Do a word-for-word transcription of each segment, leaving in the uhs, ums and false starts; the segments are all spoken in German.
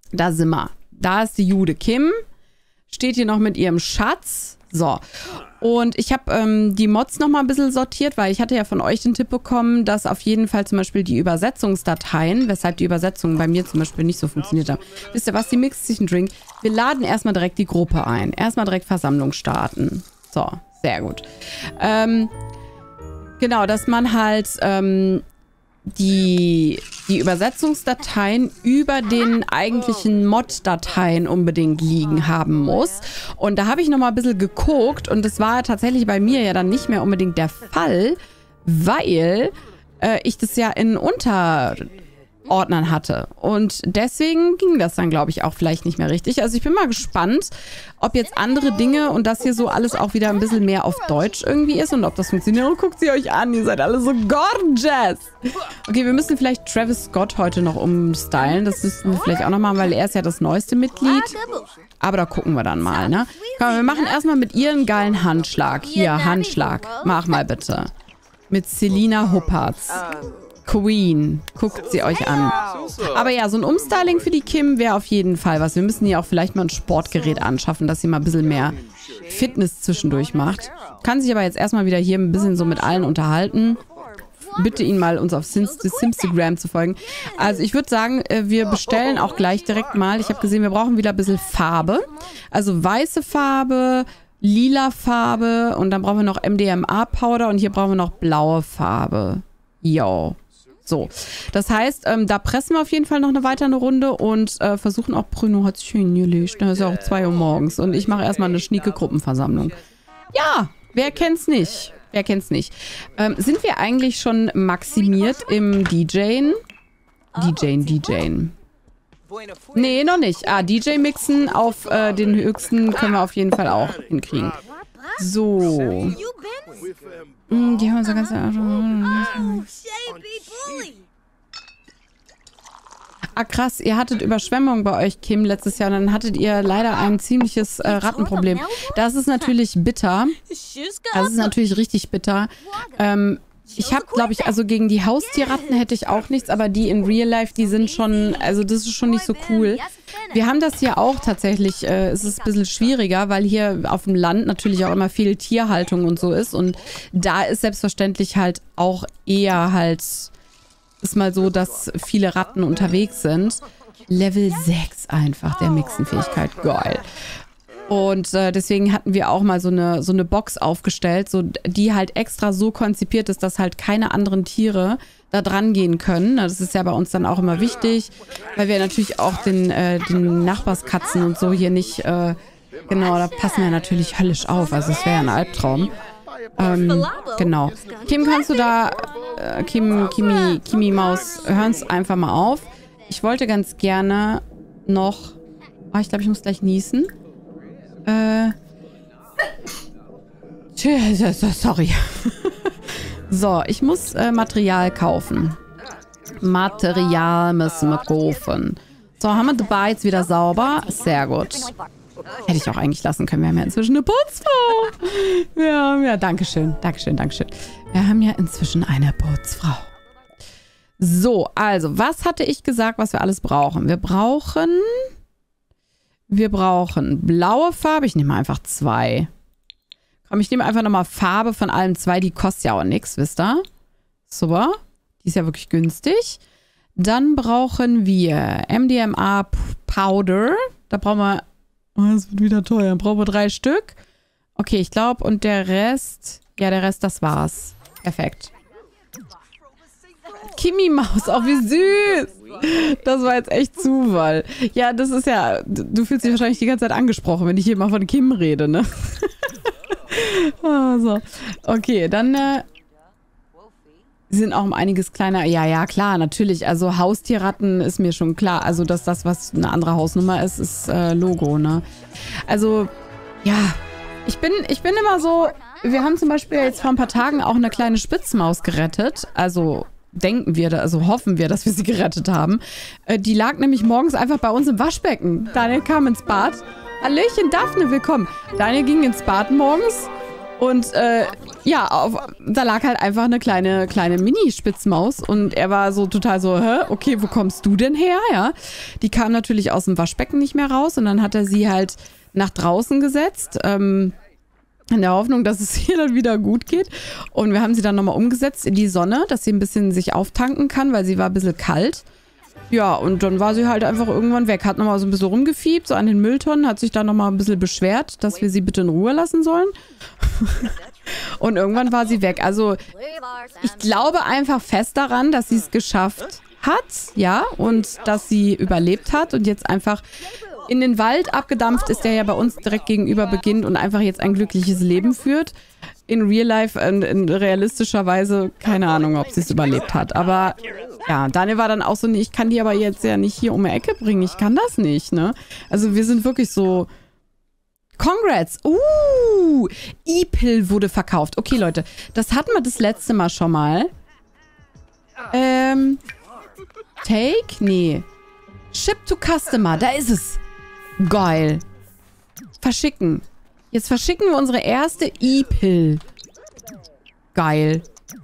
Da sind wir. Da ist die Jude Kim. Steht hier noch mit ihrem Schatz. So. Und ich habe ähm, die Mods noch mal ein bisschen sortiert, weil ich hatte ja von euch den Tipp bekommen, dass auf jeden Fall zum Beispiel die Übersetzungsdateien, weshalb die Übersetzungen bei mir zum Beispiel nicht so funktioniert haben. Wisst ihr was? Die mixt sich einen Drink. Wir laden erstmal direkt die Gruppe ein. Erstmal direkt Versammlung starten. So, sehr gut. Ähm, genau, dass man halt ähm, die, die Übersetzungsdateien über den eigentlichen Mod-Dateien unbedingt liegen haben muss. Und da habe ich noch mal ein bisschen geguckt und das war tatsächlich bei mir ja dann nicht mehr unbedingt der Fall, weil äh, ich das ja in Unterordnern hatte. Und deswegen ging das dann, glaube ich, auch vielleicht nicht mehr richtig. Also ich bin mal gespannt, ob jetzt andere Dinge und das hier so alles auch wieder ein bisschen mehr auf Deutsch irgendwie ist und ob das funktioniert. Und guckt sie euch an, ihr seid alle so gorgeous. Okay, wir müssen vielleicht Travis Scott heute noch umstylen. Das müssten wir vielleicht auch noch machen, weil er ist ja das neueste Mitglied. Aber da gucken wir dann mal, ne? Komm, wir machen erstmal mit ihr einen geilen Handschlag. Hier, Handschlag. Mach mal bitte. Mit Selina Huppertz. Queen. Guckt sie euch an. Aber ja, so ein Umstyling für die Kim wäre auf jeden Fall was. Wir müssen ihr auch vielleicht mal ein Sportgerät anschaffen, dass sie mal ein bisschen mehr Fitness zwischendurch macht. Kann sich aber jetzt erstmal wieder hier ein bisschen so mit allen unterhalten. Bitte ihn mal uns auf Simstagram zu folgen. Also ich würde sagen, wir bestellen auch gleich direkt mal. Ich habe gesehen, wir brauchen wieder ein bisschen Farbe. Also weiße Farbe, lila Farbe und dann brauchen wir noch M D M A-Powder und hier brauchen wir noch blaue Farbe. Jo. So, das heißt, ähm, da pressen wir auf jeden Fall noch eine weitere Runde und äh, versuchen auch, Bruno hat sich hingelegt, das ist ja auch zwei Uhr morgens und ich mache erstmal eine schnieke Gruppenversammlung. Ja, wer kennt's nicht? Wer kennt's nicht? Ähm, sind wir eigentlich schon maximiert im DJen? DJen, DJen. Nee, noch nicht. Ah, D J-Mixen auf äh, den höchsten können wir auf jeden Fall auch hinkriegen. So. Mm, die haben so ganz... Ah, krass. Ihr hattet Überschwemmung bei euch, Kim, letztes Jahr. Und dann hattet ihr leider ein ziemliches äh, Rattenproblem. Das ist natürlich bitter. Das ist natürlich richtig bitter. Ähm, ich habe, glaube ich, also gegen die Haustierratten hätte ich auch nichts, aber die in Real Life, die sind schon, also das ist schon nicht so cool. Wir haben das hier auch tatsächlich, äh, es ist ein bisschen schwieriger, weil hier auf dem Land natürlich auch immer viel Tierhaltung und so ist und da ist selbstverständlich halt auch eher halt, ist mal so, dass viele Ratten unterwegs sind. Level sechs einfach der Mixenfähigkeit, geil. Und äh, deswegen hatten wir auch mal so eine, so eine Box aufgestellt, so, die halt extra so konzipiert ist, dass halt keine anderen Tiere da dran gehen können. Das ist ja bei uns dann auch immer wichtig, weil wir natürlich auch den, äh, den Nachbarskatzen und so hier nicht, äh, genau, da passen wir natürlich höllisch auf. Also es wäre ja ein Albtraum. Ähm, genau. Kim, kannst du da, äh, Kim, Kimi, Kimi Maus, hören's einfach mal auf. Ich wollte ganz gerne noch, oh, ich glaube, ich muss gleich niesen. Äh. Sorry. So, ich muss äh, Material kaufen. Material müssen wir kaufen. So, haben wir dabei jetzt wieder sauber. Sehr gut. Hätte ich auch eigentlich lassen können. Wir haben ja inzwischen eine Putzfrau. Wir haben ja, Dankeschön, Dankeschön, Dankeschön. Wir haben ja inzwischen eine Putzfrau. So, also, was hatte ich gesagt, was wir alles brauchen? Wir brauchen... Wir brauchen blaue Farbe. Ich nehme einfach zwei. Komm, ich nehme einfach nochmal Farbe von allen zwei. Die kostet ja auch nichts, wisst ihr? Super. Die ist ja wirklich günstig. Dann brauchen wir M D M A Powder. Da brauchen wir... Oh, das wird wieder teuer. Dann brauchen wir drei Stück. Okay, ich glaube, und der Rest... Ja, der Rest, das war's. Perfekt. Kimi Maus, auch wie süß. Das war jetzt echt Zufall. Ja, das ist ja, du fühlst dich wahrscheinlich die ganze Zeit angesprochen, wenn ich hier mal von Kim rede, ne? Oh, so. Okay, dann äh, sie sind auch um einiges kleiner. Ja, ja, klar, natürlich. Also Haustierratten ist mir schon klar. Also, dass das, was eine andere Hausnummer ist, ist äh, Logo, ne? Also, ja, ich bin, ich bin immer so, wir haben zum Beispiel jetzt vor ein paar Tagen auch eine kleine Spitzmaus gerettet. Also... denken wir, also hoffen wir, dass wir sie gerettet haben. Äh, die lag nämlich morgens einfach bei uns im Waschbecken. Daniel kam ins Bad. Hallöchen, Daphne, willkommen. Daniel ging ins Bad morgens Und äh, ja, auf, da lag halt einfach eine kleine, kleine Mini-Spitzmaus und er war so total so, hä, okay, wo kommst du denn her? Ja, die kam natürlich aus dem Waschbecken nicht mehr raus und dann hat er sie halt nach draußen gesetzt, ähm, in der Hoffnung, dass es ihr dann wieder gut geht. Und wir haben sie dann nochmal umgesetzt in die Sonne, dass sie ein bisschen sich auftanken kann, weil sie war ein bisschen kalt. Ja, und dann war sie halt einfach irgendwann weg. Hat nochmal so ein bisschen rumgefiebt, so an den Mülltonnen, hat sich dann nochmal ein bisschen beschwert, dass wir sie bitte in Ruhe lassen sollen. Und irgendwann war sie weg. Also, ich glaube einfach fest daran, dass sie es geschafft hat, ja, und dass sie überlebt hat und jetzt einfach in den Wald abgedampft ist, der ja bei uns direkt gegenüber beginnt und einfach jetzt ein glückliches Leben führt. In Real Life, in, in realistischer Weise, keine Ahnung, ob sie es überlebt hat. Aber ja, Daniel war dann auch so, nee, ich kann die aber jetzt ja nicht hier um die Ecke bringen. Ich kann das nicht, ne? Also wir sind wirklich so, Congrats. Uh, E-Pill wurde verkauft. Okay, Leute, das hatten wir das letzte Mal schon mal. Ähm, Take? Nee. Ship to Customer, da ist es. Geil. Verschicken. Jetzt verschicken wir unsere erste E-Pill. Geil.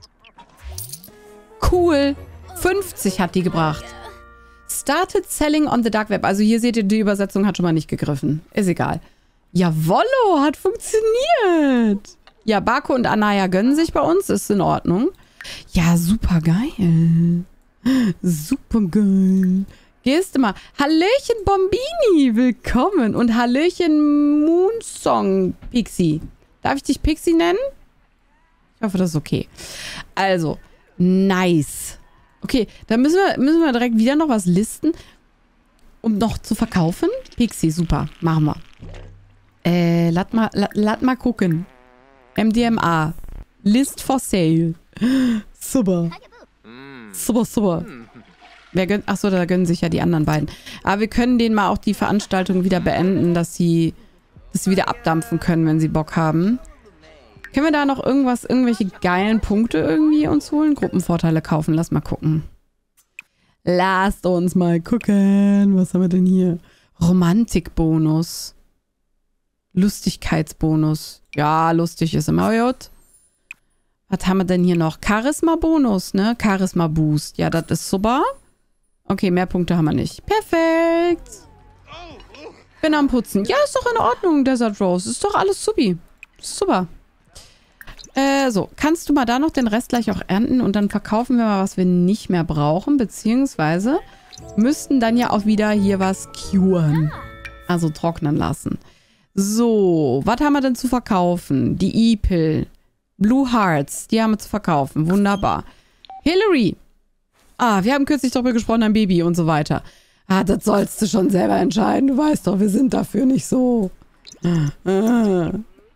Cool. fünfzig hat die gebracht. Started selling on the dark web. Also hier seht ihr, die Übersetzung hat schon mal nicht gegriffen. Ist egal. Jawollo, hat funktioniert. Ja, Barco und Anaya gönnen sich bei uns. Ist in Ordnung. Ja, super geil. Super geil. Gehst du mal. Hallöchen Bombini, willkommen. Und Hallöchen Moonsong Pixie. Darf ich dich Pixie nennen? Ich hoffe, das ist okay. Also, nice. Okay, dann müssen wir, müssen wir direkt wieder noch was listen, um noch zu verkaufen. Pixie, super. Machen wir. Äh, lass mal, la, lass mal gucken. M D M A. List for sale. Super. Super, super. Wer gönnt, achso, da gönnen sich ja die anderen beiden. Aber wir können denen mal auch die Veranstaltung wieder beenden, dass sie, dass sie wieder abdampfen können, wenn sie Bock haben. Können wir da noch irgendwas, irgendwelche geilen Punkte irgendwie uns holen? Gruppenvorteile kaufen, lass mal gucken. Lasst uns mal gucken. Was haben wir denn hier? Romantikbonus. Lustigkeitsbonus. Ja, lustig ist immer gut. Was haben wir denn hier noch? Charisma-Bonus, ne? Charisma-Boost. Ja, das ist super. Okay, mehr Punkte haben wir nicht. Perfekt. Bin am Putzen. Ja, ist doch in Ordnung, Desert Rose. Ist doch alles supi. Super. Äh, so. Kannst du mal da noch den Rest gleich auch ernten und dann verkaufen wir mal, was wir nicht mehr brauchen, beziehungsweise müssten dann ja auch wieder hier was curen. Also trocknen lassen. So, was haben wir denn zu verkaufen? Die E-Pill. Blue Hearts, die haben wir zu verkaufen. Wunderbar. Hillary. Ah, wir haben kürzlich darüber gesprochen, ein Baby und so weiter. Ah, das sollst du schon selber entscheiden. Du weißt doch, wir sind dafür nicht so. Ah.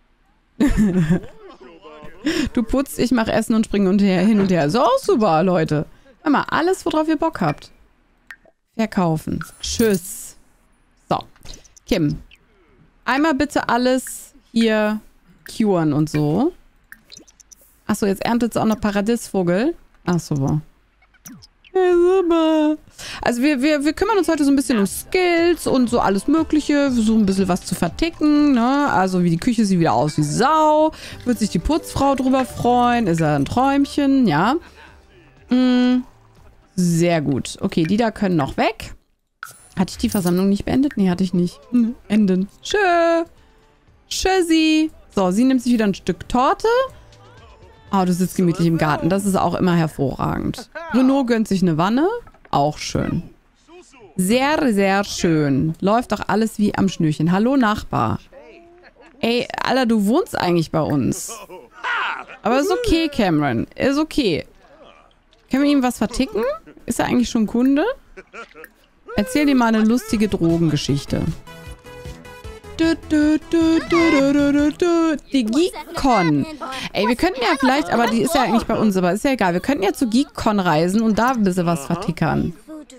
Du putzt, ich mach Essen und springe und her, hin und her. So, super, Leute. Hör mal, alles, worauf ihr Bock habt. Verkaufen. Tschüss. So. Kim. Einmal bitte alles hier curen und so. Achso, jetzt erntet es auch noch Paradiesvogel. Ach super. Ja, super. Also wir, wir, wir kümmern uns heute so ein bisschen um Skills und so alles Mögliche. Versuchen ein bisschen was zu verticken, ne? Also wie die Küche sieht wieder aus wie Sau. Wird sich die Putzfrau drüber freuen. Ist ja ein Träumchen, ja. Mm, sehr gut. Okay, die da können noch weg. Hatte ich die Versammlung nicht beendet? Nee, hatte ich nicht. Hm, enden. Tschö. Tschüssi. So, sie nimmt sich wieder ein Stück Torte. Oh, du sitzt gemütlich im Garten. Das ist auch immer hervorragend. Renault gönnt sich eine Wanne. Auch schön. Sehr, sehr schön. Läuft doch alles wie am Schnürchen. Hallo, Nachbar. Ey, Alter, du wohnst eigentlich bei uns. Aber ist okay, Cameron. Ist okay. Können wir ihm was verticken? Ist er eigentlich schon Kunde? Erzähl dir mal eine lustige Drogengeschichte. Die GeekCon. Ey, wir könnten ja vielleicht, aber die ist ja eigentlich bei uns, aber ist ja egal. Wir könnten ja zu GeekCon reisen und da ein bisschen was vertickern.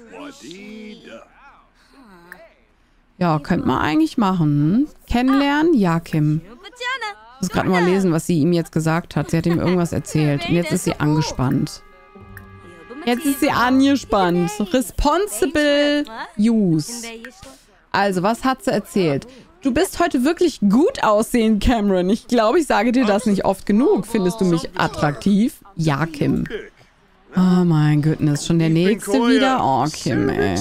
Ja, könnte man eigentlich machen. Kennenlernen? Ja, Kim. Ich muss gerade mal lesen, was sie ihm jetzt gesagt hat. Sie hat ihm irgendwas erzählt und jetzt ist sie angespannt. Jetzt ist sie angespannt. Responsible Use. Also, was hat sie erzählt? Du bist heute wirklich gut aussehend, Cameron. Ich glaube, ich sage dir das nicht oft genug. Findest du mich attraktiv? Ja, Kim. Oh mein Goodness, schon der nächste wieder? Oh, Kim, ey.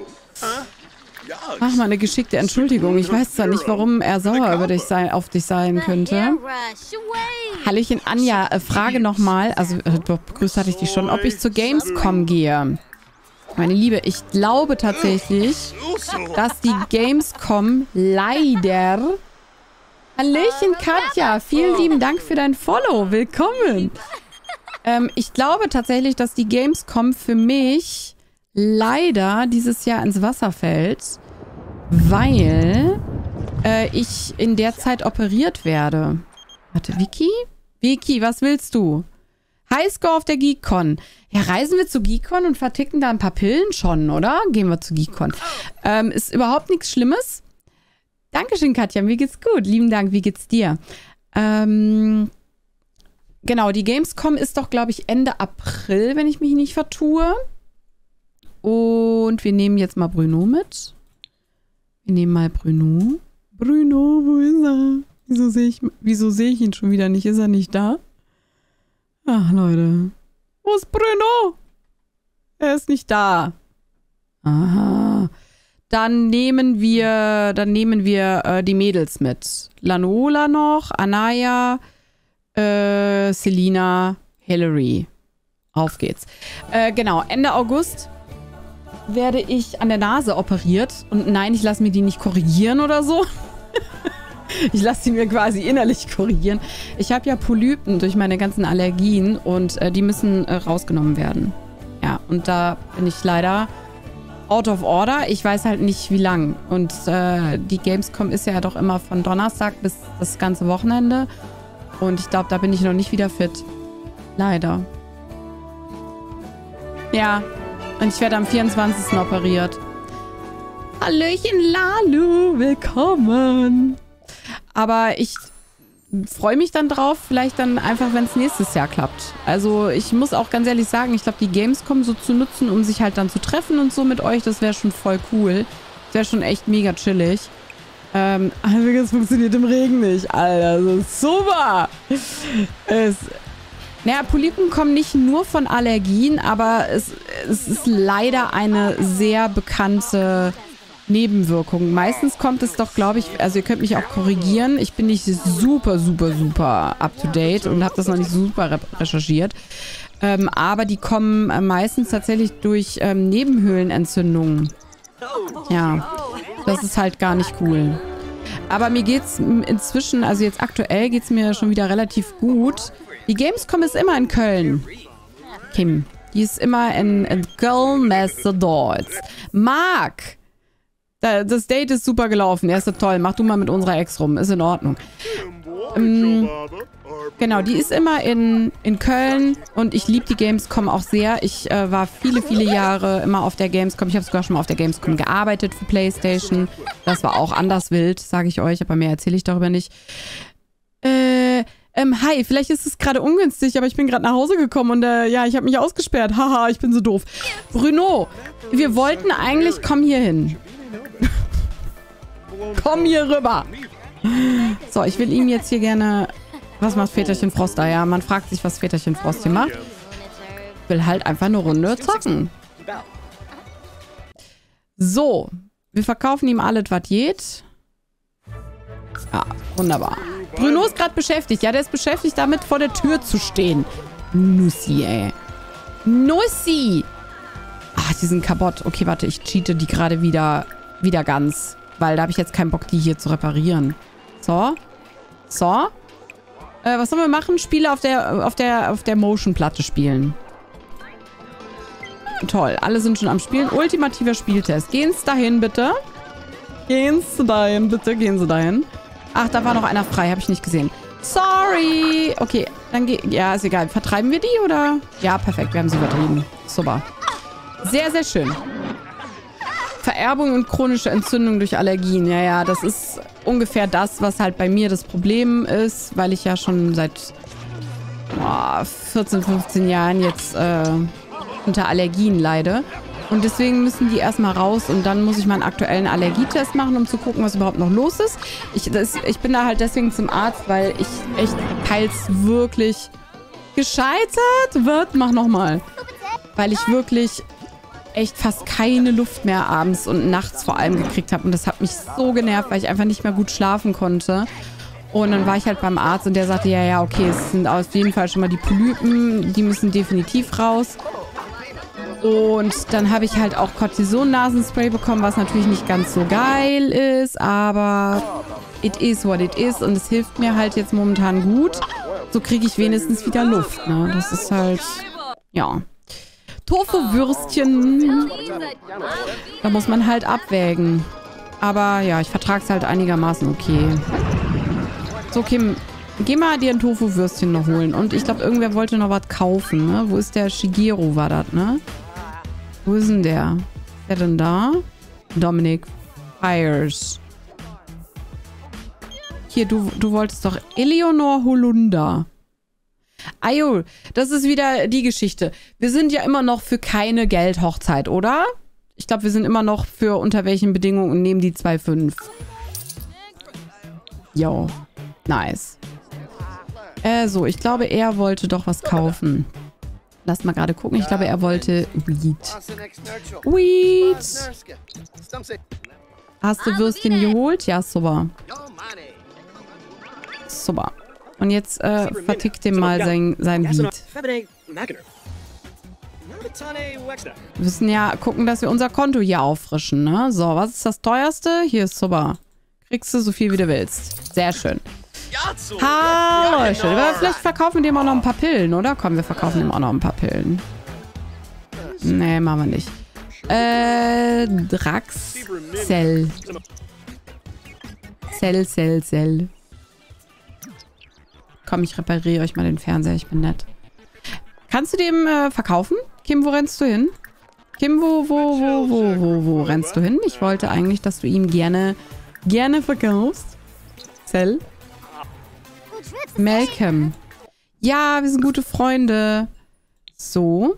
Mach mal eine geschickte Entschuldigung. Ich weiß zwar nicht, warum er sauer über dich sein, auf dich sein könnte. Hallöchen, Anja, äh, frage nochmal, also äh, begrüßt hatte ich dich schon, ob ich zur Gamescom gehe. Meine Liebe, ich glaube tatsächlich, dass die Gamescom leider... Hallöchen, Katja, vielen lieben Dank für dein Follow. Willkommen. Ähm, ich glaube tatsächlich, dass die Gamescom für mich leider dieses Jahr ins Wasser fällt, weil äh, ich in der Zeit operiert werde. Warte, Vicky? Vicky, was willst du? Highscore auf der GeekCon. Ja, reisen wir zu GeekCon und verticken da ein paar Pillen schon, oder? Gehen wir zu GeekCon. Ähm, ist überhaupt nichts Schlimmes. Dankeschön, Katja. Mir geht's gut. Lieben Dank. Wie geht's dir? Ähm, genau, die Gamescom ist doch, glaube ich, Ende April, wenn ich mich nicht vertue. Und wir nehmen jetzt mal Bruno mit. Wir nehmen mal Bruno. Bruno, wo ist er? Wieso sehe ich, wieso sehe ich ihn schon wieder nicht? Ist er nicht da? Ach, Leute. Wo ist Bruno? Er ist nicht da. Aha. Dann nehmen wir, dann nehmen wir äh, die Mädels mit. Lanola noch, Anaya, äh, Selina, Hillary. Auf geht's. Äh, genau, Ende August werde ich an der Nase operiert. Und nein, ich lasse mir die nicht korrigieren oder so. Ich lasse sie mir quasi innerlich korrigieren. Ich habe ja Polypen durch meine ganzen Allergien und äh, die müssen äh, rausgenommen werden. Ja, und da bin ich leider out of order. Ich weiß halt nicht, wie lang. Und äh, die Gamescom ist ja doch immer von Donnerstag bis das ganze Wochenende. Und ich glaube, da bin ich noch nicht wieder fit. Leider. Ja, und ich werde am vierundzwanzigsten operiert. Hallöchen, Lalu, willkommen. Aber ich freue mich dann drauf, vielleicht dann einfach, wenn es nächstes Jahr klappt. Also ich muss auch ganz ehrlich sagen, ich glaube, die Gamescom so zu nutzen, um sich halt dann zu treffen und so mit euch, das wäre schon voll cool. Das wäre schon echt mega chillig. Ähm, also das funktioniert im Regen nicht, Alter. Das ist super. Es, naja, Polypen kommen nicht nur von Allergien, aber es, es ist leider eine sehr bekannte Nebenwirkungen. Meistens kommt es doch, glaube ich, also ihr könnt mich auch korrigieren. Ich bin nicht super, super, super up to date und habe das noch nicht super re recherchiert. Ähm, aber die kommen äh, meistens tatsächlich durch ähm, Nebenhöhlenentzündungen. Ja, das ist halt gar nicht cool. Aber mir geht's inzwischen, also jetzt aktuell geht's mir schon wieder relativ gut. Die Gamescom ist immer in Köln. Kim, die ist immer in, in Köln-Massachusetts. Marc! Das Date ist super gelaufen. Er ist so toll. Mach du mal mit unserer Ex rum. Ist in Ordnung. Ähm, genau, die ist immer in, in Köln und ich liebe die Gamescom auch sehr. Ich äh, war viele, viele Jahre immer auf der Gamescom. Ich habe sogar schon mal auf der Gamescom gearbeitet für PlayStation. Das war auch anders wild, sage ich euch. Aber mehr erzähle ich darüber nicht. Äh... Ähm, hi, vielleicht ist es gerade ungünstig, aber ich bin gerade nach Hause gekommen und äh, ja, ich habe mich ausgesperrt. Haha, ich bin so doof. Bruno, wir wollten eigentlich, komm hier hin. Komm hier rüber. So, ich will ihm jetzt hier gerne... Was macht Väterchen Frost da? Ja, man fragt sich, was Väterchen Frost hier macht. Ich will halt einfach eine Runde zocken. So, wir verkaufen ihm alles, was geht. Ja, wunderbar. Bruno ist gerade beschäftigt. Ja, der ist beschäftigt damit, vor der Tür zu stehen. Nussi, ey. Nussi! Ach, die sind kaputt. Okay, warte, ich cheate die gerade wieder, wieder ganz. Weil da habe ich jetzt keinen Bock, die hier zu reparieren. So. So. Äh, was sollen wir machen? Spiele auf der, auf der, auf der Motion-Platte spielen. Toll, alle sind schon am Spielen. Ultimativer Spieltest. Gehen Sie dahin, bitte. Gehen Sie dahin, bitte. Gehen Sie dahin. Ach, da war noch einer frei. Habe ich nicht gesehen. Sorry. Okay, dann geht... Ja, ist egal. Vertreiben wir die, oder? Ja, perfekt. Wir haben sie vertrieben. Super. Sehr, sehr schön. Vererbung und chronische Entzündung durch Allergien. Ja, ja, das ist ungefähr das, was halt bei mir das Problem ist, weil ich ja schon seit oh, vierzehn, fünfzehn Jahren jetzt äh, unter Allergien leide. Und deswegen müssen die erstmal raus und dann muss ich mal einen aktuellen Allergietest machen, um zu gucken, was überhaupt noch los ist. Ich, das, ich bin da halt deswegen zum Arzt, weil ich echt teils wirklich gescheitert wird. Mach nochmal. Weil ich wirklich echt fast keine Luft mehr abends und nachts vor allem gekriegt habe. Und das hat mich so genervt, weil ich einfach nicht mehr gut schlafen konnte. Und dann war ich halt beim Arzt und der sagte, ja, ja, okay, es sind auf jeden Fall schon mal die Polypen, die müssen definitiv raus. Und dann habe ich halt auch Cortison-Nasenspray bekommen, was natürlich nicht ganz so geil ist, aber it is what it is und es hilft mir halt jetzt momentan gut. So kriege ich wenigstens wieder Luft, ne? Das ist halt, ja. Tofu-Würstchen. Da muss man halt abwägen. Aber ja, ich vertrage es halt einigermaßen okay. So, Kim, geh mal dir ein Tofu-Würstchen noch holen. Und ich glaube, irgendwer wollte noch was kaufen, ne? Wo ist der? Shigeru war das, ne? Wo ist denn der? Ist der denn da? Dominic Fires. Hier, du, du wolltest doch Eleonor Holunder. Ajo, das ist wieder die Geschichte. Wir sind ja immer noch für keine Geldhochzeit, oder? Ich glaube, wir sind immer noch für unter welchen Bedingungen und nehmen die zwei Komma fünf. Jo, nice. Äh, so, ich glaube, er wollte doch was kaufen. Lass mal gerade gucken. Ich glaube, er wollte Weed. Weed! Hast du Würstchen geholt? Ja, super. Super. Und jetzt äh, vertickt dem mal sein, sein Weed. Wir müssen ja gucken, dass wir unser Konto hier auffrischen, ne? So, was ist das teuerste? Hier ist super. Kriegst du so viel, wie du willst. Sehr schön. Hallo, schön. Vielleicht verkaufen wir dem auch noch ein paar Pillen, oder? Komm, wir verkaufen dem auch noch ein paar Pillen. Nee, machen wir nicht. Äh, Draxel. Zell, Zell, Zell. Komm, ich repariere euch mal den Fernseher. Ich bin nett. Kannst du dem äh, verkaufen? Kim, wo rennst du hin? Kim, wo, wo, wo, wo, wo, wo rennst du hin? Ich wollte eigentlich, dass du ihm gerne, gerne verkaufst. Zell. Malcolm. Ja, wir sind gute Freunde. So.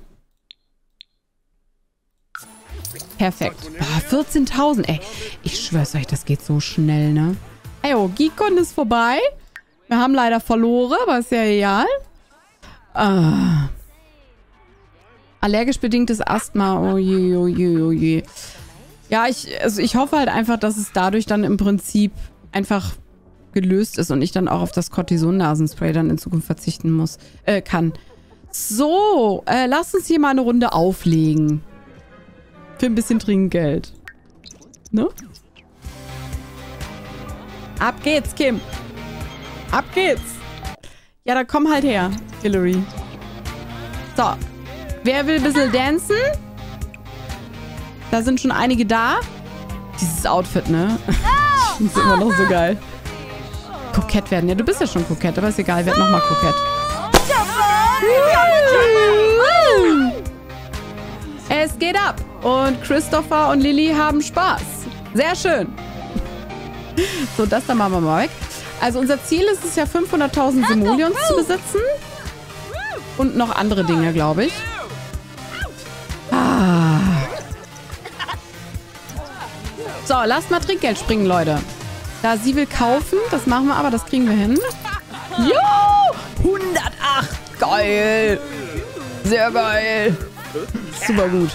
Perfekt. Boah, vierzehntausend. Ey, ich schwör's euch, das geht so schnell, ne? Ayo, Geekon ist vorbei. Wir haben leider verloren, aber ist ja egal. Ah. Allergisch bedingtes Asthma. Oh je, oh je, oh je. Ja, ich, also ich hoffe halt einfach, dass es dadurch dann im Prinzip einfach gelöst ist und ich dann auch auf das Cortison-Nasenspray dann in Zukunft verzichten muss, äh, kann. So, äh, lasst uns hier mal eine Runde auflegen. Für ein bisschen Trinkgeld. Ne? Ab geht's, Kim. Ab geht's. Ja, dann komm halt her, Hillary. So. Wer will ein bisschen dancen? Da sind schon einige da. Dieses Outfit, ne? Das ist immer noch so geil. Kokett werden. Ja, du bist ja schon kokett, aber ist egal. Werd nochmal kokett. Es geht ab. Und Christopher und Lilly haben Spaß. Sehr schön. So, das dann machen wir mal weg. Also unser Ziel ist es ja, fünfhunderttausend Simoleons zu besitzen. Und noch andere Dinge, glaube ich. Ah. So, lasst mal Trinkgeld springen, Leute. Da sie will kaufen, das machen wir aber, das kriegen wir hin. Jo! hundertacht! Geil! Sehr geil! Super gut.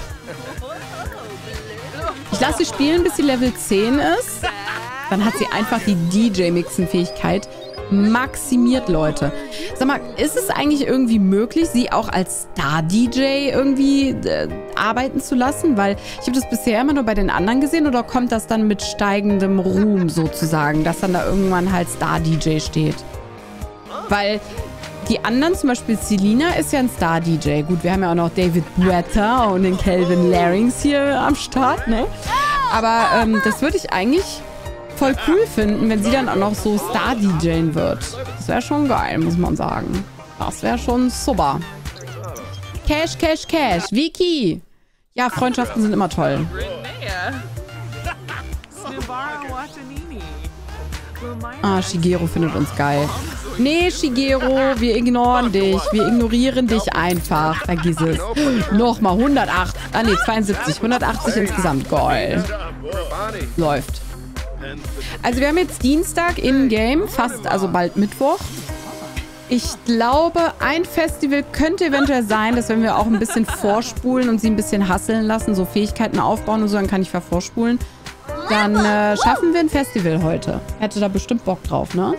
Ich lasse sie spielen, bis sie Level zehn ist. Dann hat sie einfach die D J-Mixen-Fähigkeit maximiert, Leute. Sag mal, ist es eigentlich irgendwie möglich, sie auch als Star-D J irgendwie äh, arbeiten zu lassen? Weil ich habe das bisher immer nur bei den anderen gesehen, oder kommt das dann mit steigendem Ruhm sozusagen, dass dann da irgendwann halt Star-D J steht? Weil die anderen, zum Beispiel Selina ist ja ein Star-D J. Gut, wir haben ja auch noch David Guetta und den Calvin Larynx hier am Start, ne? Aber ähm, das würde ich eigentlich voll cool finden, wenn sie dann auch noch so Star-D Jing wird. Das wäre schon geil, muss man sagen. Das wäre schon super. Cash, Cash, Cash. Vicky. Ja, Freundschaften sind immer toll. Ah, Shigeru findet uns geil. Nee, Shigeru, wir ignorieren dich. Wir ignorieren dich einfach. Vergiss es. Nochmal hundertacht. Ah, nee, zweiundsiebzig. hundertachtzig insgesamt. Geil. Läuft. Also wir haben jetzt Dienstag in-game, fast, also bald Mittwoch. Ich glaube, ein Festival könnte eventuell sein, dass wenn wir auch ein bisschen vorspulen und sie ein bisschen hasseln lassen, so Fähigkeiten aufbauen und so, dann kann ich vorspulen. Dann äh, schaffen wir ein Festival heute. Hätte da bestimmt Bock drauf, ne?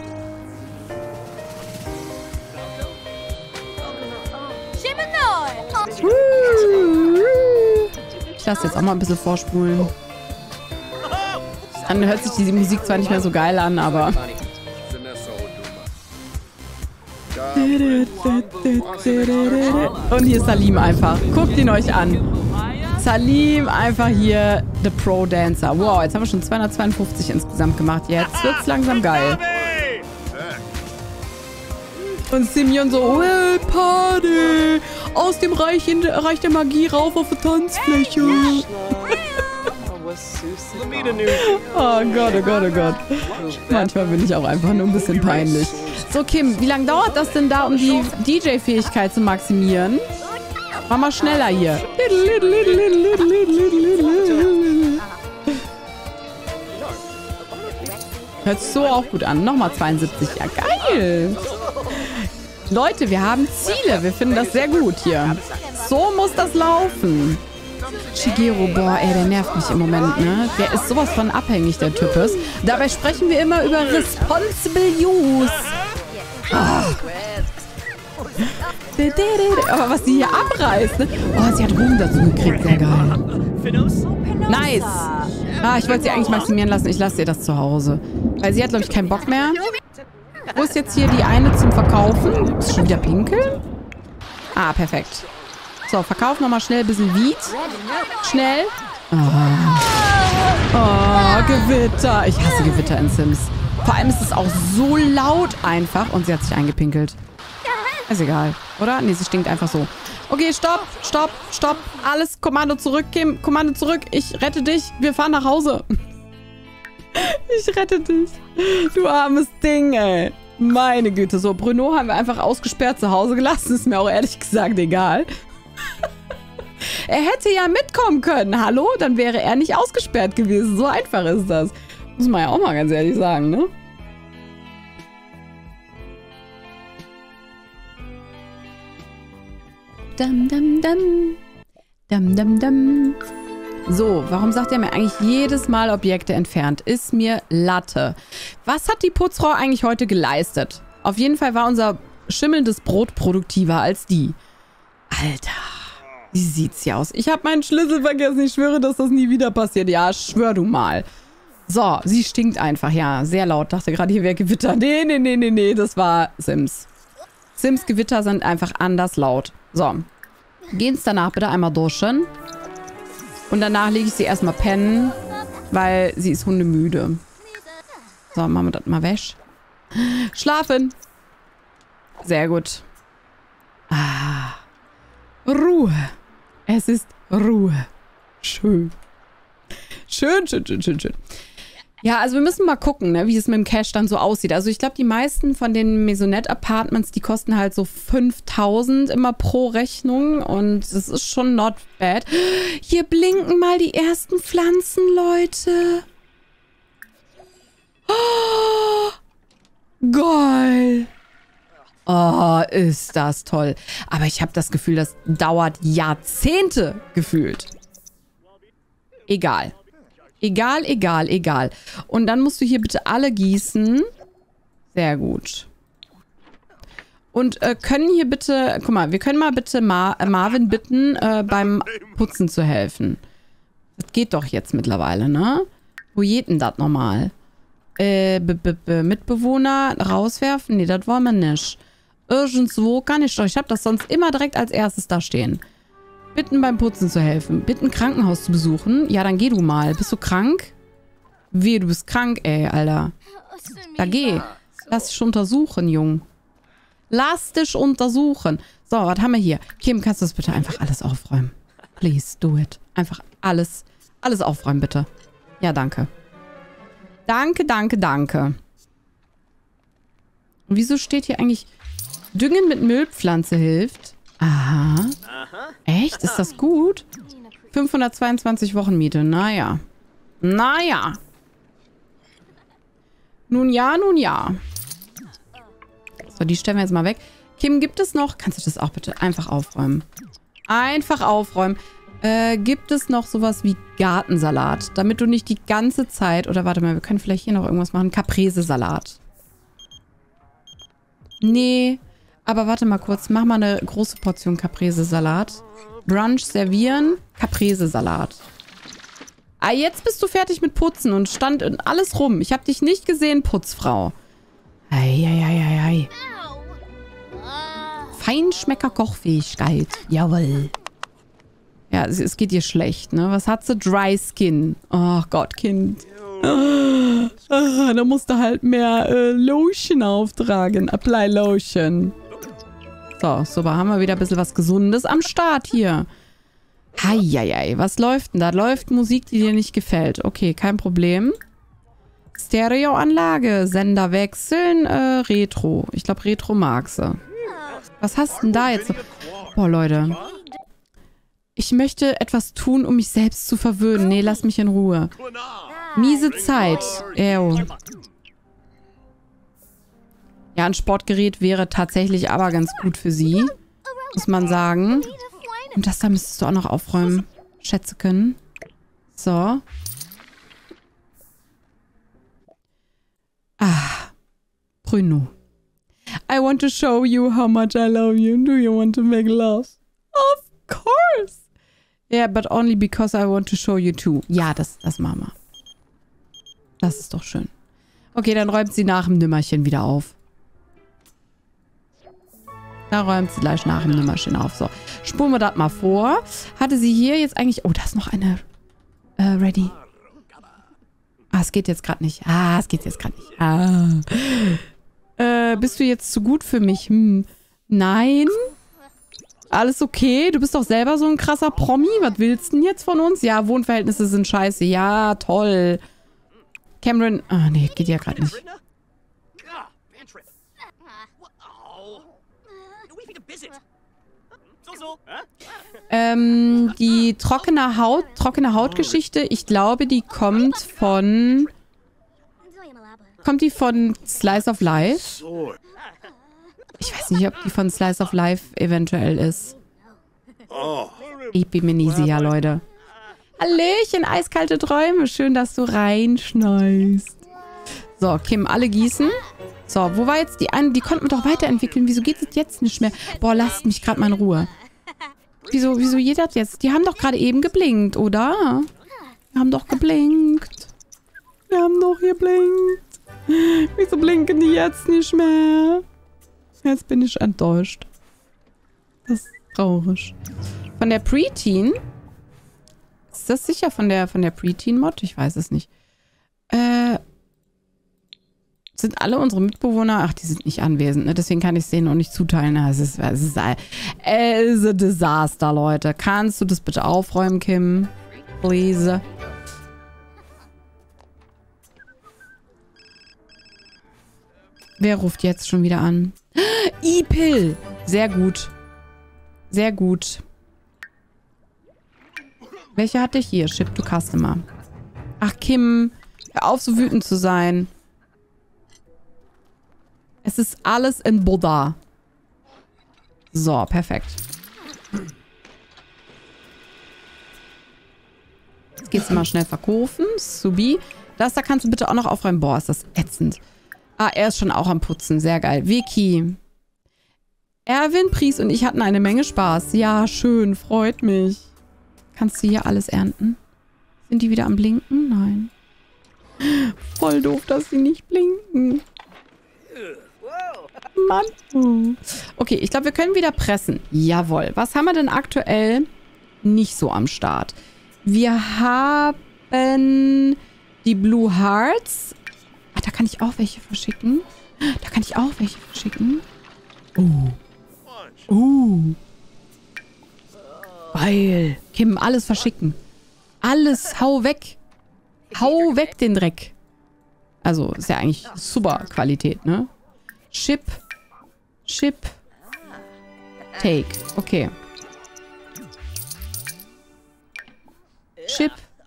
Ich lasse jetzt auch mal ein bisschen vorspulen. Dann hört sich die Musik zwar nicht mehr so geil an, aber... Und hier ist Salim einfach. Guckt ihn euch an. Salim einfach hier, the Pro Dancer. Wow, jetzt haben wir schon zweihundertzweiundfünfzig insgesamt gemacht. Jetzt wird's langsam geil. Und Simeon so, hey, Party! Aus dem Reich, in, Reich der Magie rauf auf die Tanzfläche. Oh Gott, oh Gott, oh Gott. Manchmal bin ich auch einfach nur ein bisschen peinlich. So, Kim, wie lange dauert das denn da, um die D J-Fähigkeit zu maximieren? Mach mal schneller hier. Hört sich so auch gut an. Nochmal zweiundsiebzig. Ja, geil. Leute, wir haben Ziele. Wir finden das sehr gut hier. So muss das laufen. Shigeru, boah, ey, der nervt mich im Moment, ne? Der ist sowas von abhängig, der Typ ist. Dabei sprechen wir immer über Responsible Use. Ah. Aber was sie hier abreißt, ne? Oh, sie hat Ruhm dazu gekriegt, sehr geil. Nice. Ah, ich wollte sie eigentlich maximieren lassen. Ich lasse ihr das zu Hause. Weil sie hat, glaube ich, keinen Bock mehr. Wo ist jetzt hier die eine zum Verkaufen? Ist schon wieder pinkeln? Ah, perfekt. So, verkauf nochmal schnell ein bisschen Wied. Schnell. Oh. Oh, Gewitter. Ich hasse Gewitter in Sims. Vor allem ist es auch so laut einfach. Und sie hat sich eingepinkelt. Ist egal, oder? Nee, sie stinkt einfach so. Okay, stopp, stopp, stopp. Alles, Kommando zurück, Kim. Kommando zurück. Ich rette dich. Wir fahren nach Hause. Ich rette dich. Du armes Ding, ey. Meine Güte. So, Bruno haben wir einfach ausgesperrt zu Hause gelassen. Ist mir auch ehrlich gesagt egal. Er hätte ja mitkommen können. Hallo? Dann wäre er nicht ausgesperrt gewesen. So einfach ist das. Muss man ja auch mal ganz ehrlich sagen, ne? Dam, dam, dam. Dam, dam, dam. So, warum sagt er mir eigentlich jedes Mal Objekte entfernt? Ist mir Latte. Was hat die Putzfrau eigentlich heute geleistet? Auf jeden Fall war unser schimmelndes Brot produktiver als die. Alter, wie sieht's hier aus? Ich habe meinen Schlüssel vergessen. Ich schwöre, dass das nie wieder passiert. Ja, schwör du mal. So, sie stinkt einfach. Ja, sehr laut. Dachte gerade, hier wäre Gewitter. Nee, nee, nee, nee, nee. Das war Sims. Sims Gewitter sind einfach anders laut. So, gehen's danach bitte einmal duschen. Und danach lege ich sie erstmal pennen, weil sie ist hundemüde. So, machen wir das mal weg. Schlafen. Sehr gut. Ah. Ruhe. Es ist Ruhe. Schön. Schön, schön, schön, schön, schön. Ja, also wir müssen mal gucken, ne, wie es mit dem Cash dann so aussieht. Also ich glaube, die meisten von den Maisonette-Apartments, die kosten halt so fünftausend immer pro Rechnung. Und das ist schon not bad. Hier blinken mal die ersten Pflanzen, Leute. Oh, geil. Oh, ist das toll. Aber ich habe das Gefühl, das dauert Jahrzehnte gefühlt. Egal. Egal, egal, egal. Und dann musst du hier bitte alle gießen. Sehr gut. Und äh, können hier bitte, guck mal, wir können mal bitte Mar Marvin bitten, äh, beim Putzen zu helfen. Das geht doch jetzt mittlerweile, ne? Wo geht denn das nochmal? Äh, B -b -b Mitbewohner rauswerfen? Nee, das wollen wir nicht. Irgendwo kann ich doch. Ich habe das sonst immer direkt als erstes da stehen. Bitten beim Putzen zu helfen. Bitten Krankenhaus zu besuchen. Ja, dann geh du mal. Bist du krank? Wehe, du bist krank, ey, Alter. Da geh. Lass dich untersuchen, Jung. Lass dich untersuchen. So, was haben wir hier? Kim, kannst du das bitte einfach alles aufräumen? Please, do it. Einfach alles, alles aufräumen, bitte. Ja, danke. Danke, danke, danke. Und wieso steht hier eigentlich, Düngen mit Müllpflanze hilft? Aha. Echt? Ist das gut? fünfhundertzweiundzwanzig Wochenmiete. Naja. Naja. Nun ja, nun ja. So, die stellen wir jetzt mal weg. Kim, gibt es noch... Kannst du das auch bitte einfach aufräumen? Einfach aufräumen. Äh, gibt es noch sowas wie Gartensalat? Damit du nicht die ganze Zeit... Oder warte mal, wir können vielleicht hier noch irgendwas machen. Caprese-Salat. Nee. Aber warte mal kurz. Mach mal eine große Portion Caprese-Salat. Brunch servieren. Caprese-Salat. Ah, jetzt bist du fertig mit Putzen und stand in alles rum. Ich habe dich nicht gesehen, Putzfrau. Eieieiei. Feinschmecker-Kochfähigkeit. Jawohl. Ja, es, es geht dir schlecht, ne? Was hat sie? Dry Skin. Oh Gott, Kind. Ah, ah, da musst du halt mehr äh, Lotion auftragen. Apply Lotion. So, super. Haben wir wieder ein bisschen was Gesundes am Start hier. Heieiei, was läuft denn? Da läuft Musik, die dir nicht gefällt. Okay, kein Problem. Stereoanlage, Sender wechseln, äh, Retro. Ich glaube, Retro mag sie. Was hast denn da jetzt? Boah, Leute. Ich möchte etwas tun, um mich selbst zu verwöhnen. Nee, lass mich in Ruhe. Miese Zeit. Ew. Ja, ein Sportgerät wäre tatsächlich aber ganz gut für sie. Muss man sagen. Und das da müsstest du auch noch aufräumen. Schätze können. So. Ah. Bruno. I want to show you how much I love you. Do you want to make love? Of course. Yeah, but only because I want to show you too. Ja, das, das machen wir. Das ist doch schön. Okay, dann räumt sie nach dem Nimmerchen wieder auf. Da räumt sie gleich nach dem Nimmerchen auf. So, spulen wir das mal vor. Hatte sie hier jetzt eigentlich... Oh, da ist noch eine äh, ready. Ah, es geht jetzt gerade nicht. Ah, es geht jetzt gerade nicht. Ah. Äh, bist du jetzt zu gut für mich? Hm. Nein. Alles okay? Du bist doch selber so ein krasser Promi. Was willst du denn jetzt von uns? Ja, Wohnverhältnisse sind scheiße. Ja, toll. Cameron... Ah, nee, geht ja gerade nicht. Ähm, die trockene Haut, trockene Hautgeschichte, ich glaube, die kommt von... Kommt die von Slice of Life? Ich weiß nicht, ob die von Slice of Life eventuell ist. Ich bin mir nie sicher, Leute. Hallöchen, eiskalte Träume. Schön, dass du reinschneust. So, Kim, alle gießen. So, wo war jetzt die eine? Die konnten wir doch weiterentwickeln. Wieso geht es jetzt nicht mehr? Boah, lasst mich gerade mal in Ruhe. Wieso, wieso geht das jetzt? Die haben doch gerade eben geblinkt, oder? Wir haben doch geblinkt. Wir haben doch geblinkt. Wieso blinken die jetzt nicht mehr? Jetzt bin ich enttäuscht. Das ist traurig. Von der Preteen? Ist das sicher von der, von der Preteen-Mod? Ich weiß es nicht. Äh... Sind alle unsere Mitbewohner... Ach, die sind nicht anwesend, ne? Deswegen kann ich es denen auch nicht zuteilen. Es ist, es ist, es ist ein Desaster, Leute. Kannst du das bitte aufräumen, Kim? Please. Wer ruft jetzt schon wieder an? E-Pill! Sehr gut. Sehr gut. Welche hatte ich hier? Ship to Customer. Ach, Kim. Hör auf, so wütend zu sein. Es ist alles in Buddha. So, perfekt. Jetzt geht's mal schnell verkaufen. Subi. Das da kannst du bitte auch noch aufräumen. Boah, ist das ätzend. Ah, er ist schon auch am Putzen. Sehr geil. Vicky. Erwin, Pries und ich hatten eine Menge Spaß. Ja, schön. Freut mich. Kannst du hier alles ernten? Sind die wieder am Blinken? Nein. Voll doof, dass sie nicht blinken. Mann. Okay, ich glaube, wir können wieder pressen. Jawohl. Was haben wir denn aktuell nicht so am Start? Wir haben die Blue Hearts. Ach, da kann ich auch welche verschicken. Da kann ich auch welche verschicken. Uh. Uh. Geil. Kim, alles verschicken. Alles. Hau weg. Hau weg den Dreck. Also, ist ja eigentlich super Qualität, ne? Ship. Ship. Take. Okay. Chip.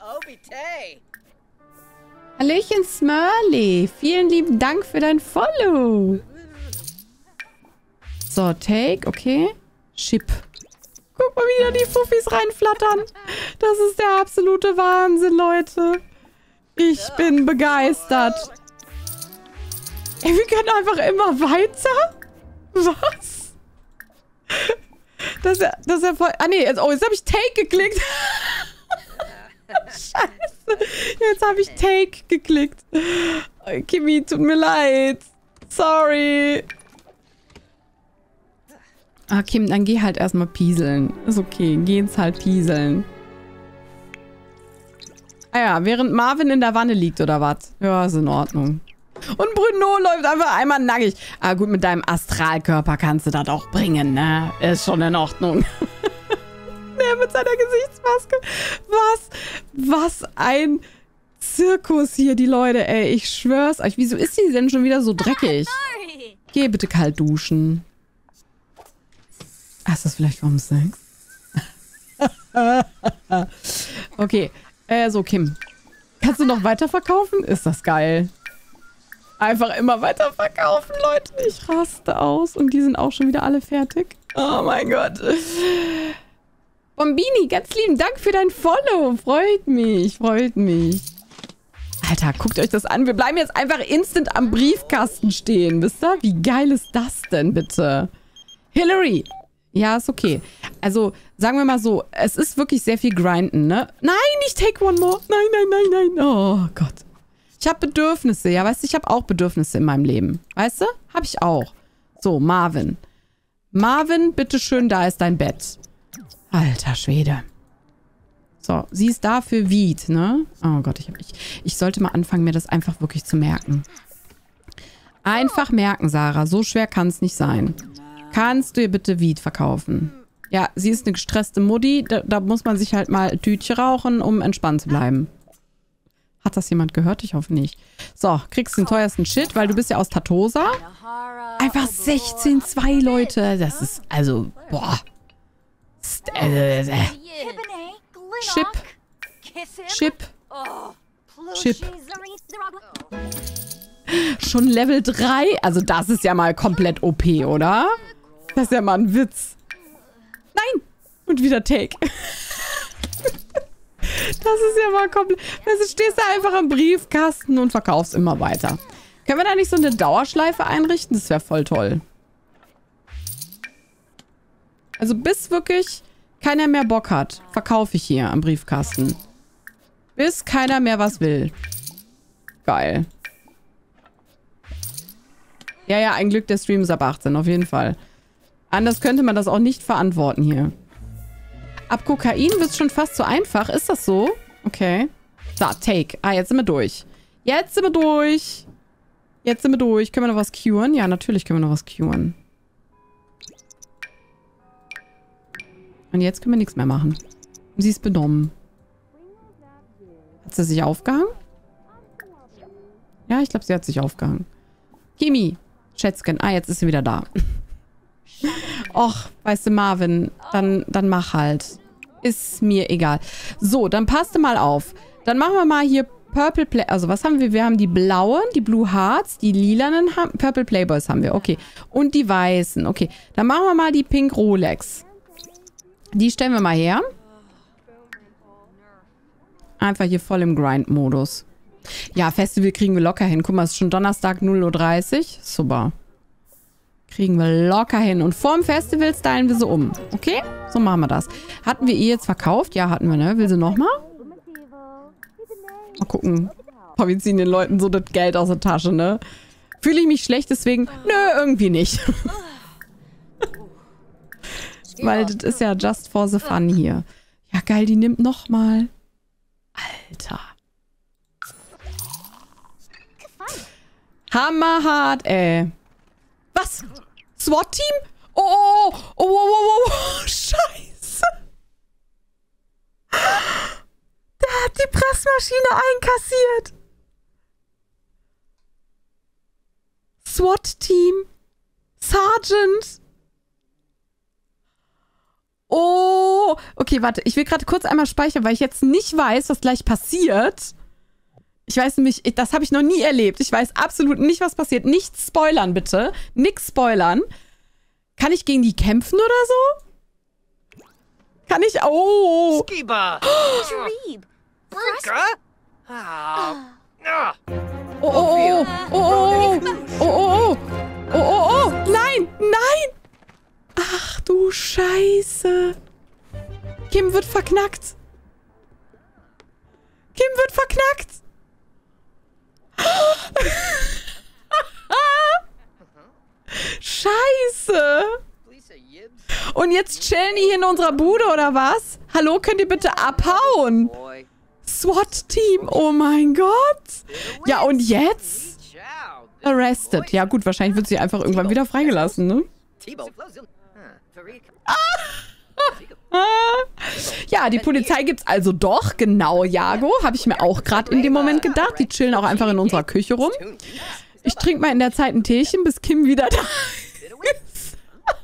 Hallöchen Smurly. Vielen lieben Dank für dein Follow. So, Take. Okay. Chip. Guck mal, wie da die Fuffis reinflattern. Das ist der absolute Wahnsinn, Leute. Ich bin begeistert. Ey, wir können einfach immer weiter? Was? Das ist ja, das ist ja voll... Ah, nee, jetzt, oh, jetzt habe ich Take geklickt. Scheiße. Jetzt habe ich Take geklickt. Oh, Kimi, tut mir leid. Sorry. Ah, Kim, dann geh halt erstmal pieseln. Ist okay, geh ins halt pieseln. Ah ja, während Marvin in der Wanne liegt, oder was? Ja, ist in Ordnung. Und Bruno läuft einfach einmal nackig. Ah gut, mit deinem Astralkörper kannst du das auch bringen, ne? Ist schon in Ordnung. Der mit seiner Gesichtsmaske. Was? Was ein Zirkus hier, die Leute, ey. Ich schwör's euch. Wieso ist die denn schon wieder so dreckig? Geh bitte kalt duschen. Ah, ist das vielleicht vom Sex? Okay. Äh, so, Kim. Kannst du noch weiterverkaufen? Ist das geil. Einfach immer weiterverkaufen, Leute. Ich raste aus. Und die sind auch schon wieder alle fertig. Oh mein Gott. Bombini, ganz lieben Dank für dein Follow. Freut mich, freut mich. Alter, guckt euch das an. Wir bleiben jetzt einfach instant am Briefkasten stehen. Wisst ihr? Wie geil ist das denn, bitte? Hillary. Ja, ist okay. Also, sagen wir mal so, es ist wirklich sehr viel Grinden, ne? Nein, nicht take one more. Nein, nein, nein, nein. Oh Gott. Ich habe Bedürfnisse, ja, weißt du? Ich habe auch Bedürfnisse in meinem Leben. Weißt du? Habe ich auch. So, Marvin. Marvin, bitteschön, da ist dein Bett. Alter Schwede. So, sie ist da für Wied, ne? Oh Gott, ich, hab, ich, ich sollte mal anfangen, mir das einfach wirklich zu merken. Einfach merken, Sarah. So schwer kann es nicht sein. Kannst du ihr bitte Wied verkaufen? Ja, sie ist eine gestresste Mutti. Da, da muss man sich halt mal Tütchen rauchen, um entspannt zu bleiben. Hat das jemand gehört? Ich hoffe nicht. So, kriegst den teuersten Shit, weil du bist ja aus Tatosa. Einfach sechzehn Komma zwei, Leute. Das ist, also, boah. Äh, äh. Chip. Chip. Chip. Schon Level drei? Also das ist ja mal komplett O P, oder? Das ist ja mal ein Witz. Nein! Und wieder Take. Das ist ja mal komplett... Also stehst du einfach am Briefkasten und verkaufst immer weiter. Können wir da nicht so eine Dauerschleife einrichten? Das wäre voll toll. Also bis wirklich keiner mehr Bock hat, verkaufe ich hier am Briefkasten. Bis keiner mehr was will. Geil. Ja, ja, ein Glück, der Stream ist ab achtzehn, auf jeden Fall. Anders könnte man das auch nicht verantworten hier. Ab Kokain wird es schon fast so einfach. Ist das so? Okay. So, Take. Ah, jetzt sind wir durch. Jetzt sind wir durch. Jetzt sind wir durch. Können wir noch was curen? Ja, natürlich können wir noch was curen. Und jetzt können wir nichts mehr machen. Sie ist benommen. Hat sie sich aufgehangen? Ja, ich glaube, sie hat sich aufgehangen. Kimi. Schätzchen. Ah, jetzt ist sie wieder da. Och, weißt du, Marvin, dann, dann mach halt. Ist mir egal. So, dann passt du mal auf. Dann machen wir mal hier Purple Play... Also, was haben wir? Wir haben die blauen, die Blue Hearts, die lilanen... Purple Playboys haben wir, okay. Und die weißen, okay. Dann machen wir mal die Pink Rolex. Die stellen wir mal her. Einfach hier voll im Grind-Modus. Ja, Festival kriegen wir locker hin. Guck mal, es ist schon Donnerstag null Uhr dreißig. Super. Kriegen wir locker hin. Und vorm Festival stylen wir sie um. Okay? So machen wir das. Hatten wir ihr jetzt verkauft? Ja, hatten wir, ne? Will sie nochmal? Mal gucken. Oh, wir ziehen den Leuten so das Geld aus der Tasche, ne? Fühle ich mich schlecht, deswegen... Nö, irgendwie nicht. Weil das ist ja just for the fun hier. Ja, geil, die nimmt nochmal. Alter. Hammerhart, ey. Was? SWAT-Team? Oh, oh, oh, oh, oh, oh, oh, scheiße. Der hat die Pressmaschine einkassiert. SWAT-Team. Sergeant. Oh, okay, warte. Ich will gerade kurz einmal speichern, weil ich jetzt nicht weiß, was gleich passiert. Ich weiß nämlich, das habe ich noch nie erlebt. Ich weiß absolut nicht, was passiert. Nicht spoilern, bitte. Nix spoilern. Kann ich gegen die kämpfen oder so? Kann ich? Oh. Skiba. Oh, oh, oh. Oh, oh, oh. Oh, oh, oh. Oh, oh, oh. Nein, nein. Ach du Scheiße. Kim wird verknackt. Kim wird verknackt. Scheiße. Und jetzt chillen die hier in unserer Bude, oder was? Hallo, könnt ihr bitte abhauen? SWAT-Team, oh mein Gott. Ja, und jetzt? Arrested. Ja gut, wahrscheinlich wird sie einfach irgendwann wieder freigelassen, ne? Ja, die Polizei gibt's also doch. Genau, Jago. Habe ich mir auch gerade in dem Moment gedacht. Die chillen auch einfach in unserer Küche rum. Ich trinke mal in der Zeit ein Teechen, bis Kim wieder da ist.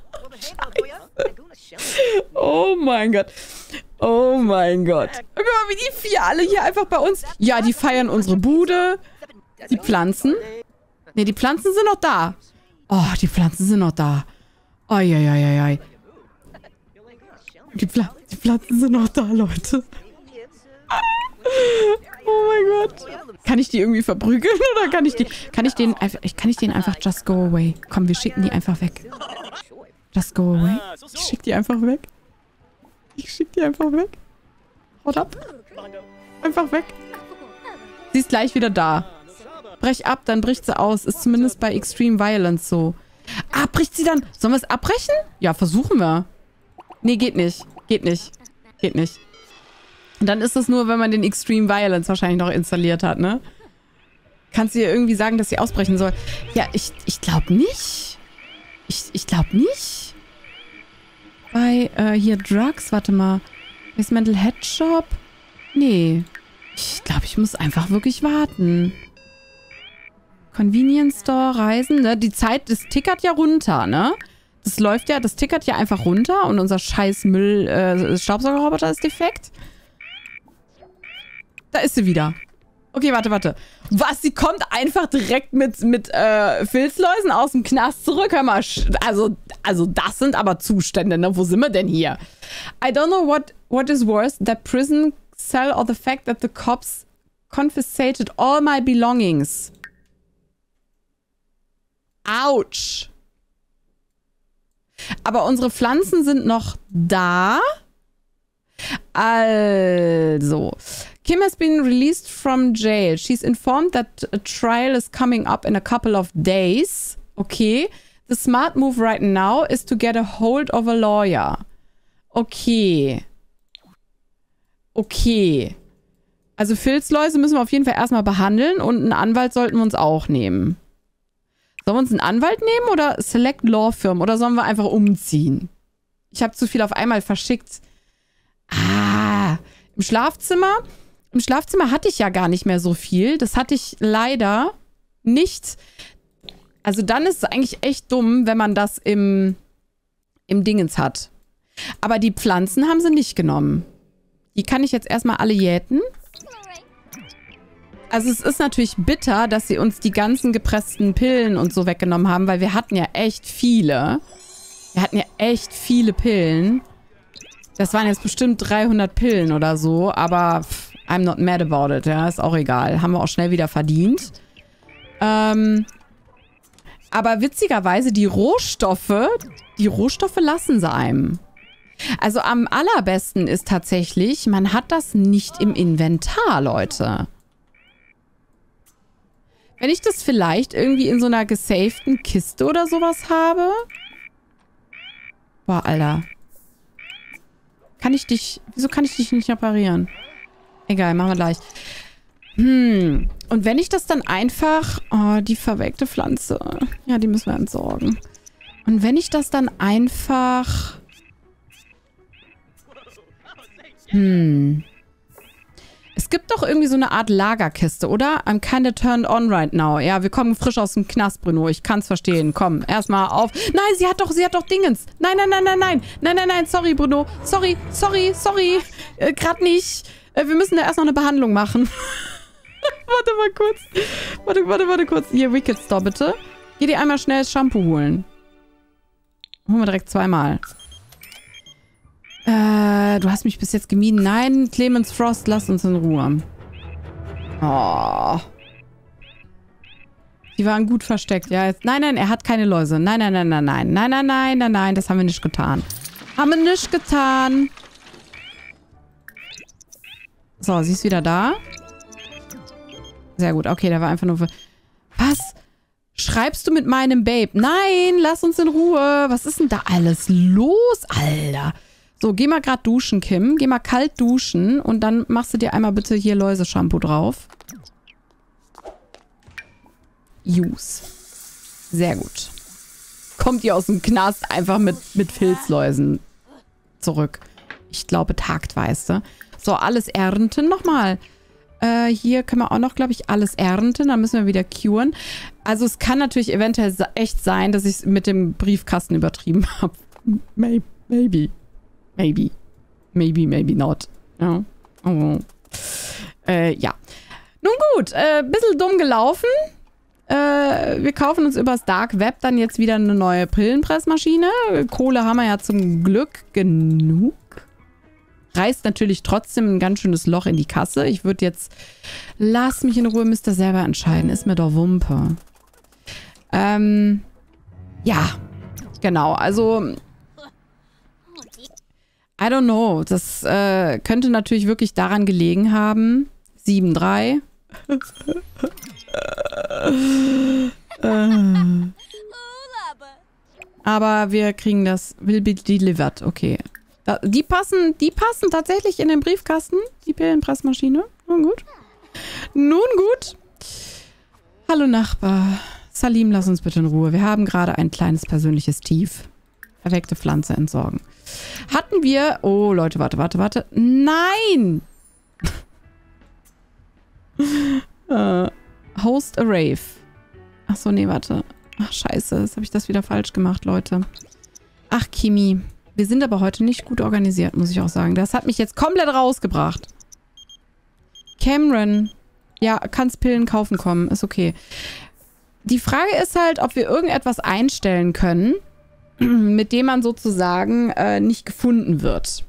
Oh mein Gott. Oh mein Gott. Guck mal, wie die vier alle hier einfach bei uns... Ja, die feiern unsere Bude. Die Pflanzen. Ne, die Pflanzen sind noch da. Oh, die Pflanzen sind noch da. Eieieiei. Die, Pfl die Pflanzen sind noch da, Leute. Oh mein Gott. Kann ich die irgendwie verprügeln oder kann ich die... Kann ich den einfach... Kann ich den einfach just go away? Komm, wir schicken die einfach weg. Just go away. Ich schick die einfach weg. Ich schick die einfach weg. Haut ab. Einfach weg. Sie ist gleich wieder da. Brech ab, dann bricht sie aus. Ist zumindest bei Extreme Violence so. Ah, bricht sie dann... Sollen wir es abbrechen? Ja, versuchen wir. Nee, geht nicht. Geht nicht. Geht nicht. Und dann ist das nur, wenn man den Extreme Violence wahrscheinlich noch installiert hat, ne? Kannst du ihr irgendwie sagen, dass sie ausbrechen soll? Ja, ich, ich glaube nicht. Ich, ich glaube nicht. Bei, äh, hier Drugs, warte mal. Ist Mental Head Shop? Nee. Ich glaube, ich muss einfach wirklich warten. Convenience Store, Reisen, ne? Die Zeit, das tickert ja runter, ne? Das läuft ja, das tickert ja einfach runter und unser scheiß Müll, äh, Staubsaugerroboter ist defekt. Da ist sie wieder. Okay, warte, warte. Was? Sie kommt einfach direkt mit, mit äh, Filzläusen aus dem Knast zurück? Hör mal, also, also das sind aber Zustände, ne? Wo sind wir denn hier? I don't know what, what is worse, that prison cell or the fact that the cops confiscated all my belongings. Autsch. Aber unsere Pflanzen sind noch da. Also. Kim has been released from jail. She's informed that a trial is coming up in a couple of days. Okay. The smart move right now is to get a hold of a lawyer. Okay. Okay. Also Filzläuse müssen wir auf jeden Fall erstmal behandeln und einen Anwalt sollten wir uns auch nehmen. Sollen wir uns einen Anwalt nehmen oder Select Law Firm? Oder sollen wir einfach umziehen? Ich habe zu viel auf einmal verschickt. Ah, im Schlafzimmer. Im Schlafzimmer hatte ich ja gar nicht mehr so viel. Das hatte ich leider nicht. Also dann ist es eigentlich echt dumm, wenn man das im, im Dingens hat. Aber die Pflanzen haben sie nicht genommen. Die kann ich jetzt erstmal alle jäten. Also es ist natürlich bitter, dass sie uns die ganzen gepressten Pillen und so weggenommen haben, weil wir hatten ja echt viele. Wir hatten ja echt viele Pillen. Das waren jetzt bestimmt dreihundert Pillen oder so, aber pff, I'm not mad about it, ja, ist auch egal. Haben wir auch schnell wieder verdient. Ähm, aber witzigerweise, die Rohstoffe, die Rohstoffe lassen sie einem. Also am allerbesten ist tatsächlich, man hat das nicht im Inventar, Leute. Wenn ich das vielleicht irgendwie in so einer gesavten Kiste oder sowas habe. Boah, Alter. Kann ich dich... Wieso kann ich dich nicht reparieren? Egal, machen wir gleich. Hm. Und wenn ich das dann einfach... Oh, die verwelkte Pflanze. Ja, die müssen wir entsorgen. Und wenn ich das dann einfach... Hm... Es gibt doch irgendwie so eine Art Lagerkiste, oder? I'm kinda turned on right now. Ja, wir kommen frisch aus dem Knast, Bruno. Ich kann's verstehen. Komm, erstmal auf. Nein, sie hat doch, sie hat doch Dingens. Nein, nein, nein, nein, nein. Nein, nein, nein, sorry, Bruno. Sorry, sorry, sorry. Äh, grad nicht. Äh, wir müssen da erst noch eine Behandlung machen. Warte mal kurz. Warte, warte, warte kurz. Hier, Wicked Store, bitte. Geh dir einmal schnell das Shampoo holen. Holen wir direkt zweimal. Äh, du hast mich bis jetzt gemieden. Nein, Clemens Frost, lass uns in Ruhe. Oh. Die waren gut versteckt. Ja, jetzt. Nein, nein, er hat keine Läuse. Nein, nein, nein, nein, nein. Nein, nein, nein, nein, nein. Das haben wir nicht getan. Haben wir nicht getan. So, sie ist wieder da. Sehr gut. Okay, der war einfach nur für... Was? Schreibst du mit meinem Babe? Nein, lass uns in Ruhe. Was ist denn da alles los, Alter? So, geh mal gerade duschen, Kim. Geh mal kalt duschen und dann machst du dir einmal bitte hier Läuse-Shampoo drauf. Use. Sehr gut. Kommt ihr aus dem Knast einfach mit, mit Filzläusen zurück. Ich glaube, taktweise. So, alles ernten nochmal. Äh, hier können wir auch noch, glaube ich, alles ernten. Dann müssen wir wieder curen. Also es kann natürlich eventuell echt sein, dass ich es mit dem Briefkasten übertrieben habe. Maybe. Maybe. Maybe. Maybe, maybe not. Ja. Oh. Äh, ja. Nun gut, äh, bisschen dumm gelaufen. Äh, wir kaufen uns übers Dark Web dann jetzt wieder eine neue Pillenpressmaschine. Kohle haben wir ja zum Glück genug. Reißt natürlich trotzdem ein ganz schönes Loch in die Kasse. Ich würde jetzt... Lass mich in Ruhe, müsst ihr selber entscheiden. Ist mir doch Wumpe. Ähm... Ja. Genau, also... I don't know. Das äh, könnte natürlich wirklich daran gelegen haben. sieben drei. Aber wir kriegen das. Will be delivered. Okay. Da, die passen, die passen tatsächlich in den Briefkasten. Die Pillenpressmaschine. Nun gut. Nun gut. Hallo Nachbar. Salim, lass uns bitte in Ruhe. Wir haben gerade ein kleines persönliches Tief. Erweckte Pflanze entsorgen. Hatten wir... Oh, Leute, warte, warte, warte. Nein! uh, host a Rave. Ach so, nee, warte. Ach, scheiße. Jetzt habe ich das wieder falsch gemacht, Leute. Ach, Kimi. Wir sind aber heute nicht gut organisiert, muss ich auch sagen. Das hat mich jetzt komplett rausgebracht. Cameron. Ja, kannst Pillen kaufen kommen. Ist okay. Die Frage ist halt, ob wir irgendetwas einstellen können, mit dem man sozusagen äh, nicht gefunden wird.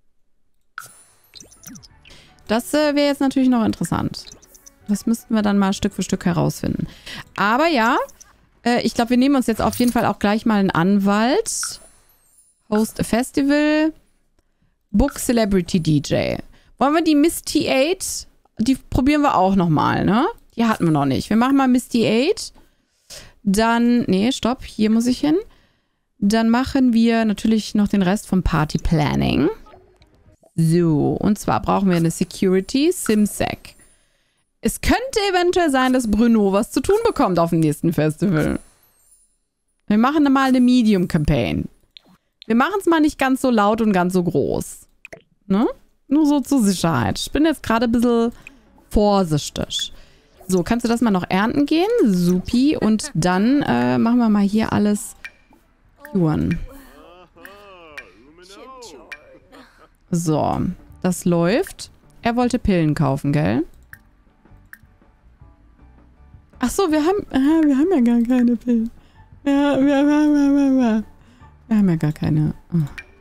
Das äh, wäre jetzt natürlich noch interessant. Das müssten wir dann mal Stück für Stück herausfinden. Aber ja, äh, ich glaube, wir nehmen uns jetzt auf jeden Fall auch gleich mal einen Anwalt. Host a Festival. Book Celebrity D J. Wollen wir die Miss T acht? Die probieren wir auch nochmal, ne? Die hatten wir noch nicht. Wir machen mal Miss T acht. Dann, nee, stopp, hier muss ich hin. Dann machen wir natürlich noch den Rest vom Party Planning. So, und zwar brauchen wir eine Security, Simsec. Es könnte eventuell sein, dass Bruno was zu tun bekommt auf dem nächsten Festival. Wir machen mal eine Medium-Campaign. Wir machen es mal nicht ganz so laut und ganz so groß. Ne? Nur so zur Sicherheit. Ich bin jetzt gerade ein bisschen vorsichtig. So, kannst du das mal noch ernten gehen? Supi. Und dann äh, machen wir mal hier alles... So, das läuft. Er wollte Pillen kaufen, gell? Ach so, wir haben, ah, wir haben ja gar keine Pillen. Ja, wir, wir, wir, wir, wir haben ja gar keine. Oh.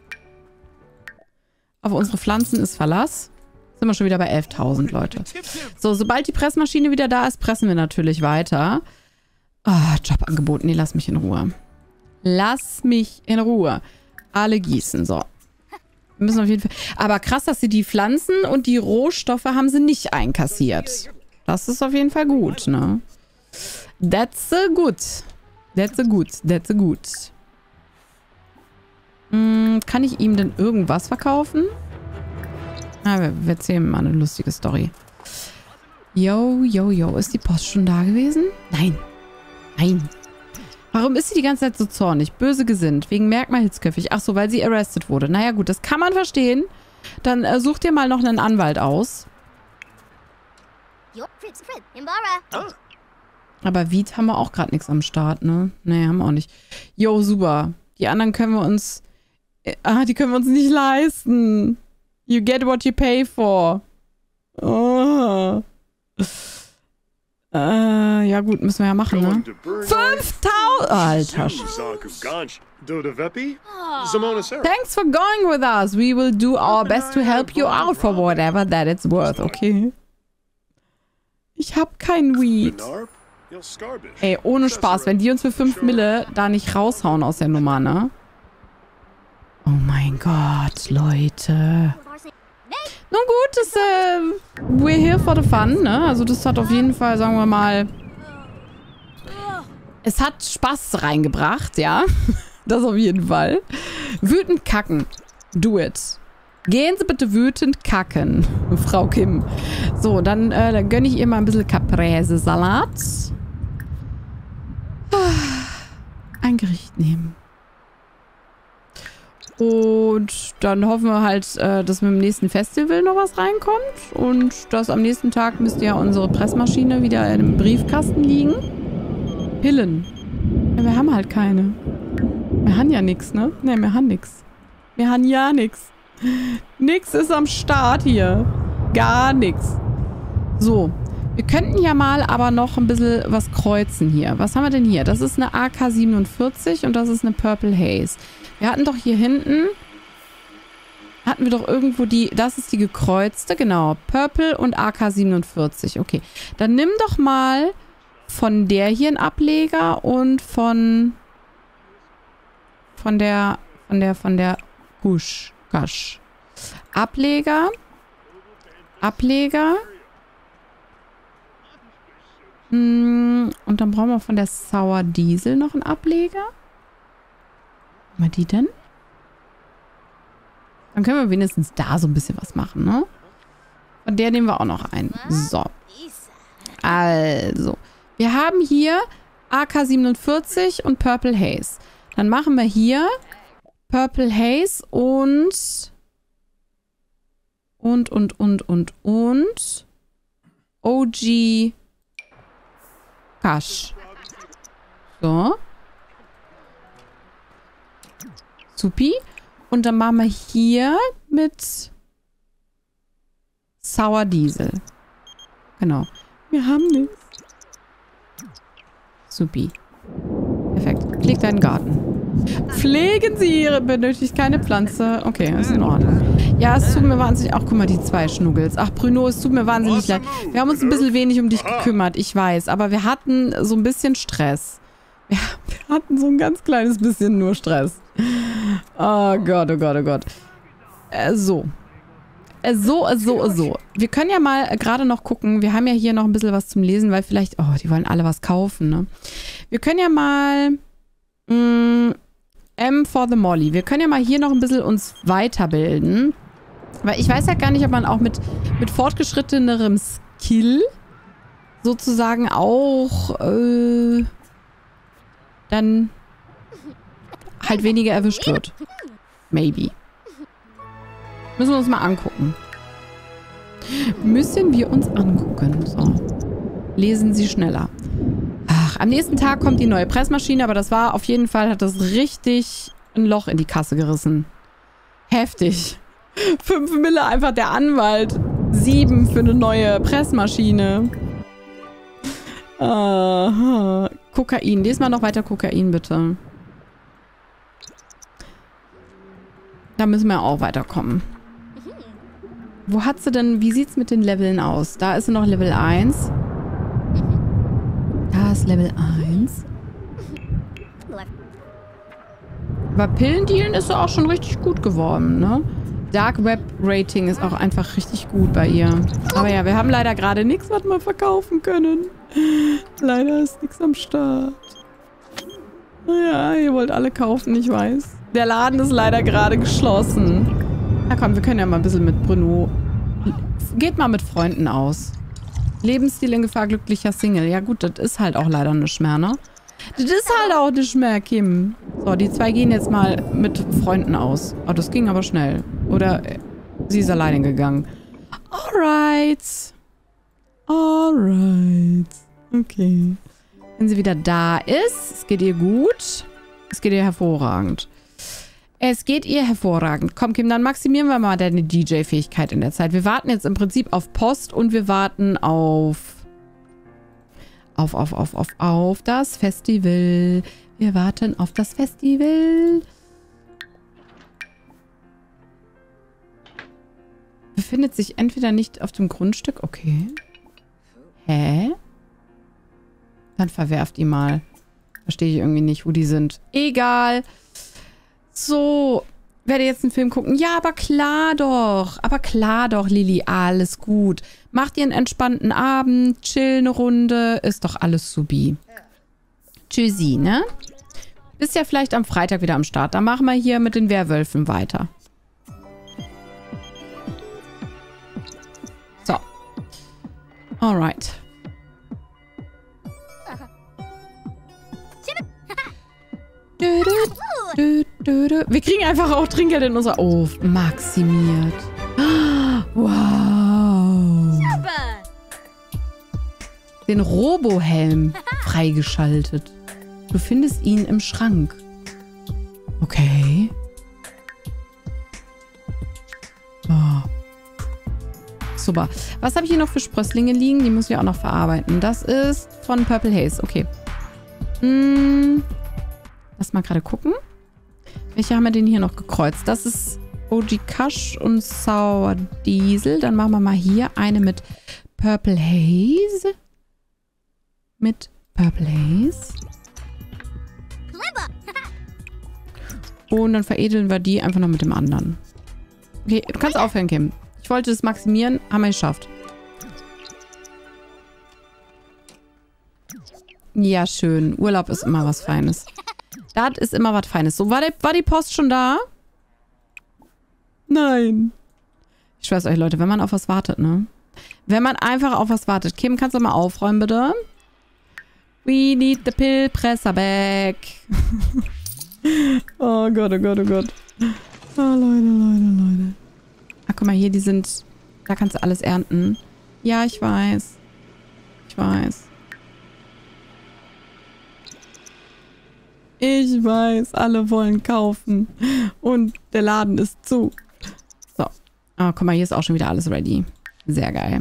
Aber unsere Pflanzen ist Verlass. Sind wir schon wieder bei elftausend, Leute. So, sobald die Pressmaschine wieder da ist, pressen wir natürlich weiter. Ah, oh, Jobangebot. Nee, lass mich in Ruhe. Lass mich in Ruhe. Alle gießen, so. Wir müssen auf jeden Fall... Aber krass, dass sie die Pflanzen und die Rohstoffe haben sie nicht einkassiert. Das ist auf jeden Fall gut, ne? That's a good. That's a good. That's a good. Hm, kann ich ihm denn irgendwas verkaufen? Ah, wir, wir erzählen mal eine lustige Story. Yo, yo, yo. Ist die Post schon da gewesen? Nein. Nein. Warum ist sie die ganze Zeit so zornig? Böse gesinnt. Wegen Merkmal hitzköpfig. Ach so, weil sie arrested wurde. Naja gut, das kann man verstehen. Dann äh, such dir mal noch einen Anwalt aus. Aber Weed haben wir auch gerade nichts am Start, ne? Nee, haben wir auch nicht. Jo, super. Die anderen können wir uns... Ah, die können wir uns nicht leisten. You get what you pay for. Oh. Äh, ja gut, müssen wir ja machen, ne? fünftausend! Alter. Thanks for going with us. We will do our best to help you out for whatever that it's worth, okay? Ich hab kein Weed. Ey, ohne Spaß, wenn die uns für fünf Mille da nicht raushauen aus der Nummer, ne? Oh mein Gott, Leute. Nun gut, das, äh, we're here for the fun, ne? Also das hat auf jeden Fall, sagen wir mal, es hat Spaß reingebracht, ja? Das auf jeden Fall. Wütend kacken. Do it. Gehen Sie bitte wütend kacken, Frau Kim. So, dann, äh, dann gönne ich ihr mal ein bisschen Caprese-Salat. Ein Gericht nehmen. Und dann hoffen wir halt, äh, dass mit dem nächsten Festival noch was reinkommt. Und dass am nächsten Tag müsste ja unsere Pressmaschine wieder in einem Briefkasten liegen. Pillen. Ja, wir haben halt keine. Wir haben ja nichts, ne? Ne, wir haben nichts. Wir haben ja nichts. Nix ist am Start hier. Gar nichts. So. Wir könnten ja mal aber noch ein bisschen was kreuzen hier. Was haben wir denn hier? Das ist eine A K siebenundvierzig und das ist eine Purple Haze. Wir hatten doch hier hinten, hatten wir doch irgendwo die, das ist die gekreuzte, genau. Purple und A K siebenundvierzig. Okay. Dann nimm doch mal von der hier einen Ableger und von, von der, von der, von der Gusch, Gasch. Ableger. Ableger. Und dann brauchen wir von der Sour Diesel noch einen Ableger. Haben wir die denn? Dann können wir wenigstens da so ein bisschen was machen, ne? Von der nehmen wir auch noch ein. So. Also. Wir haben hier A K siebenundvierzig und Purple Haze. Dann machen wir hier Purple Haze und und, und, und, und, und O G Cash. So. Supi. Und dann machen wir hier mit Sour Diesel. Genau. Wir haben nichts. Supi. Perfekt. Pflegt deinen Garten. Pflegen Sie Ihre, benötigt keine Pflanze. Okay, ist in Ordnung. Ja, es tut mir wahnsinnig... Ach, guck mal, die zwei Schnuggels. Ach, Bruno, es tut mir wahnsinnig leid. Wir haben uns ein bisschen wenig um dich gekümmert, ich weiß. Aber wir hatten so ein bisschen Stress. Ja, wir hatten so ein ganz kleines bisschen nur Stress. Oh Gott, oh Gott, oh Gott. Äh, so. Äh, so, äh, so, äh, so. Wir können ja mal gerade noch gucken. Wir haben ja hier noch ein bisschen was zum Lesen, weil vielleicht... Oh, die wollen alle was kaufen, ne? Wir können ja mal... Mh, M for the Molly. Wir können ja mal hier noch ein bisschen uns weiterbilden. Weil ich weiß ja gar nicht, ob man auch mit, mit fortgeschrittenerem Skill sozusagen auch äh, dann halt weniger erwischt wird. Maybe. Müssen wir uns mal angucken. Müssen wir uns angucken. So. Lesen Sie schneller. Ach, am nächsten Tag kommt die neue Pressmaschine, aber das war auf jeden Fall, hat das richtig ein Loch in die Kasse gerissen. Heftig. Fünf Mille einfach der Anwalt. Sieben für eine neue Pressmaschine. Aha. Kokain. Lies mal noch weiter Kokain, bitte. Da müssen wir auch weiterkommen. Wo hat sie denn, wie sieht's mit den Leveln aus? Da ist sie noch Level eins. Da ist Level eins. Aber Pillendealen ist sie auch schon richtig gut geworden, ne? Dark Web Rating ist auch einfach richtig gut bei ihr. Aber ja, wir haben leider gerade nichts, was wir verkaufen können. Leider ist nichts am Start. Ja, ihr wollt alle kaufen, ich weiß. Der Laden ist leider gerade geschlossen. Na komm, wir können ja mal ein bisschen mit Bruno... Geht mal mit Freunden aus. Lebensstil in Gefahr, glücklicher Single. Ja gut, das ist halt auch leider nicht mehr, ne? Das ist halt auch nicht mehr, Kim. So, die zwei gehen jetzt mal mit Freunden aus. Oh, das ging aber schnell. Oder sie ist alleine gegangen. Alright. Alright. Okay. Wenn sie wieder da ist, es geht ihr gut. Es geht ihr hervorragend. Es geht ihr hervorragend. Komm, Kim, dann maximieren wir mal deine D J-Fähigkeit in der Zeit. Wir warten jetzt im Prinzip auf Post und wir warten auf... Auf, auf, auf, auf, auf das Festival. Wir warten auf das Festival. Befindet sich entweder nicht auf dem Grundstück. Okay. Hä? Dann verwerft die mal. Verstehe ich irgendwie nicht, wo die sind. Egal. So. Werde jetzt einen Film gucken. Ja, aber klar doch. Aber klar doch, Lilly. Alles gut. Macht ihr einen entspannten Abend. Chill eine Runde. Ist doch alles subi. Tschüssi, ne? Bist ja vielleicht am Freitag wieder am Start. Dann machen wir hier mit den Werwölfen weiter. So. Alright. Du, du, du, du, du. Wir kriegen einfach auch Trinkgeld in unser... Oh, maximiert. Wow. Den Robohelm freigeschaltet. Du findest ihn im Schrank. Okay. Oh. Super. Was habe ich hier noch für Sprösslinge liegen? Die muss ich auch noch verarbeiten. Das ist von Purple Haze. Okay. Hm... Lass mal gerade gucken. Welche haben wir denn hier noch gekreuzt? Das ist O G Kush und Sour Diesel. Dann machen wir mal hier eine mit Purple Haze. Mit Purple Haze. Und dann veredeln wir die einfach noch mit dem anderen. Okay, du kannst aufhören, Kim. Ich wollte das maximieren. Haben wir geschafft. Ja, schön. Urlaub ist immer was Feines. Das ist immer was Feines. So, war, der, war die Post schon da? Nein. Ich schwör's euch, Leute, wenn man auf was wartet, ne? Wenn man einfach auf was wartet. Kim, kannst du mal aufräumen, bitte? We need the pill presser back. Oh Gott, oh Gott, oh Gott. Oh, Leute, Leute, Leute. Ach, guck mal, hier, die sind... Da kannst du alles ernten. Ja, ich weiß. Ich weiß. Ich weiß, alle wollen kaufen. Und der Laden ist zu. So. Oh, guck mal, hier ist auch schon wieder alles ready. Sehr geil.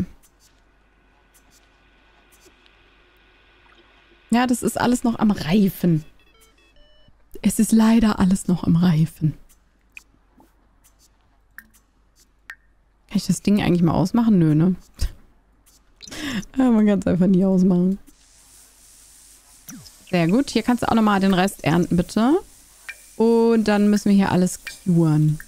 Ja, das ist alles noch am Reifen. Es ist leider alles noch am Reifen. Kann ich das Ding eigentlich mal ausmachen? Nö, ne? Ja, man kann es einfach nie ausmachen. Sehr gut. Hier kannst du auch nochmal den Rest ernten, bitte. Und dann müssen wir hier alles curen.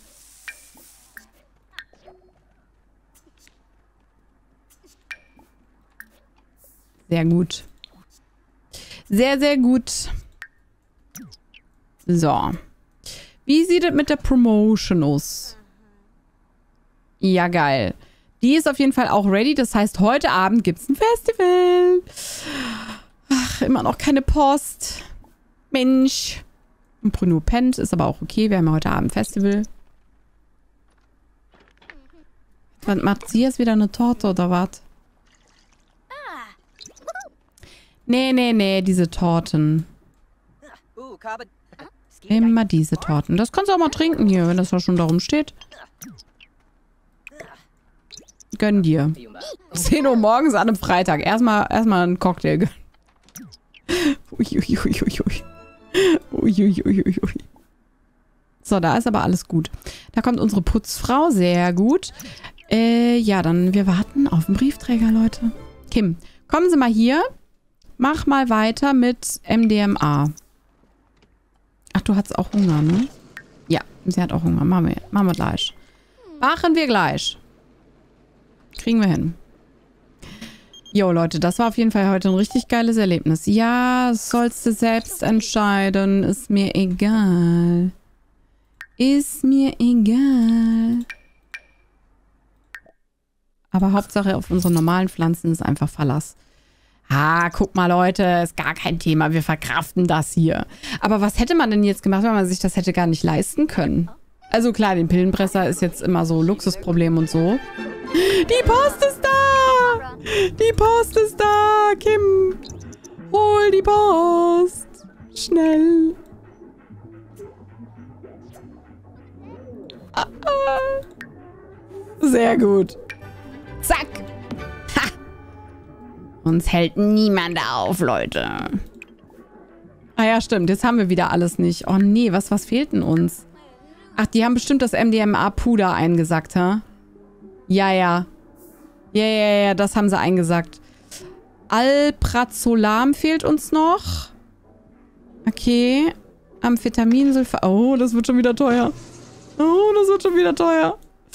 Sehr gut. Sehr, sehr gut. So. Wie sieht es mit der Promotion aus? Ja, geil. Die ist auf jeden Fall auch ready. Das heißt, heute Abend gibt es ein Festival. Ach, immer noch keine Post. Mensch. Und Bruno pennt, ist aber auch okay. Wir haben ja heute Abend Festival. Was macht sie jetzt wieder eine Torte oder was? Nee, nee, nee, diese Torten. Immer diese Torten. Das kannst du auch mal trinken hier, wenn das da schon darum steht. Gönn dir. zehn Uhr morgens an einem Freitag. Erstmal erstmal einen Cocktail gönnen. Uiuiuiui. Uiuiuiui. So, da ist aber alles gut. Da kommt unsere Putzfrau. Sehr gut. Äh, ja, dann wir warten auf den Briefträger, Leute. Kim, kommen Sie mal hier. Mach mal weiter mit M D M A. Ach, du hattest auch Hunger, ne? Ja, sie hat auch Hunger. Machen wir, machen wir gleich. Machen wir gleich. Kriegen wir hin. Jo, Leute, das war auf jeden Fall heute ein richtig geiles Erlebnis. Ja, sollst du selbst entscheiden. Ist mir egal. Ist mir egal. Aber Hauptsache auf unsere normalen Pflanzen ist einfach Verlass. Ah, guck mal, Leute, ist gar kein Thema. Wir verkraften das hier. Aber was hätte man denn jetzt gemacht, wenn man sich das hätte gar nicht leisten können? Also klar, den Pillenpresser ist jetzt immer so Luxusproblem und so. Die Post ist da! Die Post ist da, Kim. Hol die Post. Schnell. Ah, ah. Sehr gut. Zack. Ha. Uns hält niemand auf, Leute. Ah ja, stimmt. Jetzt haben wir wieder alles nicht. Oh nee, was, was fehlt denn uns? Ach, die haben bestimmt das M D M A-Puder eingesackt, ha? Ja, ja. Ja, ja, ja, das haben sie eingesackt. Alprazolam fehlt uns noch. Okay. Amphetaminsulfat. Oh, das wird schon wieder teuer. Oh, das wird schon wieder teuer.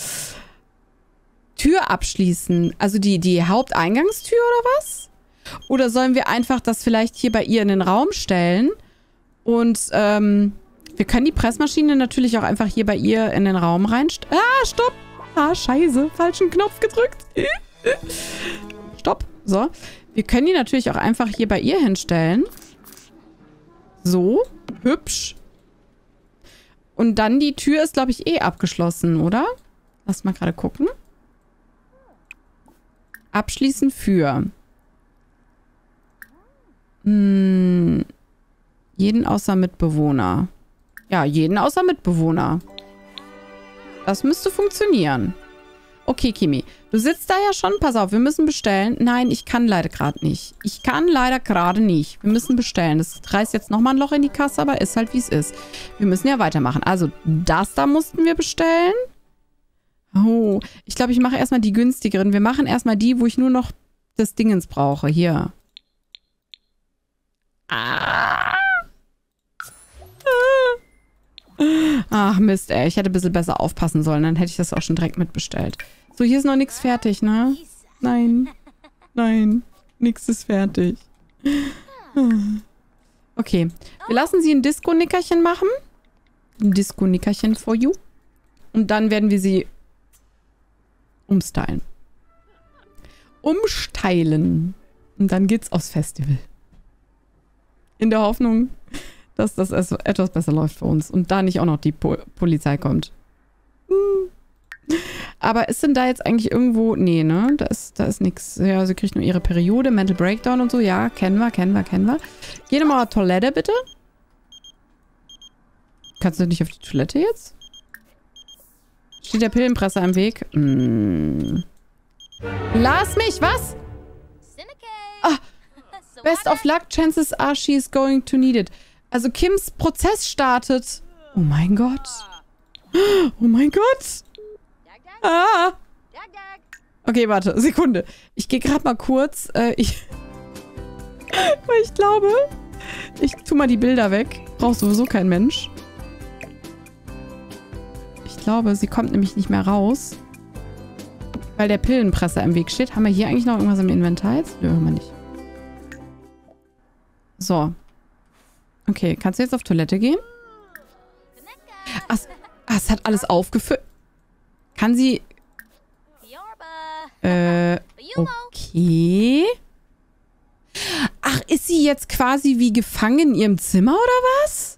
Tür abschließen. Also die, die Haupteingangstür oder was? Oder sollen wir einfach das vielleicht hier bei ihr in den Raum stellen? Und ähm, wir können die Pressmaschine natürlich auch einfach hier bei ihr in den Raum reinstellen. Ah, stopp. Ah, scheiße. Falschen Knopf gedrückt. Stopp. So. Wir können die natürlich auch einfach hier bei ihr hinstellen. So. Hübsch. Und dann die Tür ist, glaube ich, eh abgeschlossen, oder? Lass mal gerade gucken. Abschließen für. Hm. Jeden außer Mitbewohner. Ja, jeden außer Mitbewohner. Das müsste funktionieren. Okay, Kimi. Du sitzt da ja schon. Pass auf, wir müssen bestellen. Nein, ich kann leider gerade nicht. Ich kann leider gerade nicht. Wir müssen bestellen. Das reißt jetzt nochmal ein Loch in die Kasse, aber ist halt, wie es ist. Wir müssen ja weitermachen. Also, das da mussten wir bestellen. Oh, ich glaube, ich mache erstmal die günstigeren. Wir machen erstmal die, wo ich nur noch das Dingens brauche. Hier. Ah. Ach Mist, ey. Ich hätte ein bisschen besser aufpassen sollen. Dann hätte ich das auch schon direkt mitbestellt. So, hier ist noch nichts fertig, ne? Nein. Nein. Nichts ist fertig. Okay. Wir lassen sie ein Disco-Nickerchen machen. Ein Disco-Nickerchen for you. Und dann werden wir sie umstylen. Umstylen. Und dann geht's aufs Festival. In der Hoffnung, dass das etwas besser läuft für uns und da nicht auch noch die po Polizei kommt. Hm. Aber ist denn da jetzt eigentlich irgendwo... Nee, ne? Da ist, da ist nichts. Ja, sie kriegt nur ihre Periode, Mental Breakdown und so. Ja, kennen wir, kennen wir, kennen wir. Geh doch mal auf die Toilette, bitte. Kannst du nicht auf die Toilette jetzt? Steht der Pillenpresser im Weg? Hm. Lass mich, was? Ah, best of luck, chances are she is going to need it. Also Kims Prozess startet. Oh mein Gott. Oh mein Gott. Ah. Okay, warte, Sekunde. Ich gehe gerade mal kurz. Äh, ich, weil ich glaube, ich tue mal die Bilder weg. Braucht sowieso kein Mensch. Ich glaube, sie kommt nämlich nicht mehr raus. Weil der Pillenpresser im Weg steht. Haben wir hier eigentlich noch irgendwas im Inventar jetzt? Nö, haben wir nicht. So. Okay, kannst du jetzt auf Toilette gehen? Ach, ach, es hat alles aufgefüllt. Kann sie... Äh, okay. Ach, ist sie jetzt quasi wie gefangen in ihrem Zimmer oder was?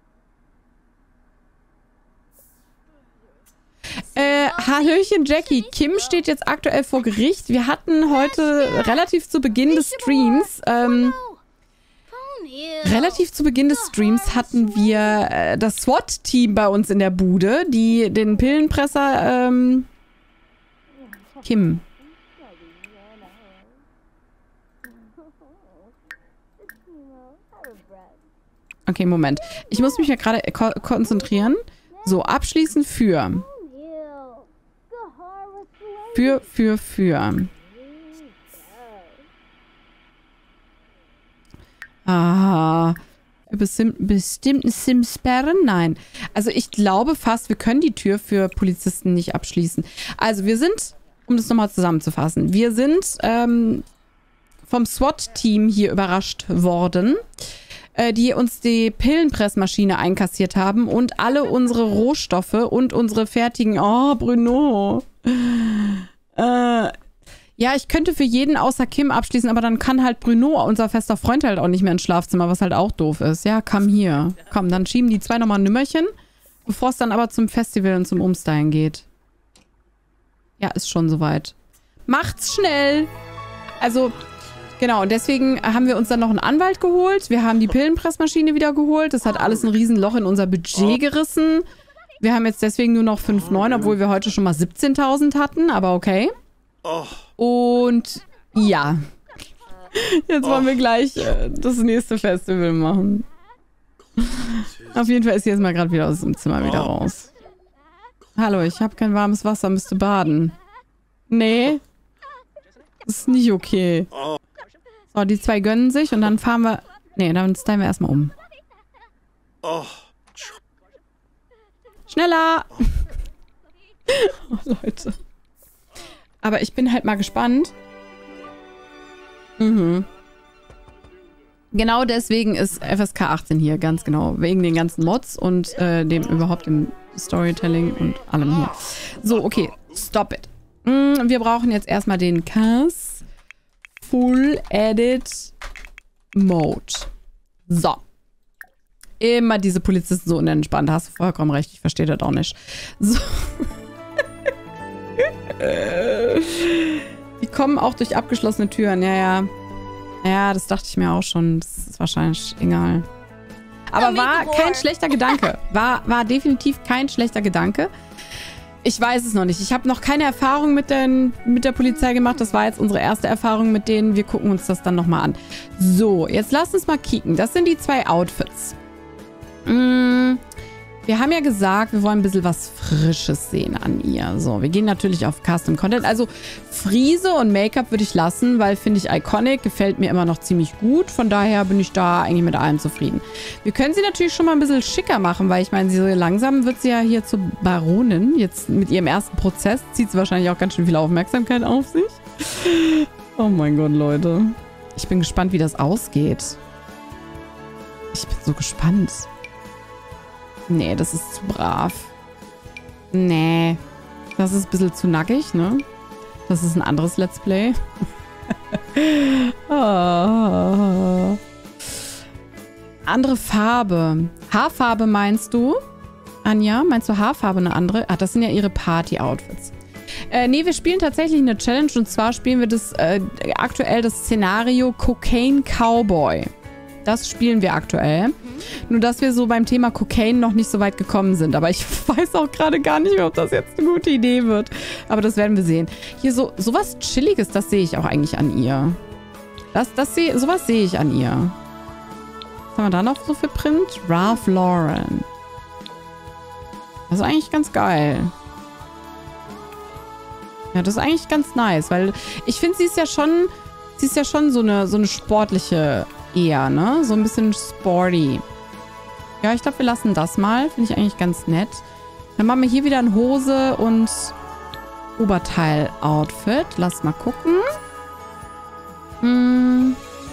Äh, Hallöchen Jackie. Kim steht jetzt aktuell vor Gericht. Wir hatten heute relativ zu Beginn des Streams, ähm, relativ zu Beginn des Streams hatten wir äh, das SWAT-Team bei uns in der Bude, die den Pillenpresser, ähm, Kim. Okay, Moment. Ich muss mich ja gerade ko konzentrieren. So, abschließend für. Für, für, für. Ah. Bestimmten Sim sperren? Nein. Also ich glaube fast, wir können die Tür für Polizisten nicht abschließen. Also wir sind, um das nochmal zusammenzufassen, wir sind ähm, vom SWAT-Team hier überrascht worden, äh, die uns die Pillenpressmaschine einkassiert haben und alle unsere Rohstoffe und unsere fertigen... Oh, Bruno. Äh... Ja, ich könnte für jeden außer Kim abschließen, aber dann kann halt Bruno, unser fester Freund, halt auch nicht mehr ins Schlafzimmer, was halt auch doof ist. Ja, komm hier. Komm, dann schieben die zwei nochmal ein Nümmerchen, bevor es dann aber zum Festival und zum Umstylen geht. Ja, ist schon soweit. Macht's schnell! Also, genau, und deswegen haben wir uns dann noch einen Anwalt geholt. Wir haben die Pillenpressmaschine wieder geholt. Das hat alles ein Riesenloch in unser Budget gerissen. Wir haben jetzt deswegen nur noch fünf Komma neun, obwohl wir heute schon mal siebzehntausend hatten, aber okay. Und ja, jetzt wollen wir gleich äh, das nächste Festival machen. Auf jeden Fall ist sie jetzt mal gerade wieder aus dem Zimmer wieder raus. Hallo, ich habe kein warmes Wasser, müsste baden. Nee, das ist nicht okay. So, die zwei gönnen sich und dann fahren wir... Nee, dann stylen wir erstmal um. Schneller! Oh, Leute. Aber ich bin halt mal gespannt. Mhm. Genau deswegen ist F S K achtzehn hier, ganz genau. Wegen den ganzen Mods und äh, dem überhaupt dem Storytelling und allem hier. So, okay. Stop it. Mm, wir brauchen jetzt erstmal den Cast Full Edit Mode. So. Immer diese Polizisten so unentspannt. Hast du vollkommen recht. Ich verstehe das auch nicht. So. Die kommen auch durch abgeschlossene Türen. Ja, ja. Ja, das dachte ich mir auch schon. Das ist wahrscheinlich egal. Aber war kein schlechter Gedanke. War, war definitiv kein schlechter Gedanke. Ich weiß es noch nicht. Ich habe noch keine Erfahrung mit, den, mit der Polizei gemacht. Das war jetzt unsere erste Erfahrung mit denen. Wir gucken uns das dann nochmal an. So, jetzt lass uns mal kicken. Das sind die zwei Outfits. Mmh. Wir haben ja gesagt, wir wollen ein bisschen was Frisches sehen an ihr. So, wir gehen natürlich auf Custom Content. Also Frise und Make-up würde ich lassen, weil finde ich iconic, gefällt mir immer noch ziemlich gut. Von daher bin ich da eigentlich mit allem zufrieden. Wir können sie natürlich schon mal ein bisschen schicker machen, weil ich meine, so langsam wird sie ja hier zur Baronin. Jetzt mit ihrem ersten Prozess zieht sie wahrscheinlich auch ganz schön viel Aufmerksamkeit auf sich. Oh mein Gott, Leute. Ich bin gespannt, wie das ausgeht. Ich bin so gespannt. Nee, das ist zu brav. Nee. Das ist ein bisschen zu nackig, ne? Das ist ein anderes Let's Play. Oh. Andere Farbe. Haarfarbe meinst du? Anja, meinst du Haarfarbe eine andere? Ach, das sind ja ihre Party-Outfits. Äh, nee, wir spielen tatsächlich eine Challenge und zwar spielen wir das äh, aktuell das Szenario Cocaine Cowboy. Das spielen wir aktuell. Nur, dass wir so beim Thema Cocaine noch nicht so weit gekommen sind. Aber ich weiß auch gerade gar nicht mehr, ob das jetzt eine gute Idee wird. Aber das werden wir sehen. Hier so sowas Chilliges, das sehe ich auch eigentlich an ihr. Das, das seh, sowas sehe ich an ihr. Was haben wir da noch so für Print? Ralph Lauren. Das ist eigentlich ganz geil. Ja, das ist eigentlich ganz nice, weil ich finde, sie ist ja schon, sie ist ja schon so eine, so eine sportliche eher, ne? So ein bisschen sporty. Ja, ich glaube, wir lassen das mal. Finde ich eigentlich ganz nett. Dann machen wir hier wieder ein Hose und Oberteil-Outfit. Lass mal gucken. Hm.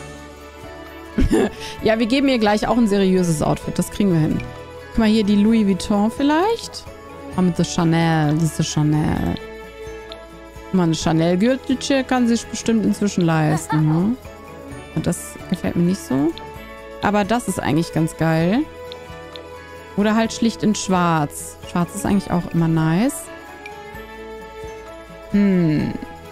Ja, wir geben ihr gleich auch ein seriöses Outfit. Das kriegen wir hin. Guck mal hier, die Louis Vuitton vielleicht. Oh, mit der Chanel. Das ist der Chanel. Mal eine Chanel-Gürtelchen kann sich bestimmt inzwischen leisten, ne? Und das gefällt mir nicht so. Aber das ist eigentlich ganz geil. Oder halt schlicht in schwarz. Schwarz ist eigentlich auch immer nice. Hm.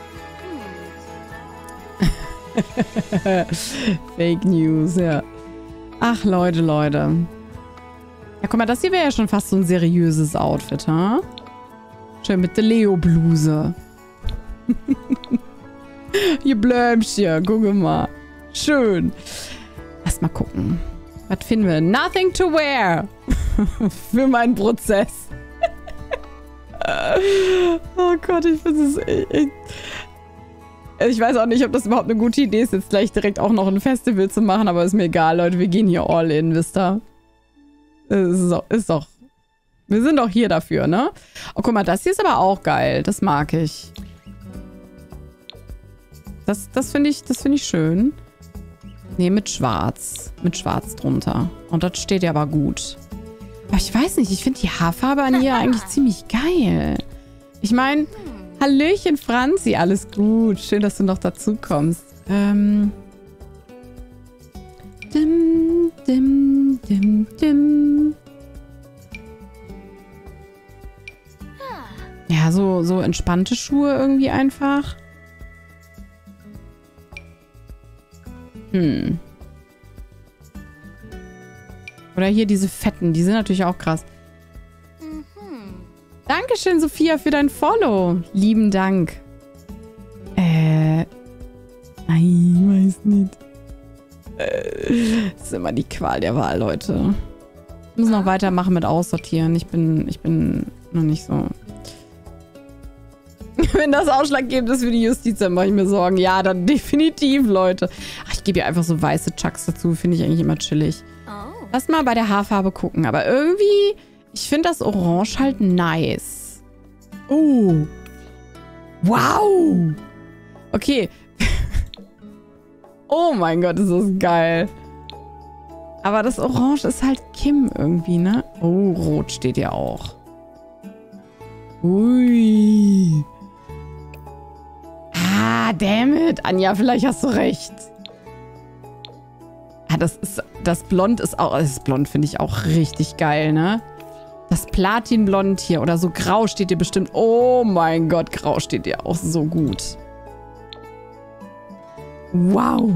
Fake News, ja. Ach, Leute, Leute. Ja, guck mal, das hier wäre ja schon fast so ein seriöses Outfit, ha? Schön mit der Leo-Bluse. Ihr Blömchen, guck mal. Schön. Lass mal gucken. Was finden wir? Nothing to wear. Für meinen Prozess. Oh Gott, ich finde es... Ich, ich weiß auch nicht, ob das überhaupt eine gute Idee ist, jetzt gleich direkt auch noch ein Festival zu machen, aber ist mir egal, Leute. Wir gehen hier all in, wisst ihr? Ist doch, ist doch... Wir sind doch hier dafür, ne? Oh, guck mal, das hier ist aber auch geil. Das mag ich. Das, das finde ich, das finde ich schön. Nee, mit Schwarz. Mit Schwarz drunter. Und das steht ja aber gut. Aber ich weiß nicht, ich finde die Haarfarbe an ihr eigentlich ziemlich geil. Ich meine, Hallöchen Franzi, alles gut. Schön, dass du noch dazu kommst. Ähm. Dim, dim, dim, dim. Ja, so, so entspannte Schuhe irgendwie einfach. Hm. Oder hier diese fetten, die sind natürlich auch krass. Mhm. Dankeschön, Sophia, für dein Follow. Lieben Dank. Äh. Nein, weiß nicht. Äh, das ist immer die Qual der Wahl, Leute. Ich muss noch weitermachen mit Aussortieren. Ich bin, ich bin noch nicht so. Wenn das ausschlaggebend ist für die Justiz, dann mache ich mir Sorgen. Ja, dann definitiv, Leute. Ach, ich gebe hier einfach so weiße Chucks dazu. Finde ich eigentlich immer chillig. Oh. Lass mal bei der Haarfarbe gucken. Aber irgendwie, ich finde das Orange halt nice. Oh. Wow. Okay. Oh mein Gott, ist das geil. Aber das Orange ist halt Kim irgendwie, ne? Oh, Rot steht ja auch. Ui. Ah, damn it. Anja, vielleicht hast du recht. Ah, das ist, das Blond ist auch, das Blond finde ich auch richtig geil, ne? Das Platinblond hier oder so Grau steht dir bestimmt. Oh mein Gott, Grau steht dir auch so gut. Wow.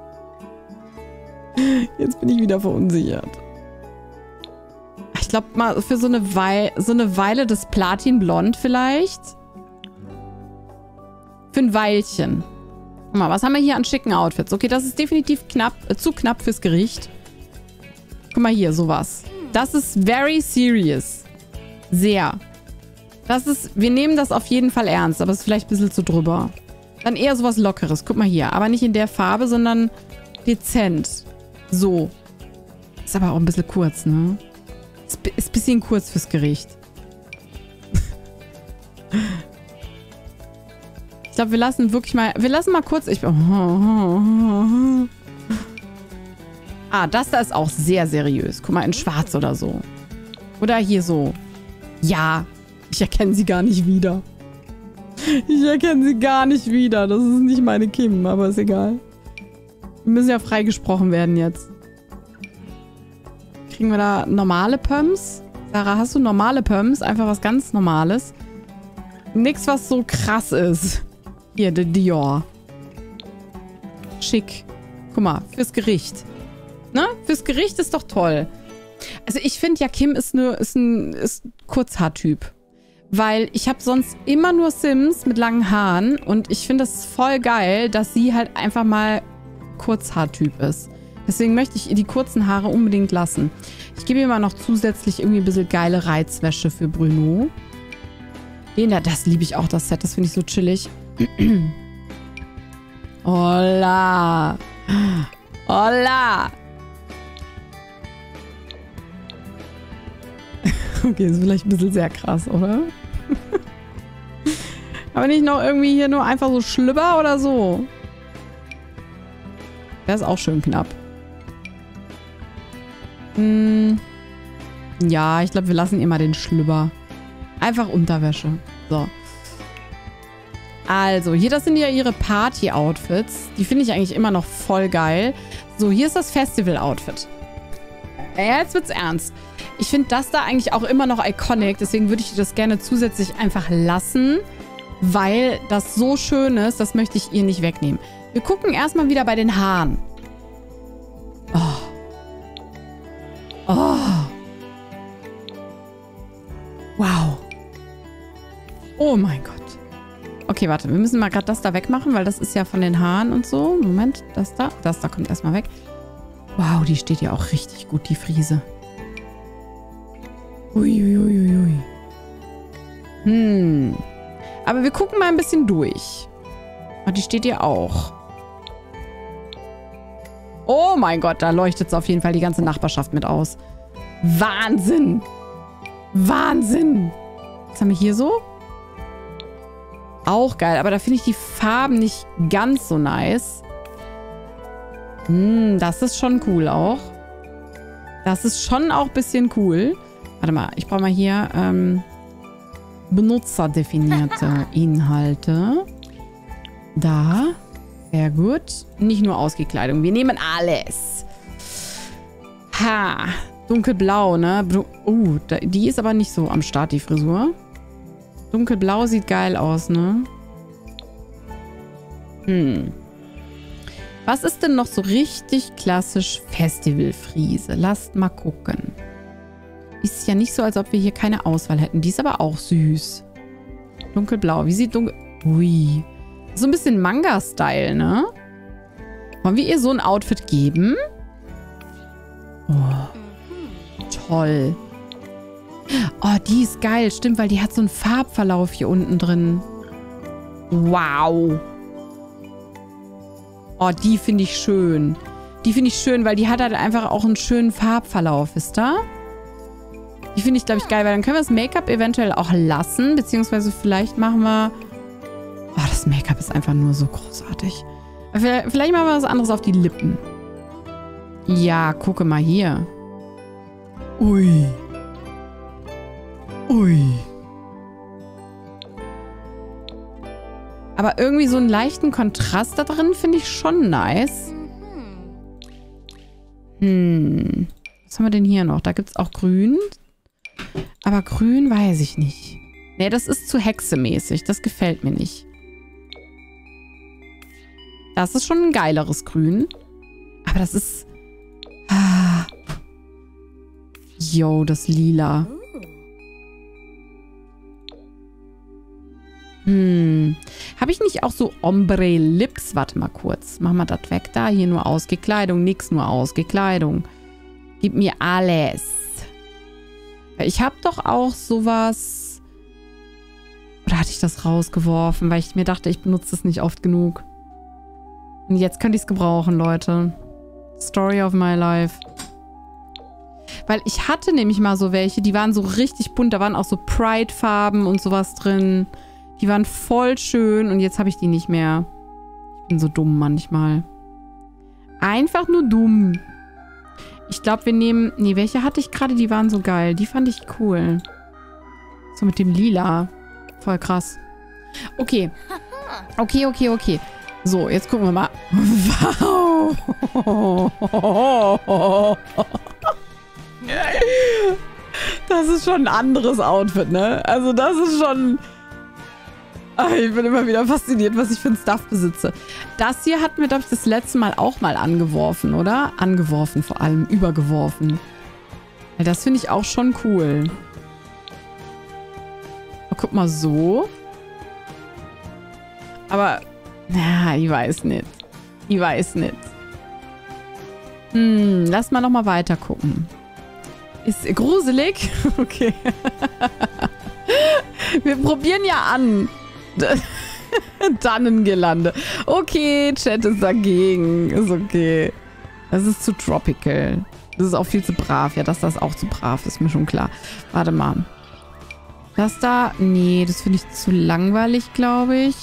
Jetzt bin ich wieder verunsichert. Ich glaube mal für so eine, Weile, so eine Weile das Platinblond vielleicht. Für ein Weilchen. Guck mal, was haben wir hier an schicken Outfits? Okay, das ist definitiv knapp, äh, zu knapp fürs Gericht. Guck mal hier, sowas. Das ist very serious. Sehr. Das ist, wir nehmen das auf jeden Fall ernst, aber es ist vielleicht ein bisschen zu drüber. Dann eher sowas Lockeres. Guck mal hier. Aber nicht in der Farbe, sondern dezent. So. Ist aber auch ein bisschen kurz, ne? Ist, ist ein bisschen kurz fürs Gericht. Ich glaube, wir lassen wirklich mal... Wir lassen mal kurz... Ich, oh, oh, oh. Ah, das da ist auch sehr seriös. Guck mal, in schwarz oder so. Oder hier so. Ja. Ich erkenne sie gar nicht wieder. Ich erkenne sie gar nicht wieder. Das ist nicht meine Kim, aber ist egal. Wir müssen ja freigesprochen werden jetzt. Kriegen wir da normale Pumps? Sarah, hast du normale Pumps? Einfach was ganz Normales. Nix, was so krass ist. Hier, der Dior. Schick. Guck mal, fürs Gericht. Ne? Fürs Gericht ist doch toll. Also ich finde ja, Kim ist, ne, ist ein ist Kurzhaartyp. Weil ich habe sonst immer nur Sims mit langen Haaren. Und ich finde es voll geil, dass sie halt einfach mal Kurzhaartyp ist. Deswegen möchte ich ihr die kurzen Haare unbedingt lassen. Ich gebe ihr mal noch zusätzlich irgendwie ein bisschen geile Reizwäsche für Bruno. Den da, das liebe ich auch, das Set. Das finde ich so chillig. Hola. Hola. Okay, ist vielleicht ein bisschen sehr krass, oder? Aber nicht noch irgendwie hier nur einfach so Schlüpper oder so. Der ist auch schön knapp. Hm. Ja, ich glaube, wir lassen ihr mal den Schlüpper. Einfach Unterwäsche. So. Also, hier, das sind ja ihre Party-Outfits. Die finde ich eigentlich immer noch voll geil. So, hier ist das Festival-Outfit. Ja, jetzt wird's ernst. Ich finde das da eigentlich auch immer noch iconic. Deswegen würde ich das gerne zusätzlich einfach lassen. Weil das so schön ist, das möchte ich ihr nicht wegnehmen. Wir gucken erstmal wieder bei den Haaren. Oh. Oh. Wow. Oh mein Gott. Okay, warte. Wir müssen mal gerade das da wegmachen, weil das ist ja von den Haaren und so. Moment, das da. Das da kommt erstmal weg. Wow, die steht ja auch richtig gut, die Frise. Uiuiuiui. Ui, ui. Hm. Aber wir gucken mal ein bisschen durch. Oh, die steht ja auch. Oh mein Gott, da leuchtet es auf jeden Fall die ganze Nachbarschaft mit aus. Wahnsinn. Wahnsinn. Was haben wir hier so? Auch geil, aber da finde ich die Farben nicht ganz so nice. Hm, das ist schon cool auch. Das ist schon auch ein bisschen cool. Warte mal, ich brauche mal hier ähm, benutzerdefinierte Inhalte. Da. Sehr gut. Nicht nur Ausgekleidung. Wir nehmen alles. Ha. Dunkelblau, ne? Oh, da, die ist aber nicht so am Start, die Frisur. Dunkelblau sieht geil aus, ne? Hm. Was ist denn noch so richtig klassisch Festivalfriese? Lasst mal gucken. Ist ja nicht so, als ob wir hier keine Auswahl hätten. Die ist aber auch süß. Dunkelblau. Wie sieht dunkel... Ui. So ein bisschen Manga-Style, ne? Wollen wir ihr so ein Outfit geben? Oh. Toll. Oh, die ist geil. Stimmt, weil die hat so einen Farbverlauf hier unten drin. Wow. Oh, die finde ich schön. Die finde ich schön, weil die hat halt einfach auch einen schönen Farbverlauf, wisst ihr? Die finde ich, glaube ich, geil, weil dann können wir das Make-up eventuell auch lassen, beziehungsweise vielleicht machen wir... Oh, das Make-up ist einfach nur so großartig. Vielleicht, vielleicht machen wir was anderes auf die Lippen. Ja, gucke mal hier. Ui. Ui. Aber irgendwie so einen leichten Kontrast da drin finde ich schon nice. Hm. Was haben wir denn hier noch? Da gibt es auch grün. Aber grün weiß ich nicht. Nee, das ist zu hexemäßig. Das gefällt mir nicht. Das ist schon ein geileres Grün. Aber das ist... Ah. Yo, das Lila. Hm. Habe ich nicht auch so Ombre Lips? Warte mal kurz. Machen wir das weg da. Hier nur Ausgekleidung. Nix nur Ausgekleidung. Gib mir alles. Ich habe doch auch sowas... Oder hatte ich das rausgeworfen, weil ich mir dachte, ich benutze es nicht oft genug. Und jetzt könnte ich es gebrauchen, Leute. Story of my life. Weil ich hatte nämlich mal so welche, die waren so richtig bunt. Da waren auch so Pride-Farben und sowas drin. Die waren voll schön und jetzt habe ich die nicht mehr. Ich bin so dumm manchmal. Einfach nur dumm. Ich glaube, wir nehmen... Nee, welche hatte ich gerade? Die waren so geil. Die fand ich cool. So mit dem Lila. Voll krass. Okay. Okay, okay, okay. So, jetzt gucken wir mal. Wow. Das ist schon ein anderes Outfit, ne? Also das ist schon... Ach, ich bin immer wieder fasziniert, was ich für ein Stuff besitze. Das hier hatten wir, glaube ich, das letzte Mal auch mal angeworfen, oder? Angeworfen vor allem, übergeworfen. Weil das finde ich auch schon cool. Oh, guck mal, so. Aber, na, ich weiß nicht. Ich weiß nicht. Hm, lass mal nochmal weiter gucken. Ist gruselig? Okay. Wir probieren ja an. Tannengelande. Okay, Chat ist dagegen. Ist okay. Das ist zu tropical. Das ist auch viel zu brav. Ja, dass das auch zu brav ist, mir schon klar. Warte mal. Das da? Nee, das finde ich zu langweilig, glaube ich.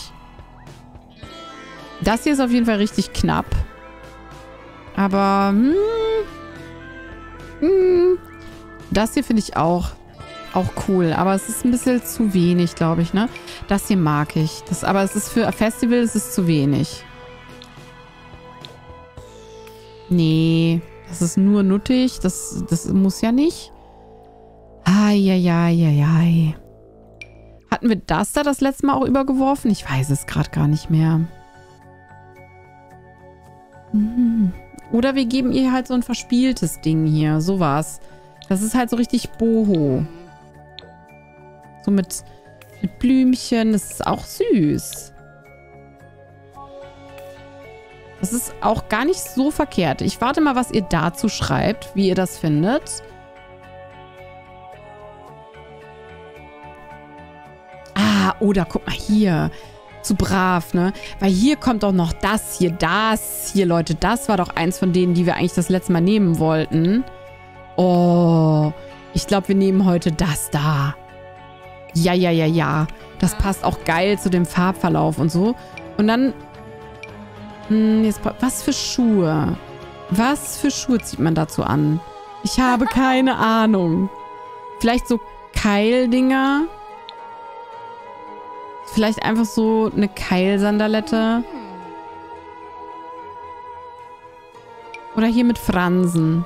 Das hier ist auf jeden Fall richtig knapp. Aber, hm, hm, das hier finde ich auch, auch cool. Aber es ist ein bisschen zu wenig, glaube ich, ne? Das hier mag ich. Das, aber es ist für ein Festival, es ist zu wenig. Nee, das ist nur nuttig. Das, das muss ja nicht. Eieieiei. Hatten wir das da das letzte Mal auch übergeworfen? Ich weiß es gerade gar nicht mehr. Hm. Oder wir geben ihr halt so ein verspieltes Ding hier. Sowas. Das ist halt so richtig boho. So mit, mit Blümchen. Das ist auch süß. Das ist auch gar nicht so verkehrt. Ich warte mal, was ihr dazu schreibt, wie ihr das findet. Ah, oder guck mal hier. Zu brav, ne? Weil hier kommt doch noch das hier, das hier, Leute. Das war doch eins von denen, die wir eigentlich das letzte Mal nehmen wollten. Oh, ich glaube, wir nehmen heute das da. Ja, ja, ja, ja. Das passt auch geil zu dem Farbverlauf und so. Und dann... Hm, jetzt, was für Schuhe? Was für Schuhe zieht man dazu an? Ich habe keine Ahnung. Vielleicht so Keildinger? Vielleicht einfach so eine Keilsandalette. Oder hier mit Fransen.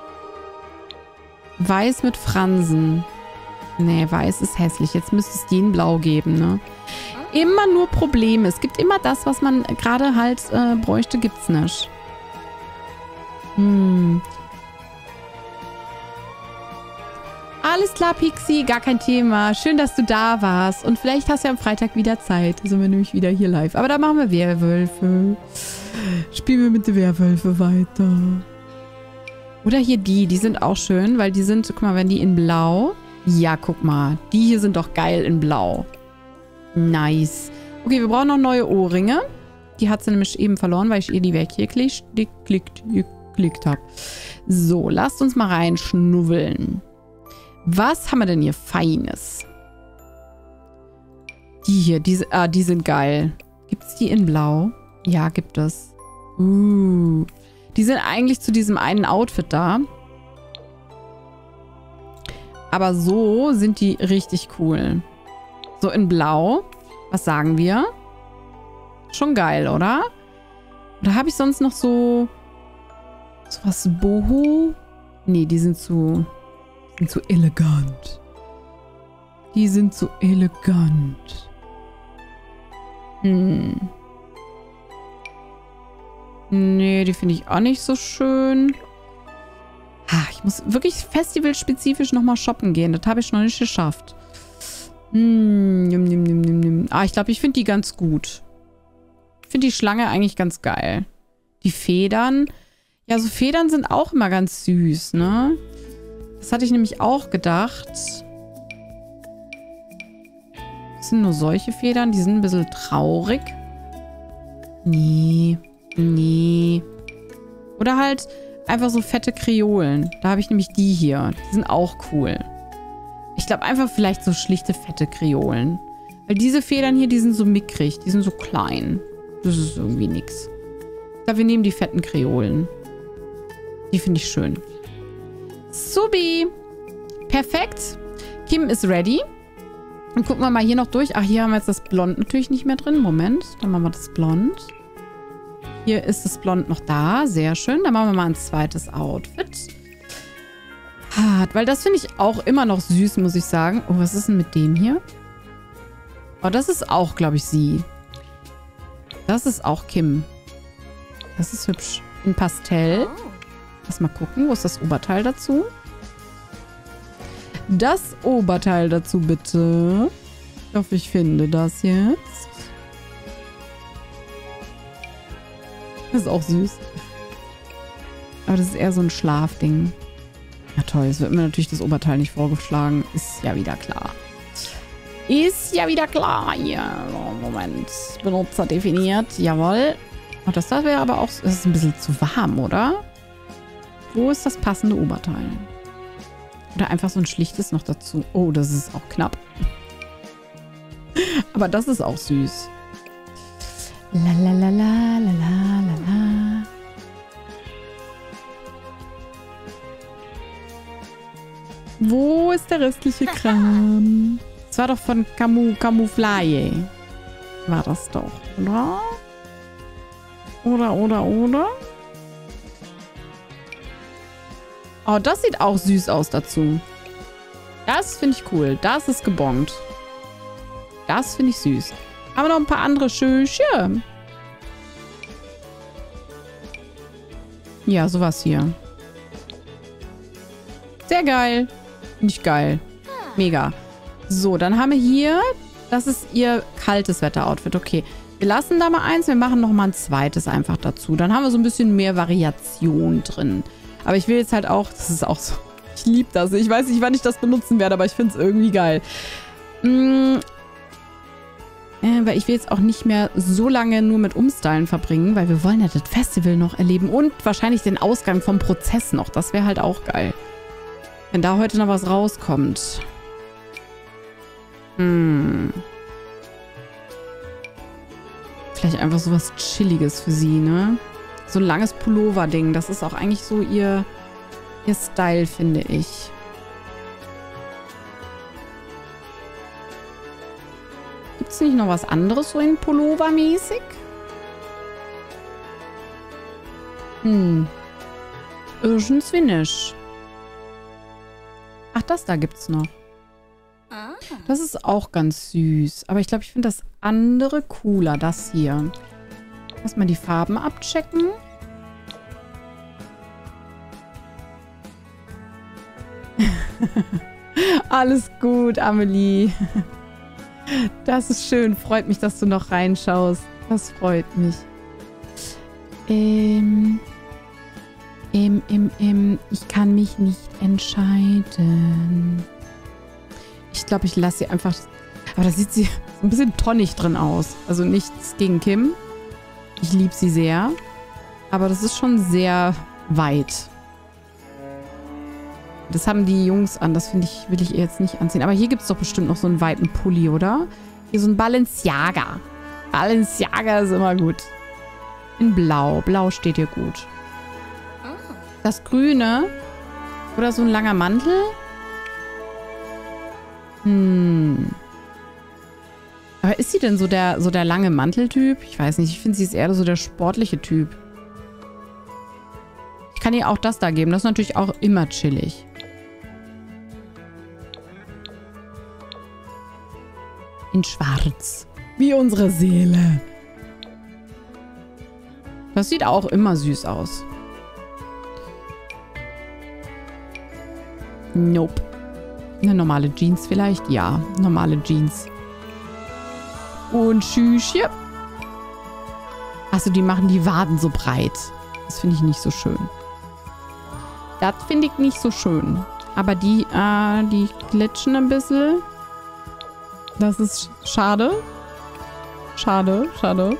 Weiß mit Fransen. Nee, weiß ist hässlich. Jetzt müsste es den blau geben, ne? Immer nur Probleme. Es gibt immer das, was man gerade halt äh, bräuchte, gibt's nicht. Hm. Alles klar, Pixie, gar kein Thema. Schön, dass du da warst. Und vielleicht hast du ja am Freitag wieder Zeit. Da sind wir nämlich wieder hier live. Aber da machen wir Werwölfe. Spielen wir mit den Werwölfe weiter. Oder hier die. Die sind auch schön, weil die sind, guck mal, wenn die in blau. Ja, guck mal. Die hier sind doch geil in blau. Nice. Okay, wir brauchen noch neue Ohrringe. Die hat sie nämlich eben verloren, weil ich ihr die weggeklickt geklickt, geklickt habe. So, lasst uns mal reinschnuffeln. Was haben wir denn hier Feines? Die hier, diese, ah, die sind geil. Gibt es die in blau? Ja, gibt es. Uh. Die sind eigentlich zu diesem einen Outfit da. Aber so sind die richtig cool. So in blau. Was sagen wir? Schon geil, oder? Oder habe ich sonst noch so... So was Boho? Nee, die sind zu... sind zu elegant. Die sind so elegant. Hm. Nee, die finde ich auch nicht so schön. Ah, ich muss wirklich festivalspezifisch nochmal shoppen gehen. Das habe ich noch nicht geschafft. Hm, nimm, nimm, nimm, nimm, nimm. Ah, ich glaube, ich finde die ganz gut. Ich finde die Schlange eigentlich ganz geil. Die Federn. Ja, so Federn sind auch immer ganz süß, ne? Das hatte ich nämlich auch gedacht. Das sind nur solche Federn. Die sind ein bisschen traurig. Nee. Nee. Oder halt einfach so fette Kreolen. Da habe ich nämlich die hier. Die sind auch cool. Ich glaube einfach vielleicht so schlichte, fette Kreolen. Weil diese Federn hier, die sind so mickrig. Die sind so klein. Das ist irgendwie nix. Ich glaube, wir nehmen die fetten Kreolen. Die finde ich schön. Subi. Perfekt. Kim ist ready. Dann gucken wir mal hier noch durch. Ach, hier haben wir jetzt das Blond natürlich nicht mehr drin. Moment. Dann machen wir das Blond. Hier ist das Blond noch da. Sehr schön. Dann machen wir mal ein zweites Outfit. Weil das finde ich auch immer noch süß, muss ich sagen. Oh, was ist denn mit dem hier? Oh, das ist auch, glaube ich, sie. Das ist auch Kim. Das ist hübsch. In Pastell. Lass mal gucken. Wo ist das Oberteil dazu? Das Oberteil dazu, bitte. Ich hoffe, ich finde das jetzt. Das ist auch süß. Aber das ist eher so ein Schlafding. Ja, toll. Es wird mir natürlich das Oberteil nicht vorgeschlagen. Ist ja wieder klar. Ist ja wieder klar. Hier. Moment. Benutzer definiert. Jawohl. Oh, das da wäre aber auch... Das ist ein bisschen zu warm, oder? Wo ist das passende Oberteil? Oder einfach so ein schlichtes noch dazu. Oh, das ist auch knapp. Aber das ist auch süß. La la la la la la la la. Wo ist der restliche Kram? Das war doch von Camu Camouflage. War das doch, oder? Oder, oder, oder? Oh, das sieht auch süß aus dazu. Das finde ich cool. Das ist gebongt. Das finde ich süß. Haben wir noch ein paar andere Schöche? Ja, sowas hier. Sehr geil. Finde ich geil. Mega. So, dann haben wir hier... Das ist ihr kaltes Wetter-Outfit. Okay. Wir lassen da mal eins. Wir machen noch mal ein zweites einfach dazu. Dann haben wir so ein bisschen mehr Variation drin. Aber ich will jetzt halt auch... Das ist auch so... Ich liebe das. Ich weiß nicht, wann ich das benutzen werde, aber ich finde es irgendwie geil. Mm, äh, weil ich will jetzt auch nicht mehr so lange nur mit Umstylen verbringen, weil wir wollen ja das Festival noch erleben und wahrscheinlich den Ausgang vom Prozess noch. Das wäre halt auch geil. Wenn da heute noch was rauskommt. Hm. Vielleicht einfach so was Chilliges für sie, ne? So ein langes Pullover-Ding. Das ist auch eigentlich so ihr, ihr Style, finde ich. Gibt es nicht noch was anderes so in Pullover-mäßig? Hm. Irgendwie nicht. Ach, das da gibt's noch. Das ist auch ganz süß. Aber ich glaube, ich finde das andere cooler, das hier. Lass mal die Farben abchecken. Alles gut, Amelie. Das ist schön. Freut mich, dass du noch reinschaust. Das freut mich. Ähm... Ähm, ähm, ähm, ich kann mich nicht entscheiden. Ich glaube, ich lasse sie einfach... Aber da sieht sie so ein bisschen tonnig drin aus. Also nichts gegen Kim. Ich liebe sie sehr. Aber das ist schon sehr weit. Das haben die Jungs an. Das finde ich, will ich ihr jetzt nicht anziehen. Aber hier gibt es doch bestimmt noch so einen weiten Pulli, oder? Hier so ein Balenciaga. Balenciaga ist immer gut. In Blau. Blau steht ihr gut. Das Grüne. Oder so ein langer Mantel. Hm. Aber ist sie denn so der, so der lange Manteltyp? Ich weiß nicht. Ich finde, sie ist eher so der sportliche Typ. Ich kann ihr auch das da geben. Das ist natürlich auch immer chillig. In schwarz. Wie unsere Seele. Das sieht auch immer süß aus. Nope. Eine normale Jeans vielleicht? Ja, normale Jeans. Und Schüchchen. Achso, die machen die Waden so breit. Das finde ich nicht so schön. Das finde ich nicht so schön. Aber die, äh, die glitschen ein bisschen. Das ist schade. Schade, schade.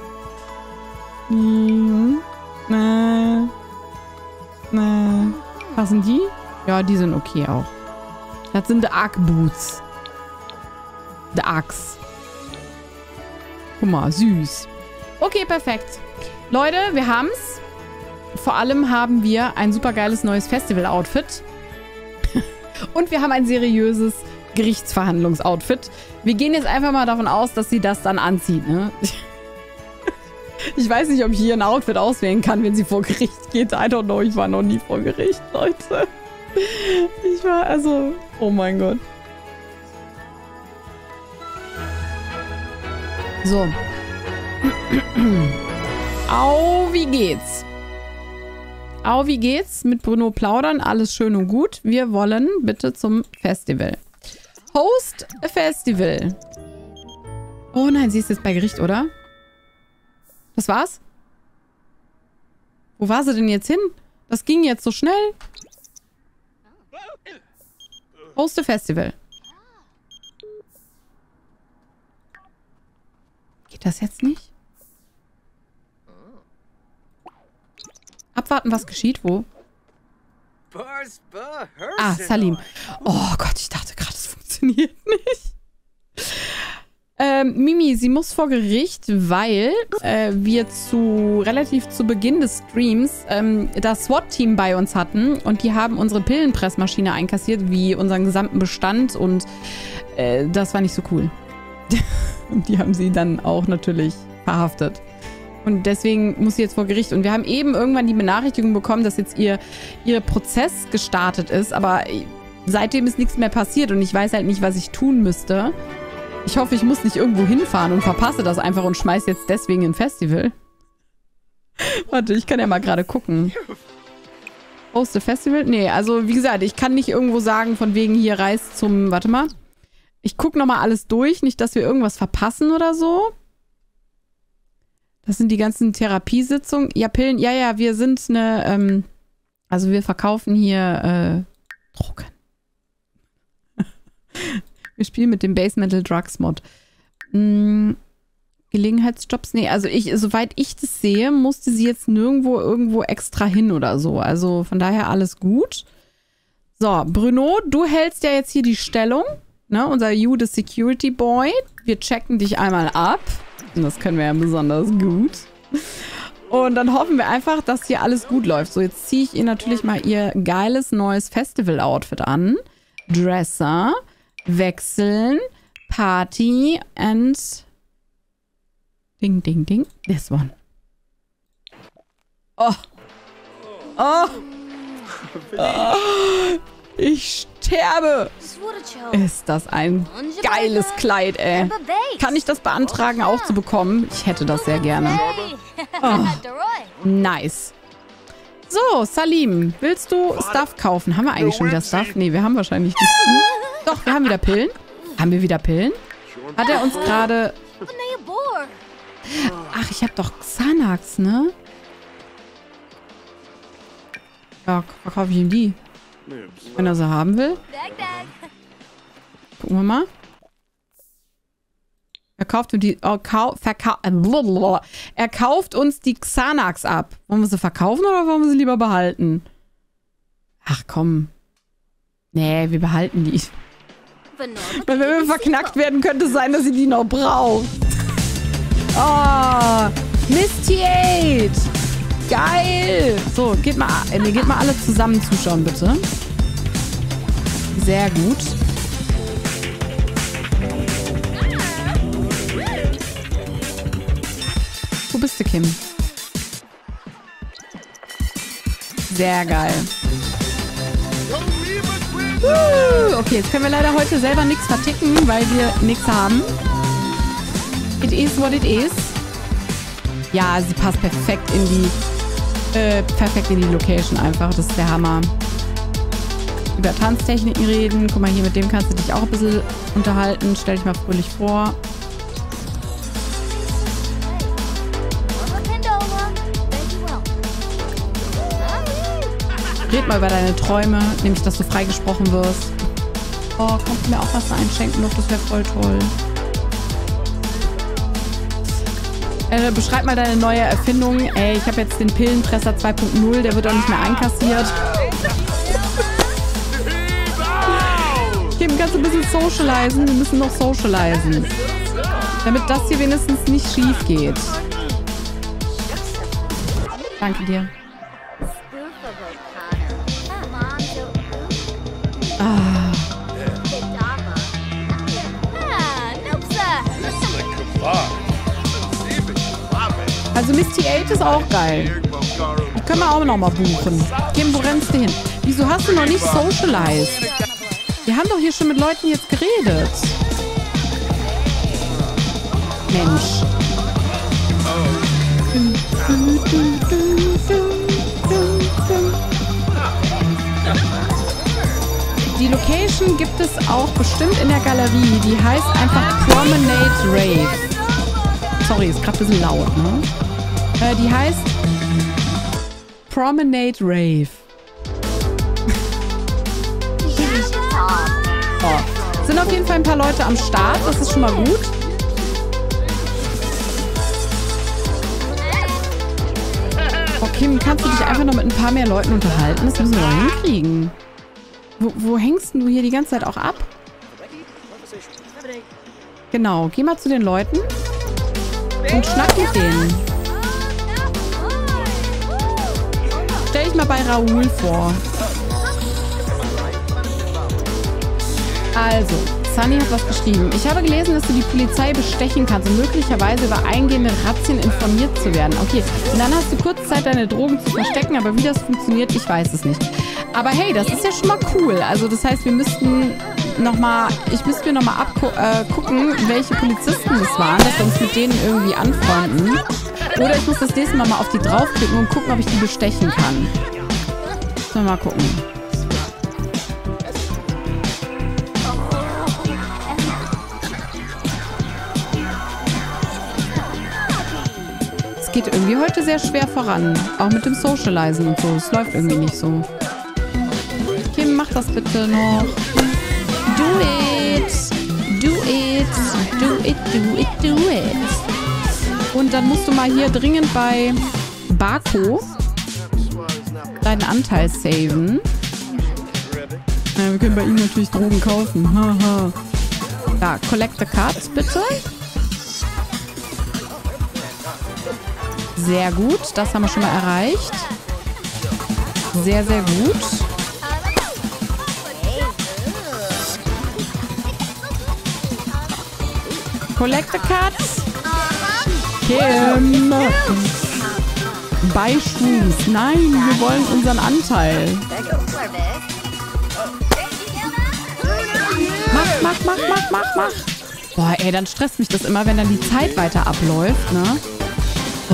Hm. Nee. Nee. Passen die? Ja, die sind okay auch. Das sind die Arc Boots. Die Arcs. Guck mal, süß. Okay, perfekt. Leute, wir haben's. Vor allem haben wir ein super geiles neues Festival-Outfit. Und wir haben ein seriöses Gerichtsverhandlungs-Outfit. Wir gehen jetzt einfach mal davon aus, dass sie das dann anzieht, ne? Ich weiß nicht, ob ich hier ein Outfit auswählen kann, wenn sie vor Gericht geht. I don't know, ich war noch nie vor Gericht, Leute. Ich war, also, oh mein Gott. So. Au, wie geht's? Au, wie geht's? Mit Bruno plaudern, alles schön und gut. Wir wollen bitte zum Festival. Host a Festival. Oh nein, sie ist jetzt bei Gericht, oder? Das war's? Wo war sie denn jetzt hin? Das ging jetzt so schnell. Host a Festival. Geht das jetzt nicht? Abwarten, was geschieht. Wo? Ah, Salim. Oh Gott, ich dachte gerade, es funktioniert nicht. Ähm, Mimi, sie muss vor Gericht, weil äh, wir zu relativ zu Beginn des Streams ähm, das SWAT-Team bei uns hatten und die haben unsere Pillenpressmaschine einkassiert, wie unseren gesamten Bestand und äh, das war nicht so cool. Und die haben sie dann auch natürlich verhaftet. Und deswegen muss sie jetzt vor Gericht. Und wir haben eben irgendwann die Benachrichtigung bekommen, dass jetzt ihr, ihr Prozess gestartet ist. Aber seitdem ist nichts mehr passiert und ich weiß halt nicht, was ich tun müsste. Ich hoffe, ich muss nicht irgendwo hinfahren und verpasse das einfach und schmeiß jetzt deswegen ein Festival. Warte, ich kann ja mal gerade gucken. Host a Festival? Nee, also wie gesagt, ich kann nicht irgendwo sagen, von wegen hier reist zum... Warte mal. Ich gucke nochmal alles durch. Nicht, dass wir irgendwas verpassen oder so. Das sind die ganzen Therapiesitzungen. Ja, Pillen. Ja, ja, wir sind eine... Ähm, also wir verkaufen hier äh, Drogen. Wir spielen mit dem Base Metal Drugs Mod. Hm, Gelegenheitsjobs? Nee, also ich, soweit ich das sehe, musste sie jetzt nirgendwo irgendwo extra hin oder so. Also von daher alles gut. So, Bruno, du hältst ja jetzt hier die Stellung. Ne, unser Jude Security Boy. Wir checken dich einmal ab. Und das können wir ja besonders gut. Und dann hoffen wir einfach, dass hier alles gut läuft. So, jetzt ziehe ich ihr natürlich mal ihr geiles neues Festival-Outfit an. Dresser. Wechseln. Party. And ding, ding, ding. This one. Oh. Oh. Oh. Ich sterbe. Ist das ein geiles Kleid, ey. Kann ich das beantragen, auch zu bekommen? Ich hätte das sehr gerne. Oh, nice. So, Salim, willst du Stuff kaufen? Haben wir eigentlich schon wieder Stuff? Nee, wir haben wahrscheinlich nicht. Doch, wir haben wieder Pillen. Haben wir wieder Pillen? Hat er uns gerade... Ach, ich habe doch Xanax, ne? Ja, verkaufe ich ihm die. Wenn er sie haben will. Gucken wir mal. Er kauft, die, oh, kau, verkau, äh, er kauft uns die Xanax ab. Wollen wir sie verkaufen oder wollen wir sie lieber behalten? Ach komm. Nee, wir behalten die. Weil wenn wir verknackt werden, könnte es sein, dass sie die noch braucht. Oh, Misty Eight. Geil. So, geht mal, äh, geht mal alle zusammen zuschauen, bitte. Sehr gut. Wo bist du, Kim? Sehr geil. Uh, okay, jetzt können wir leider heute selber nichts verticken, weil wir nichts haben. It is what it is. Ja, sie passt perfekt in die äh, perfekt in die Location einfach. Das ist der Hammer. Über Tanztechniken reden. Guck mal, hier mit dem kannst du dich auch ein bisschen unterhalten. Stell dich mal fröhlich vor. Red mal über deine Träume, nämlich, dass du freigesprochen wirst. Oh, kannst du mir auch was einschenken noch? Das wäre voll toll. Äh, beschreib mal deine neue Erfindung. Ey, ich habe jetzt den Pillenpresser zwei punkt null, der wird auch nicht mehr einkassiert. Kim, kannst du ein bisschen socialisen? Wir müssen noch socialisen. Damit das hier wenigstens nicht schief geht. Danke dir. Ah. Also Misty Eight ist auch geil. Die können wir auch noch mal buchen. Kim, wo rennst du hin? Wieso hast du noch nicht socialized? Wir haben doch hier schon mit Leuten jetzt geredet. Mensch. Die Location gibt es auch bestimmt in der Galerie. Die heißt einfach Promenade Rave. Sorry, ist gerade ein bisschen laut, ne? Äh, die heißt Promenade Rave. Oh. Sind auf jeden Fall ein paar Leute am Start. Das ist schon mal gut. Oh, Kim, kannst du dich einfach noch mit ein paar mehr Leuten unterhalten? Das müssen wir doch hinkriegen. Wo, wo hängst du hier die ganze Zeit auch ab? Genau, geh mal zu den Leuten und schnack mit denen. Stell dich mal bei Raoul vor. Also, Sunny hat was geschrieben. Ich habe gelesen, dass du die Polizei bestechen kannst, um möglicherweise über eingehende Razzien informiert zu werden. Okay, und dann hast du kurz Zeit, deine Drogen zu verstecken, aber wie das funktioniert, ich weiß es nicht. Aber hey, das ist ja schon mal cool. Also das heißt, wir müssten nochmal, ich müsste mir nochmal abgucken, äh, welche Polizisten das waren, dass wir uns mit denen irgendwie anfreunden. Oder ich muss das nächste Mal mal auf die draufklicken und gucken, ob ich die bestechen kann. Müssen wir mal gucken. Es geht irgendwie heute sehr schwer voran. Auch mit dem Socializen und so. Es läuft irgendwie nicht so. Kim, mach das bitte noch. Do it. Do it. Do it, do it, do it. Und dann musst du mal hier dringend bei Barco deinen Anteil saven. Ja, wir können bei ihm natürlich Drogen kaufen. Haha. Da, collect the cards bitte. Sehr gut, das haben wir schon mal erreicht. Sehr, sehr gut. Collect the cards. Kim. Beischuss. Nein, wir wollen unseren Anteil. mach, mach, mach, mach, mach. Boah, ey, dann stresst mich das immer, wenn dann die Zeit weiter abläuft, ne? Oh.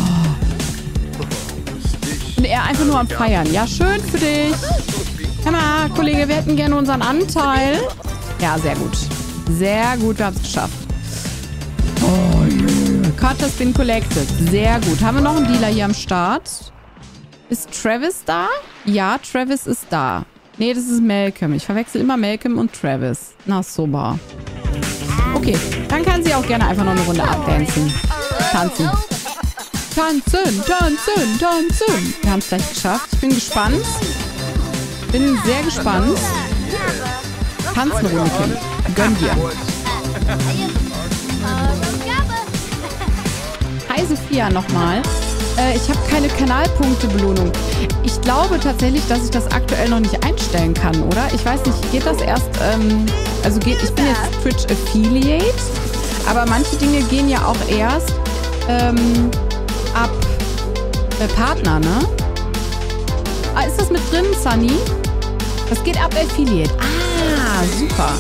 Und er einfach nur am Feiern. Ja, schön für dich. Hammer, Kollege, wir hätten gerne unseren Anteil. Ja, sehr gut. Sehr gut, wir haben es geschafft. Oh, yeah. Cut has been collected. Sehr gut. Haben wir noch einen Dealer hier am Start? Ist Travis da? Ja, Travis ist da. Nee, das ist Malcolm. Ich verwechsel immer Malcolm und Travis. Na, super. Okay, dann kann sie auch gerne einfach noch eine Runde abdancen. Tanzen. Tanzen, tanzen, tanzen. Wir haben es gleich geschafft. Ich bin gespannt. Bin sehr gespannt. Tanz eine Runde, Kim. Gönn dir. Hi, Sophia, nochmal. Äh, ich habe keine Kanalpunkte-Belohnung. Ich glaube tatsächlich, dass ich das aktuell noch nicht einstellen kann, oder? Ich weiß nicht, geht das erst, ähm, also geht, ich bin jetzt Twitch Affiliate, aber manche Dinge gehen ja auch erst ähm, ab äh, Partner, ne? Ah, ist das mit drin, Sunny? Das geht ab Affiliate. Ah, super.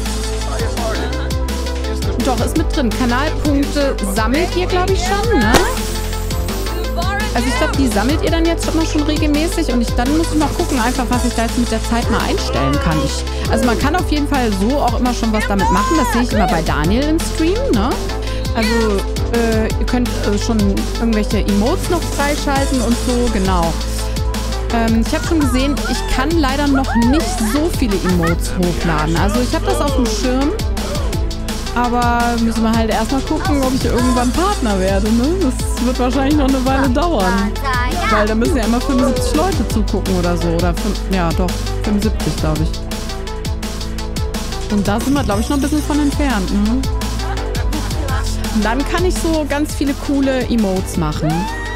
Doch, ist mit drin. Kanalpunkte sammelt ihr, glaube ich, schon, ne? Also ich glaube, die sammelt ihr dann jetzt immer schon regelmäßig und ich, dann muss ich mal gucken, einfach, was ich da jetzt mit der Zeit mal einstellen kann. Ich, also man kann auf jeden Fall so auch immer schon was damit machen. Das sehe ich immer bei Daniel im Stream, ne? Also äh, ihr könnt äh, schon irgendwelche Emotes noch freischalten und so, genau. Ähm, ich habe schon gesehen, ich kann leider noch nicht so viele Emotes hochladen. Also ich habe das auf dem Schirm. Aber müssen wir halt erstmal gucken, ob ich irgendwann Partner werde, ne? Das wird wahrscheinlich noch eine Weile dauern. Weil da müssen ja immer fünfundsiebzig Leute zugucken oder so. Oder fünf, ja, doch, fünfundsiebzig, glaube ich. Und da sind wir, glaube ich, noch ein bisschen von entfernt, ne? Und dann kann ich so ganz viele coole Emotes machen.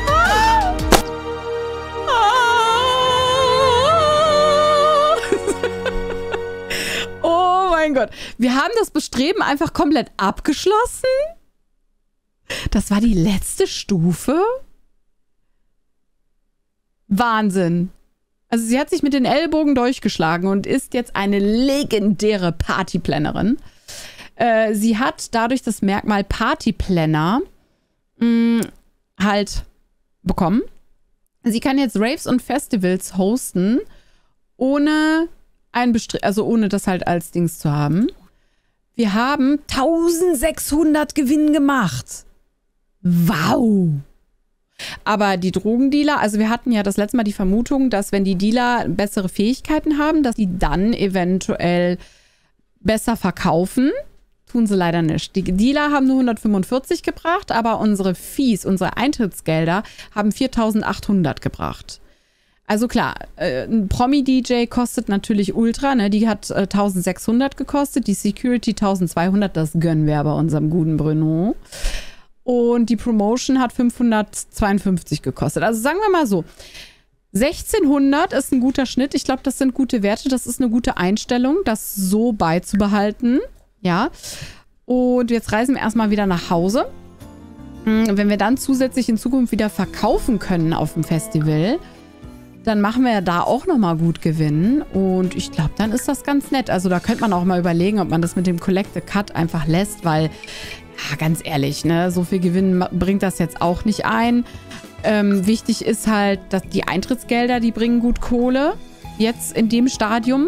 Oh mein Gott. Wir haben das Bestreben einfach komplett abgeschlossen. Das war die letzte Stufe. Wahnsinn. Also sie hat sich mit den Ellbogen durchgeschlagen und ist jetzt eine legendäre Partyplannerin. Äh, sie hat dadurch das Merkmal Partyplanner mh, halt bekommen. Sie kann jetzt Raves und Festivals hosten, ohne ein Bestre- also ohne das halt als Dings zu haben. Wir haben eintausendsechshundert Gewinn gemacht. Wow. Aber die Drogendealer, also wir hatten ja das letzte Mal die Vermutung, dass wenn die Dealer bessere Fähigkeiten haben, dass die dann eventuell besser verkaufen. Tun sie leider nicht. Die Dealer haben nur hundertfünfundvierzig gebracht, aber unsere Fees, unsere Eintrittsgelder haben viertausendachthundert gebracht. Also klar, äh, ein Promi-D J kostet natürlich ultra, ne? Die hat äh, eintausendsechshundert gekostet, die Security eintausendzweihundert, das gönnen wir bei unserem guten Bruno. Und die Promotion hat fünfhundertzweiundfünfzig gekostet. Also sagen wir mal so, sechzehnhundert ist ein guter Schnitt. Ich glaube, das sind gute Werte, das ist eine gute Einstellung, das so beizubehalten. Ja, und jetzt reisen wir erstmal wieder nach Hause. Wenn wir dann zusätzlich in Zukunft wieder verkaufen können auf dem Festival, dann machen wir ja da auch nochmal gut Gewinn. Und ich glaube, dann ist das ganz nett. Also da könnte man auch mal überlegen, ob man das mit dem Collect the Cut einfach lässt, weil, ja, ganz ehrlich, ne, so viel Gewinn bringt das jetzt auch nicht ein. Ähm, wichtig ist halt, dass die Eintrittsgelder, die bringen gut Kohle. Jetzt in dem Stadium.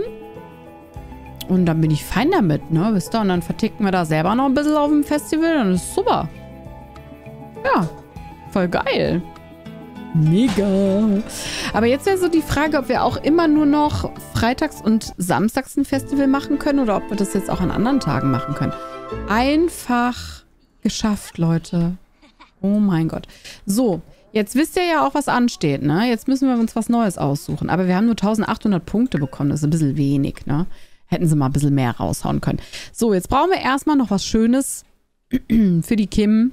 Und dann bin ich fein damit, ne, wisst ihr? Und dann verticken wir da selber noch ein bisschen auf dem Festival. Dann ist super. Ja, voll geil. Mega. Aber jetzt wäre so die Frage, ob wir auch immer nur noch freitags und samstags ein Festival machen können oder ob wir das jetzt auch an anderen Tagen machen können. Einfach geschafft, Leute. Oh mein Gott. So, jetzt wisst ihr ja auch, was ansteht, ne? Jetzt müssen wir uns was Neues aussuchen. Aber wir haben nur eintausendachthundert Punkte bekommen. Das ist ein bisschen wenig, ne? Hätten sie mal ein bisschen mehr raushauen können. So, jetzt brauchen wir erstmal noch was Schönes für die Kim.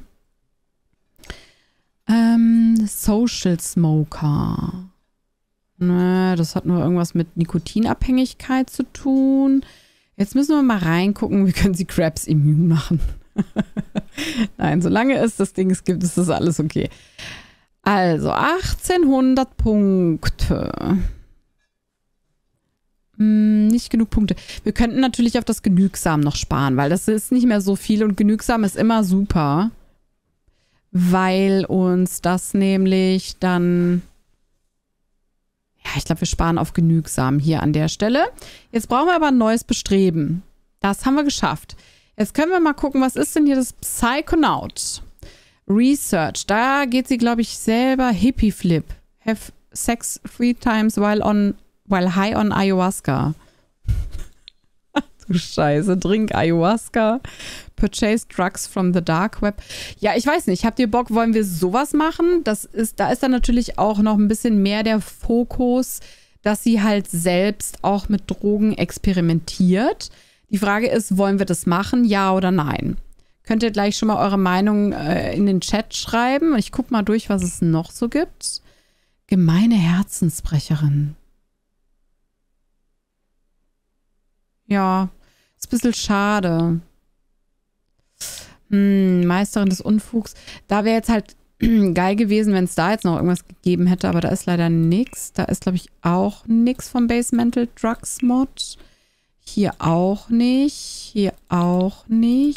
Ähm, Social Smoker. Ne, das hat nur irgendwas mit Nikotinabhängigkeit zu tun. Jetzt müssen wir mal reingucken, wie können sie Crabs immun machen. Nein, solange es das Ding gibt, ist das alles okay. Also, achtzehnhundert Punkte. Hm, nicht genug Punkte. Wir könnten natürlich auf das Genügsam noch sparen, weil das ist nicht mehr so viel und Genügsam ist immer super. Weil uns das nämlich dann... Ja, ich glaube, wir sparen auf Genügsam hier an der Stelle. Jetzt brauchen wir aber ein neues Bestreben. Das haben wir geschafft. Jetzt können wir mal gucken, was ist denn hier das Psychonaut? Research. Da geht sie, glaube ich, selber Hippie Flip. Have sex three times while on while high on Ayahuasca. Du Scheiße. Drink Ayahuasca. Purchase drugs from the dark web. Ja, ich weiß nicht. Habt ihr Bock, wollen wir sowas machen? Das ist, da ist dann natürlich auch noch ein bisschen mehr der Fokus, dass sie halt selbst auch mit Drogen experimentiert. Die Frage ist, wollen wir das machen? Ja oder nein? Könnt ihr gleich schon mal eure Meinung äh, in den Chat schreiben. Ich gucke mal durch, was es noch so gibt. Gemeine Herzensbrecherin. Ja, ist ein bisschen schade. Hm, Meisterin des Unfugs. Da wäre jetzt halt geil gewesen, wenn es da jetzt noch irgendwas gegeben hätte, aber da ist leider nichts. Da ist, glaube ich, auch nichts vom Basemental Drugs Mod. Hier auch nicht. Hier auch nicht.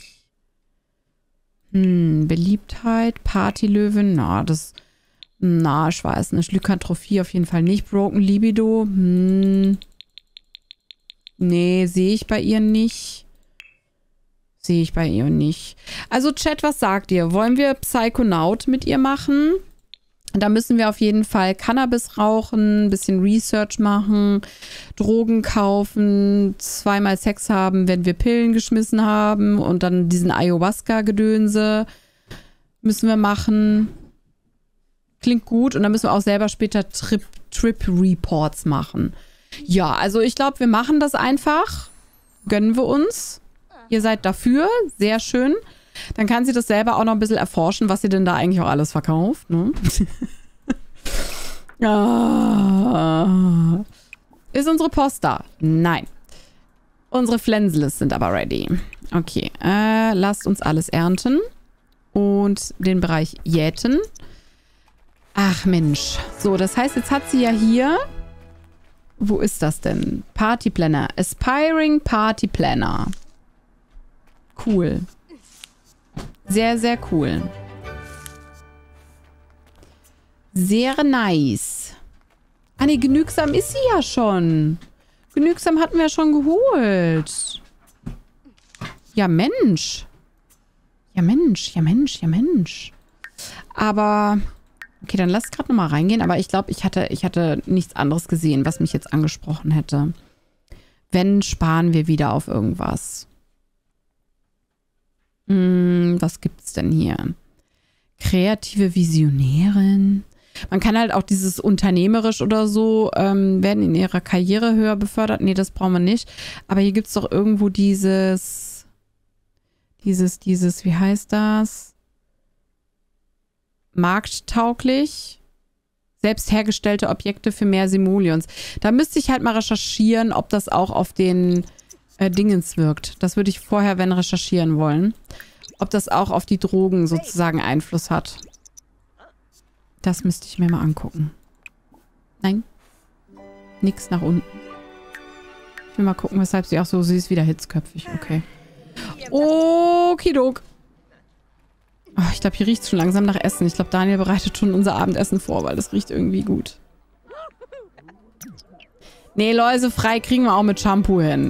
Hm, Beliebtheit, Partylöwen, na, das, na, ich weiß nicht. Lykantrophie auf jeden Fall nicht. Broken Libido, hm. Nee, sehe ich bei ihr nicht. Sehe ich bei ihr nicht. Also Chat, was sagt ihr? Wollen wir Psychonaut mit ihr machen? Da müssen wir auf jeden Fall Cannabis rauchen, ein bisschen Research machen, Drogen kaufen, zweimal Sex haben, wenn wir Pillen geschmissen haben und dann diesen Ayahuasca-Gedönse müssen wir machen. Klingt gut und dann müssen wir auch selber später Trip, Trip-Reports machen. Ja, also ich glaube, wir machen das einfach. Gönnen wir uns. Ihr seid dafür. Sehr schön. Dann kann sie das selber auch noch ein bisschen erforschen, was sie denn da eigentlich auch alles verkauft. Ne? ah. Ist unsere Post da? Nein. Unsere Flenseles sind aber ready. Okay. Äh, lasst uns alles ernten. Und den Bereich jäten. Ach Mensch. So, das heißt, jetzt hat sie ja hier... Wo ist das denn? Party Planner. Aspiring Party Planner. Cool. Sehr, sehr cool. Sehr nice. Ah ne, genügsam ist sie ja schon. Genügsam hatten wir ja schon geholt. Ja, Mensch. Ja, Mensch, ja, Mensch, ja, Mensch. Aber... Okay, dann lasst gerade nochmal reingehen. Aber ich glaube, ich hatte, ich hatte nichts anderes gesehen, was mich jetzt angesprochen hätte. Wenn, sparen wir wieder auf irgendwas. Hm, was gibt's denn hier? Kreative Visionärin. Man kann halt auch dieses unternehmerisch oder so, ähm, werden in ihrer Karriere höher befördert. Nee, das brauchen wir nicht. Aber hier gibt es doch irgendwo dieses, dieses, dieses, wie heißt das? Markttauglich. Selbst hergestellte Objekte für mehr Simoleons. Da müsste ich halt mal recherchieren, ob das auch auf den äh, Dingens wirkt. Das würde ich vorher, wenn, recherchieren wollen. Ob das auch auf die Drogen sozusagen Einfluss hat. Das müsste ich mir mal angucken. Nein. Nix nach unten. Ich will mal gucken, weshalb sie auch so, sie ist wieder hitzköpfig. Okay. Okidok. Oh, ich glaube, hier riecht es schon langsam nach Essen. Ich glaube, Daniel bereitet schon unser Abendessen vor, weil das riecht irgendwie gut. Nee, Läuse frei kriegen wir auch mit Shampoo hin.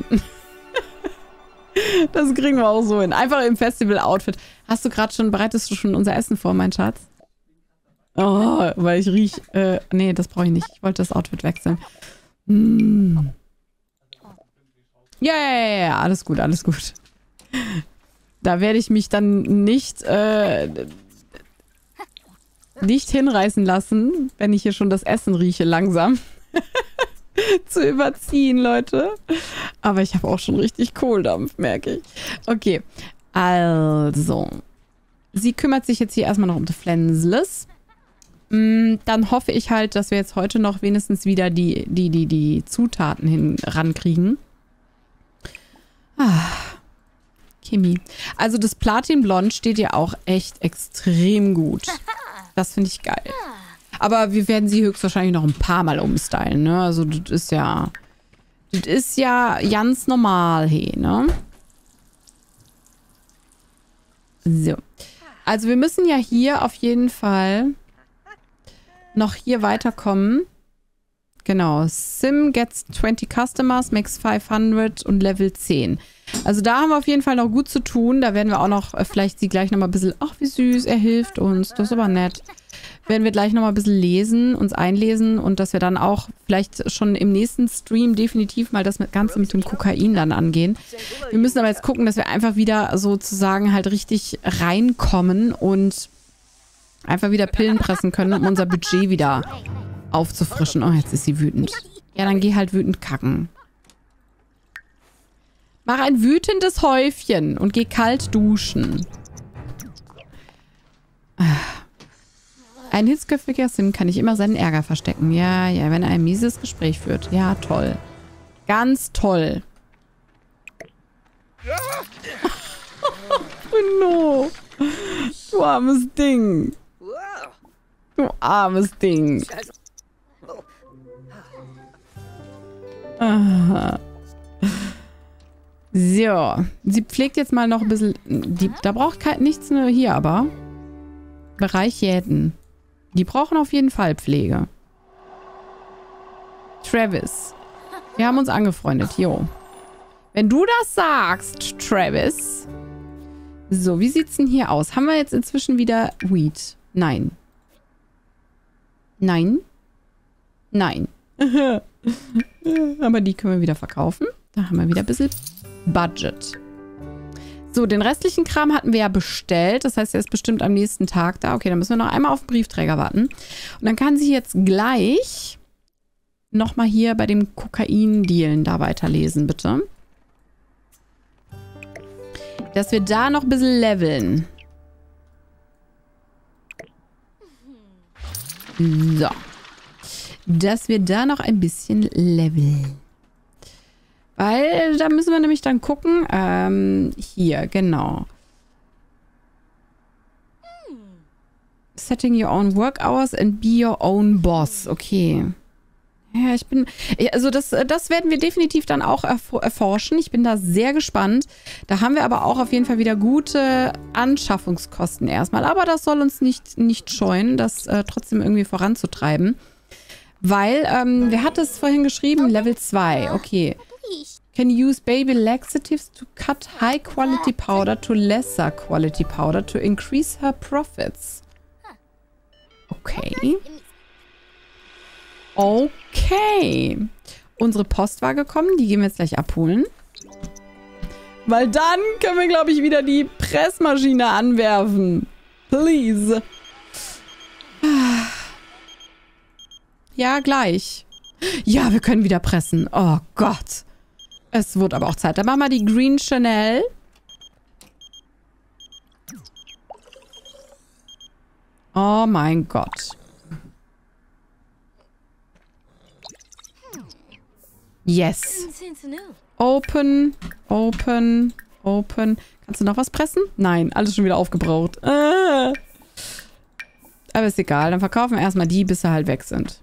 Das kriegen wir auch so hin. Einfach im Festival-Outfit. Hast du gerade schon, bereitest du schon unser Essen vor, mein Schatz? Oh, weil ich riech, äh, nee, das brauche ich nicht. Ich wollte das Outfit wechseln. Mm. Ja, ja, ja, ja, alles gut, alles gut. Da werde ich mich dann nicht, äh, nicht hinreißen lassen, wenn ich hier schon das Essen rieche, langsam. Zu überziehen, Leute. Aber ich habe auch schon richtig Kohldampf, merke ich. Okay, also. Sie kümmert sich jetzt hier erstmal noch um die Flenseles. Dann hoffe ich halt, dass wir jetzt heute noch wenigstens wieder die, die, die, die Zutaten hin rankriegen. Ah. Kimi. Also das Platinblond steht ja auch echt extrem gut. Das finde ich geil. Aber wir werden sie höchstwahrscheinlich noch ein paar Mal umstylen, ne? Also das ist ja, das Das ist ja ganz normal hier, ne? So. Also wir müssen ja hier auf jeden Fall noch hier weiterkommen. Genau. Sim gets twenty customers, makes five hundred und Level zehn. Also da haben wir auf jeden Fall noch gut zu tun. Da werden wir auch noch, äh, vielleicht sie gleich nochmal ein bisschen, ach wie süß, er hilft uns, das ist aber nett. Werden wir gleich nochmal ein bisschen lesen, uns einlesen und dass wir dann auch vielleicht schon im nächsten Stream definitiv mal das Ganze mit dem Kokain dann angehen. Wir müssen aber jetzt gucken, dass wir einfach wieder sozusagen halt richtig reinkommen und einfach wieder Pillen pressen können, um unser Budget wieder aufzufrischen. Oh, jetzt ist sie wütend. Ja, dann geh halt wütend kacken. Mach ein wütendes Häufchen und geh kalt duschen. Ein hitzköpfiger Sim kann nicht immer seinen Ärger verstecken. Ja, ja, wenn er ein mieses Gespräch führt. Ja, toll. Ganz toll. Bruno. Du armes Ding. Du armes Ding. Aha. So. Sie pflegt jetzt mal noch ein bisschen... Die, da braucht kein, nichts nur hier, aber... Bereich Jäten. Die brauchen auf jeden Fall Pflege. Travis. Wir haben uns angefreundet. Jo. Wenn du das sagst, Travis. So, wie sieht's denn hier aus? Haben wir jetzt inzwischen wieder Weed? Nein. Nein. Nein. Aber die können wir wieder verkaufen. Da haben wir wieder ein bisschen Budget. So, den restlichen Kram hatten wir ja bestellt. Das heißt, er ist bestimmt am nächsten Tag da. Okay, dann müssen wir noch einmal auf den Briefträger warten. Und dann kann sie jetzt gleich nochmal hier bei dem Kokain-Dealen da weiterlesen, bitte. Dass wir da noch ein bisschen leveln. So. Dass wir da noch ein bisschen leveln. Weil da müssen wir nämlich dann gucken. Ähm, hier, genau. Setting your own work hours and be your own boss. Okay. Ja, ich bin... Also das, das werden wir definitiv dann auch erforschen. Ich bin da sehr gespannt. Da haben wir aber auch auf jeden Fall wieder gute Anschaffungskosten erstmal. Aber das soll uns nicht, nicht scheuen, das äh, trotzdem irgendwie voranzutreiben. Weil, ähm, wer hat es vorhin geschrieben? Level zwei. Okay. Can use baby laxatives to cut high quality powder to lesser quality powder to increase her profits. Okay. Okay. Unsere Post war gekommen. Die gehen wir jetzt gleich abholen. Weil dann können wir, glaube ich, wieder die Pressmaschine anwerfen. Please. Ja, gleich. Ja, wir können wieder pressen. Oh Gott. Es wird aber auch Zeit. Dann machen wir die Green Chanel. Oh mein Gott. Yes. Open, open, open. Kannst du noch was pressen? Nein, alles schon wieder aufgebraucht. Ah. Aber ist egal. Dann verkaufen wir erstmal die, bis sie halt weg sind.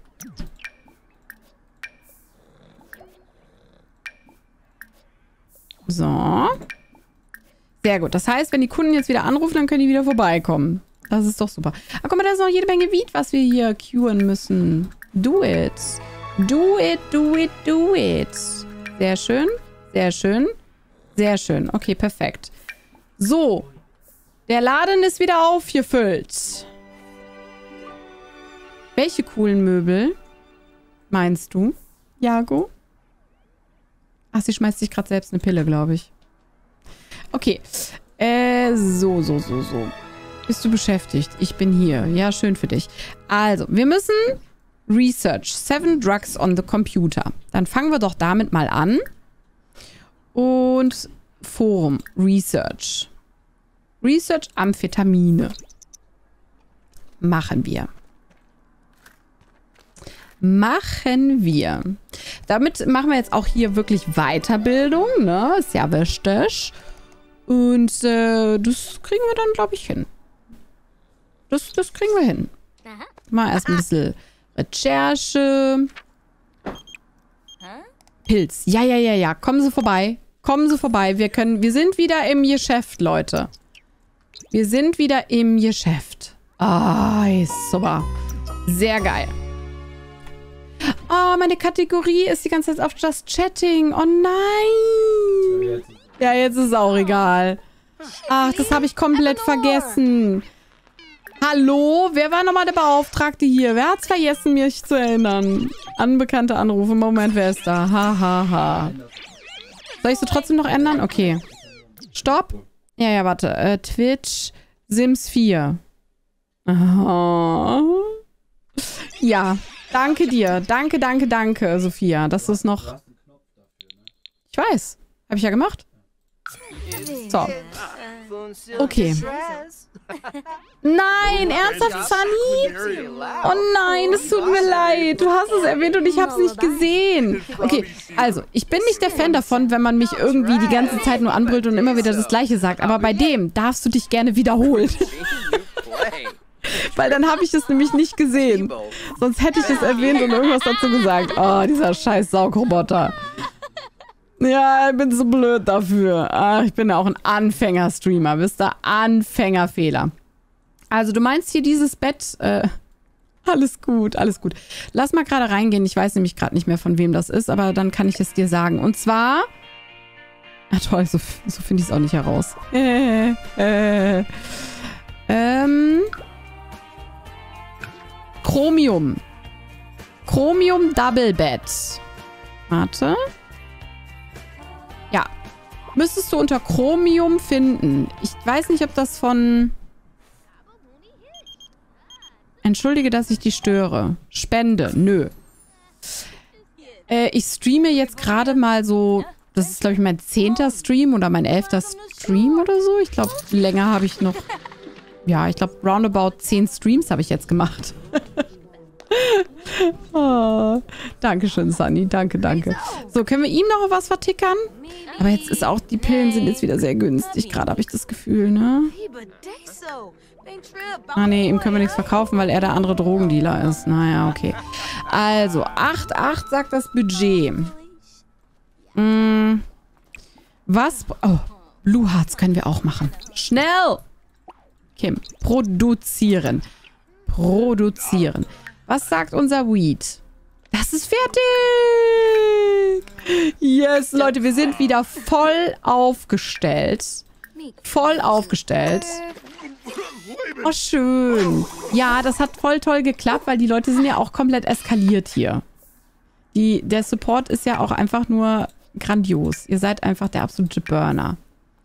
So. Sehr gut. Das heißt, wenn die Kunden jetzt wieder anrufen, dann können die wieder vorbeikommen. Das ist doch super. Aber guck mal, da ist noch jede Menge Weed, was wir hier curen müssen. Do it. Do it, do it, do it. Sehr schön. Sehr schön. Sehr schön. Okay, perfekt. So. Der Laden ist wieder aufgefüllt. Welche coolen Möbel meinst du, Jago? Ach, sie schmeißt sich gerade selbst eine Pille, glaube ich. Okay. Äh, so, so, so, so. Bist du beschäftigt? Ich bin hier. Ja, schön für dich. Also, wir müssen Research. Seven Drugs on the Computer. Dann fangen wir doch damit mal an. Und Forum. Research. Research Amphetamine. Machen wir. Machen wir. Damit machen wir jetzt auch hier wirklich Weiterbildung, ne? Ist ja wichtig. Und äh, das kriegen wir dann, glaube ich, hin. Das, das kriegen wir hin. Mal erst ein bisschen Recherche. Pilz. Ja, ja, ja, ja. Kommen Sie vorbei. Kommen Sie vorbei. Wir können, wir sind wieder im Geschäft, Leute. Wir sind wieder im Geschäft. Ah, ist super. Sehr geil. Oh, meine Kategorie ist die ganze Zeit auf Just Chatting. Oh nein. Ja, jetzt ist es auch egal. Ach, das habe ich komplett vergessen. Hallo? Wer war nochmal der Beauftragte hier? Wer hat's vergessen, mich zu erinnern? Anbekannte Anrufe. Moment, wer ist da? Ha, ha, ha. Soll ich so trotzdem noch ändern? Okay. Stopp. Ja, ja, warte. Äh, Twitch, Sims vier. Oh. Ja, danke dir. Danke, danke, danke, Sophia. Das ist noch... Ich weiß. Habe ich ja gemacht. So. Okay. Nein, ernsthaft, Sunny? Oh nein, es tut mir leid. Du hast es erwähnt und ich habe es nicht gesehen. Okay, also, ich bin nicht der Fan davon, wenn man mich irgendwie die ganze Zeit nur anbrüllt und immer wieder das Gleiche sagt. Aber bei dem darfst du dich gerne wiederholen. Weil dann habe ich es nämlich nicht gesehen. Sonst hätte ich es erwähnt und irgendwas dazu gesagt. Oh, dieser scheiß Saugroboter. Ja, ich bin so blöd dafür. Ach, ich bin ja auch ein Anfänger-Streamer. Wisst ihr? Anfängerfehler. Also, du meinst hier dieses Bett... Äh, alles gut, alles gut. Lass mal gerade reingehen. Ich weiß nämlich gerade nicht mehr, von wem das ist, aber dann kann ich es dir sagen. Und zwar... Ach toll, so, so finde ich es auch nicht heraus. Äh, äh, ähm... Chromium. Chromium Double Bed. Warte... Ja, müsstest du unter Chromium finden. Ich weiß nicht, ob das von... Entschuldige, dass ich dich störe. Spende, nö. Äh, ich streame jetzt gerade mal so... Das ist, glaube ich, mein zehnter Stream oder mein elfter Stream oder so. Ich glaube, länger habe ich noch... Ja, ich glaube, roundabout zehn Streams habe ich jetzt gemacht. Oh, Dankeschön, Sunny. Danke, danke. So, können wir ihm noch was vertickern? Aber jetzt ist auch, die Pillen sind jetzt wieder sehr günstig. Gerade habe ich das Gefühl, ne? Ah, nee, ihm können wir nichts verkaufen, weil er der andere Drogendealer ist. Naja, okay. Also, acht Komma acht sagt das Budget. Hm. Was? Oh, Blue Hearts können wir auch machen. Schnell! Kim, produzieren. Produzieren. Was sagt unser Weed? Das ist fertig! Yes, Leute, wir sind wieder voll aufgestellt. Voll aufgestellt. Oh, schön. Ja, das hat voll toll geklappt, weil die Leute sind ja auch komplett eskaliert hier. Die, der Support ist ja auch einfach nur grandios. Ihr seid einfach der absolute Burner.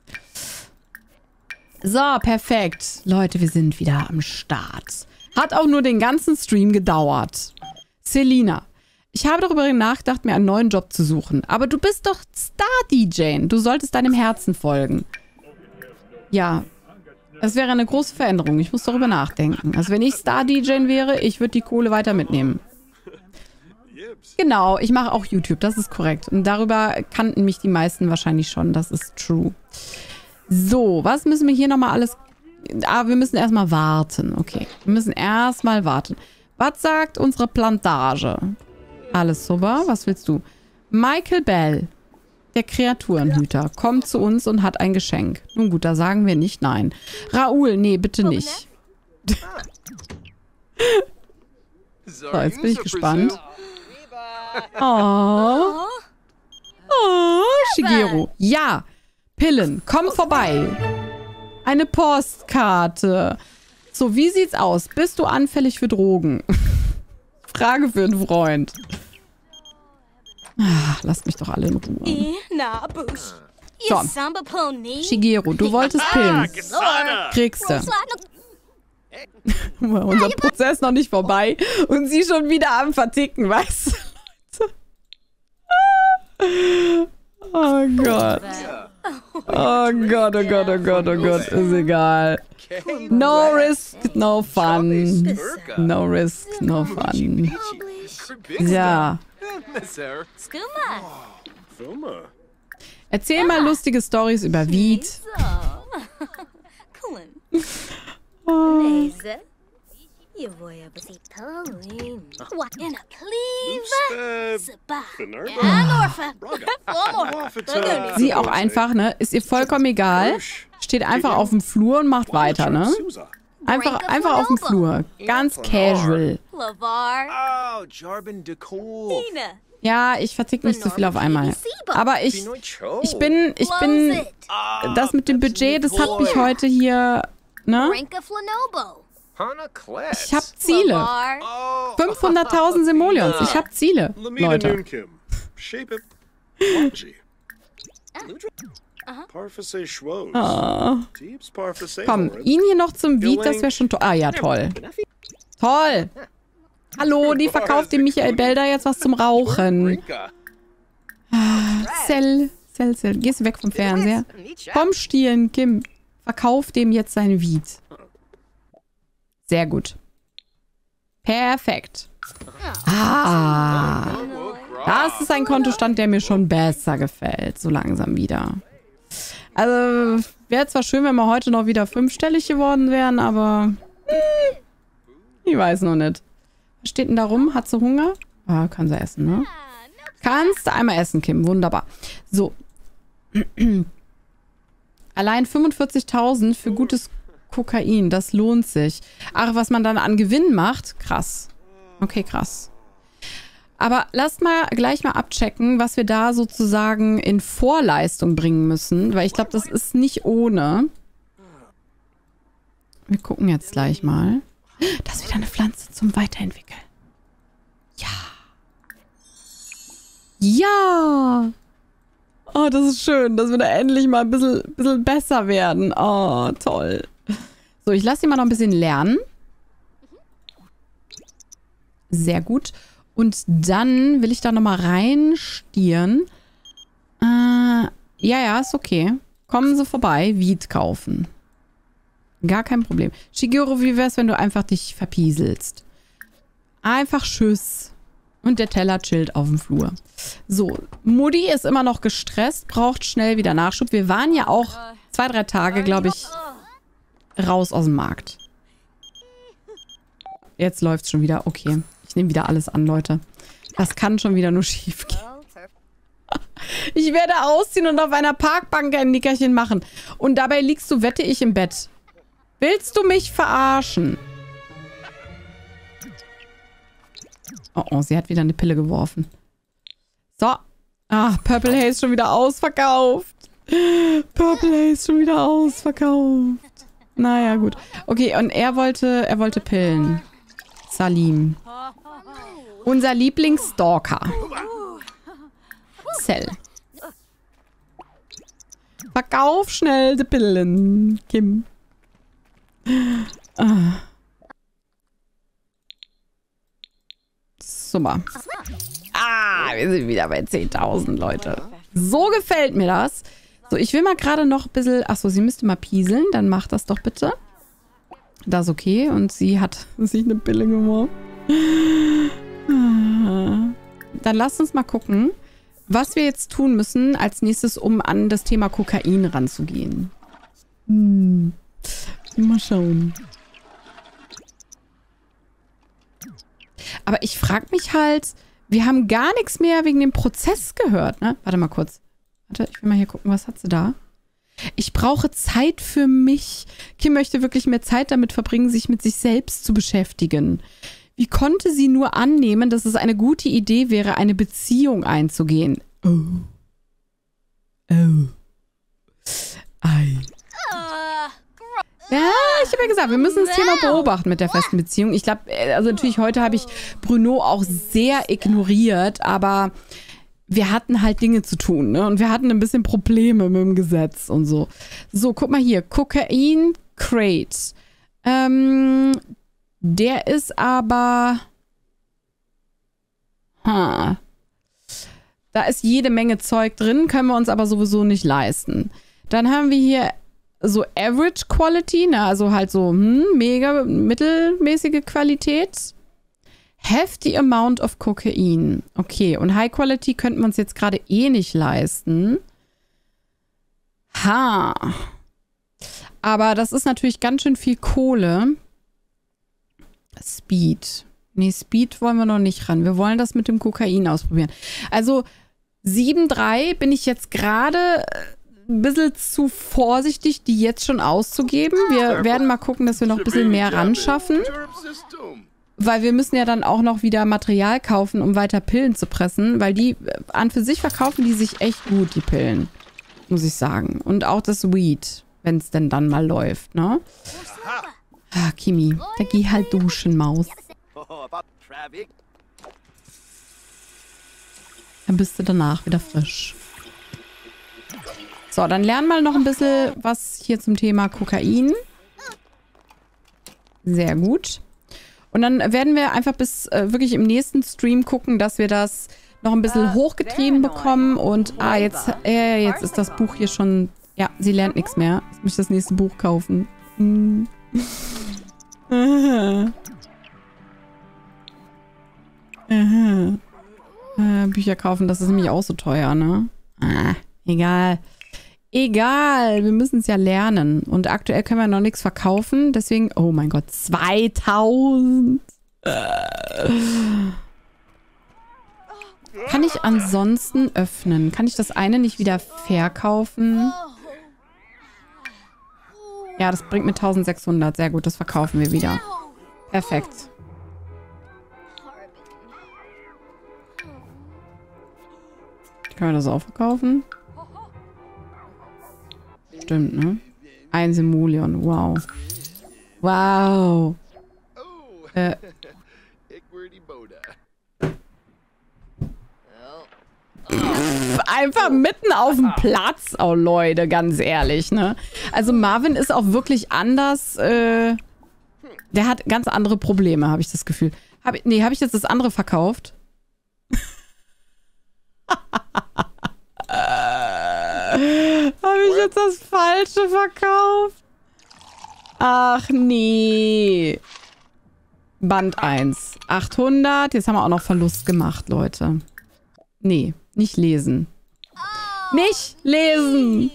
So, perfekt. Leute, wir sind wieder am Start. Hat auch nur den ganzen Stream gedauert. Selina, ich habe darüber nachgedacht, mir einen neuen Job zu suchen. Aber du bist doch Star-D J. Du solltest deinem Herzen folgen. Ja, das wäre eine große Veränderung. Ich muss darüber nachdenken. Also wenn ich Star-D J wäre, ich würde die Kohle weiter mitnehmen. Genau, ich mache auch YouTube. Das ist korrekt. Und darüber kannten mich die meisten wahrscheinlich schon. Das ist true. So, was müssen wir hier nochmal alles... Ah, wir müssen erstmal warten. Okay, wir müssen erstmal warten. Was sagt unsere Plantage? Alles super. Was willst du? Michael Bell, der Kreaturenhüter, kommt zu uns und hat ein Geschenk. Nun gut, da sagen wir nicht nein. Raoul, nee, bitte nicht. So, jetzt bin ich gespannt. Oh. Oh, Shigeru. Ja, Pillen, komm vorbei. Eine Postkarte. So, wie sieht's aus? Bist du anfällig für Drogen? Frage für einen Freund. Ach, lasst mich doch alle in Ruhe. So. Shigeru, du wolltest Pillen. Kriegst du. Unser Prozess noch nicht vorbei und sie schon wieder am Verticken, weißt du? Oh Gott. Oh Gott, oh Gott, oh Gott, oh Gott. Ist egal. No risk, no fun. No risk, no fun. Ja. Erzähl mal lustige Storys über Weed. Oh. Sie auch einfach, ne? Ist ihr vollkommen egal. Steht einfach auf dem Flur und macht weiter, ne? Einfach, einfach auf dem Flur. Ganz casual. Ja, ich verzick nicht zu viel auf einmal. Aber ich, ich bin, ich bin, das mit dem Budget, das hat mich heute hier, ne? Ich hab Ziele. fünfhunderttausend Simoleons. Ich hab Ziele, Leute. Oh. Komm, ihn hier noch zum Vieh, das wäre schon toll. Ah ja, toll. Toll. Hallo, die verkauft dem Michael Belder jetzt was zum Rauchen. Cell, Cell, Cell. Gehst du weg vom Fernseher? Komm, Stielen, Kim. Verkauf dem jetzt sein Vieh. Sehr gut. Perfekt. Ah. Das ist ein Kontostand, der mir schon besser gefällt. So langsam wieder. Also, wäre zwar schön, wenn wir heute noch wieder fünfstellig geworden wären, aber hm, ich weiß noch nicht. Was steht denn da rum? Hat sie Hunger? Ah, kann sie essen, ne? Kannst du einmal essen, Kim. Wunderbar. So. Allein fünfundvierzigtausend für gutes Kokain. Das lohnt sich. Ach, was man dann an Gewinn macht? Krass. Okay, krass. Aber lasst mal gleich mal abchecken, was wir da sozusagen in Vorleistung bringen müssen. Weil ich glaube, das ist nicht ohne. Wir gucken jetzt gleich mal. Das ist wieder eine Pflanze zum Weiterentwickeln. Ja. Ja. Oh, das ist schön, dass wir da endlich mal ein bisschen, bisschen besser werden. Oh, toll. So, ich lasse ihn mal noch ein bisschen lernen. Sehr gut. Und dann will ich da nochmal reinstieren. Äh, ja, ja, ist okay. Kommen Sie vorbei, Vieh kaufen. Gar kein Problem. Shigeru, wie wär's, wenn du einfach dich verpieselst? Einfach Tschüss. Und der Teller chillt auf dem Flur. So, Mutti ist immer noch gestresst, braucht schnell wieder Nachschub. Wir waren ja auch zwei, drei Tage, glaube ich, raus aus dem Markt. Jetzt läuft's schon wieder. Okay, ich nehme wieder alles an, Leute. Das kann schon wieder nur schief gehen. Ich werde ausziehen und auf einer Parkbank ein Nickerchen machen. Und dabei liegst du, wette ich, im Bett. Willst du mich verarschen? Oh, oh, sie hat wieder eine Pille geworfen. So. Ah, Purple Haze schon wieder ausverkauft. Purple Haze schon wieder ausverkauft. Naja, gut. Okay, und er wollte, er wollte Pillen. Salim. Unser Lieblingsstalker. Cell. Verkauf schnell die Pillen, Kim. Ah. Super. Ah, wir sind wieder bei zehntausend, Leute. So gefällt mir das. So, ich will mal gerade noch ein bisschen... Achso, sie müsste mal pieseln. Dann macht das doch bitte. Das ist okay. Und sie hat sich eine Pille geworfen. Dann lasst uns mal gucken, was wir jetzt tun müssen als nächstes, um an das Thema Kokain ranzugehen. Hm. Mal schauen. Aber ich frage mich halt, wir haben gar nichts mehr wegen dem Prozess gehört, ne? Warte mal kurz. Warte, ich will mal hier gucken, was hat sie da? Ich brauche Zeit für mich. Kim möchte wirklich mehr Zeit damit verbringen, sich mit sich selbst zu beschäftigen. Wie konnte sie nur annehmen, dass es eine gute Idee wäre, eine Beziehung einzugehen? Oh. Oh. Ei. Ja, ich habe ja gesagt, wir müssen das Thema beobachten mit der festen Beziehung. Ich glaube, also natürlich heute habe ich Bruno auch sehr ignoriert, aber wir hatten halt Dinge zu tun, ne? Und wir hatten ein bisschen Probleme mit dem Gesetz und so. So, guck mal hier, Kokain Crate. Ähm, der ist aber... Ha. Da ist jede Menge Zeug drin, können wir uns aber sowieso nicht leisten. Dann haben wir hier so Average Quality, ne? Also halt so hm, mega mittelmäßige Qualität. Hefty Amount of Kokain. Okay, und High Quality könnten wir uns jetzt gerade eh nicht leisten. Ha. Aber das ist natürlich ganz schön viel Kohle. Speed. Nee, Speed wollen wir noch nicht ran. Wir wollen das mit dem Kokain ausprobieren. Also sieben Komma drei bin ich jetzt gerade ein bisschen zu vorsichtig, die jetzt schon auszugeben. Wir werden mal gucken, dass wir noch ein bisschen mehr ran schaffen. Weil wir müssen ja dann auch noch wieder Material kaufen, um weiter Pillen zu pressen. Weil die an für sich verkaufen die sich echt gut, die Pillen. Muss ich sagen. Und auch das Weed, wenn es denn dann mal läuft, ne? Ah, Kimi, da geh halt duschen, Maus. Dann bist du danach wieder frisch. So, dann lernen wir noch ein bisschen was hier zum Thema Kokain. Sehr gut. Und dann werden wir einfach bis äh, wirklich im nächsten Stream gucken, dass wir das noch ein bisschen hochgetrieben bekommen. Und, ah, jetzt, äh, jetzt ist das Buch hier schon, ja, sie lernt nichts mehr. Jetzt muss ich das nächste Buch kaufen. Hm. Aha. Aha. Äh, Bücher kaufen, das ist nämlich auch so teuer, ne? Ah, egal. Egal, wir müssen es ja lernen. Und aktuell können wir noch nichts verkaufen. Deswegen, oh mein Gott, zweitausend. Äh. Kann ich ansonsten öffnen? Kann ich das eine nicht wieder verkaufen? Ja, das bringt mir eintausendsechshundert. Sehr gut, das verkaufen wir wieder. Perfekt. Können wir das auch verkaufen? Stimmt, ne? Ein Simoleon, wow. Wow. Äh. Einfach mitten auf dem Platz. Oh, Leute, ganz ehrlich, ne? Also Marvin ist auch wirklich anders. Äh, der hat ganz andere Probleme, habe ich das Gefühl. Hab ich, nee, habe ich jetzt das andere verkauft? Habe ich jetzt das Falsche verkauft? Ach nee. Band eins. achthundert. Jetzt haben wir auch noch Verlust gemacht, Leute. Nee, nicht lesen. Nicht lesen!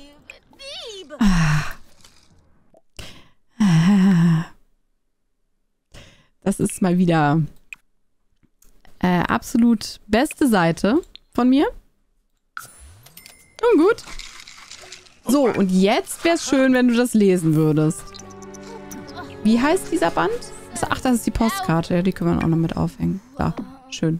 Das ist mal wieder äh, absolut beste Seite von mir. Nun gut. So, und jetzt wäre es schön, wenn du das lesen würdest. Wie heißt dieser Band? Ach, das ist die Postkarte. Ja, die können wir auch noch mit aufhängen. Da, schön.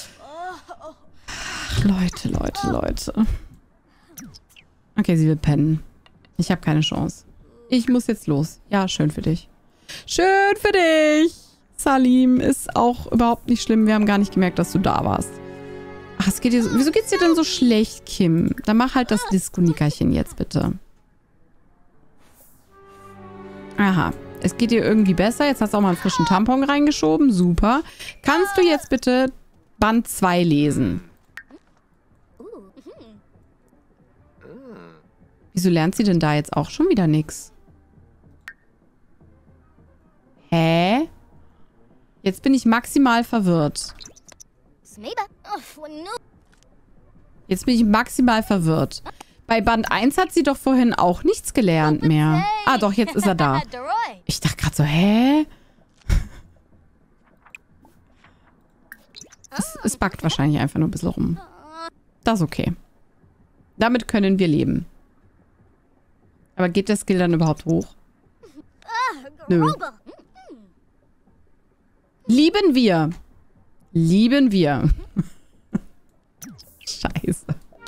Ach, Leute, Leute, Leute. Okay, sie will pennen. Ich habe keine Chance. Ich muss jetzt los. Ja, schön für dich. Schön für dich. Salim, ist auch überhaupt nicht schlimm. Wir haben gar nicht gemerkt, dass du da warst. Ach, es geht dir so, wieso geht's dir denn so schlecht, Kim? Dann mach halt das Disco-Nickerchen jetzt bitte. Aha. Es geht dir irgendwie besser. Jetzt hast du auch mal einen frischen Tampon reingeschoben. Super. Kannst du jetzt bitte Band zwei lesen? Wieso lernt sie denn da jetzt auch schon wieder nichts? Hä? Jetzt bin ich maximal verwirrt. Jetzt bin ich maximal verwirrt. Bei Band eins hat sie doch vorhin auch nichts gelernt mehr. Ah, doch, jetzt ist er da. Ich dachte gerade so, hä? Es, es backt wahrscheinlich einfach nur ein bisschen rum. Das ist okay. Damit können wir leben. Aber geht der Skill dann überhaupt hoch? Nö. Lieben wir. Lieben wir. Scheiße.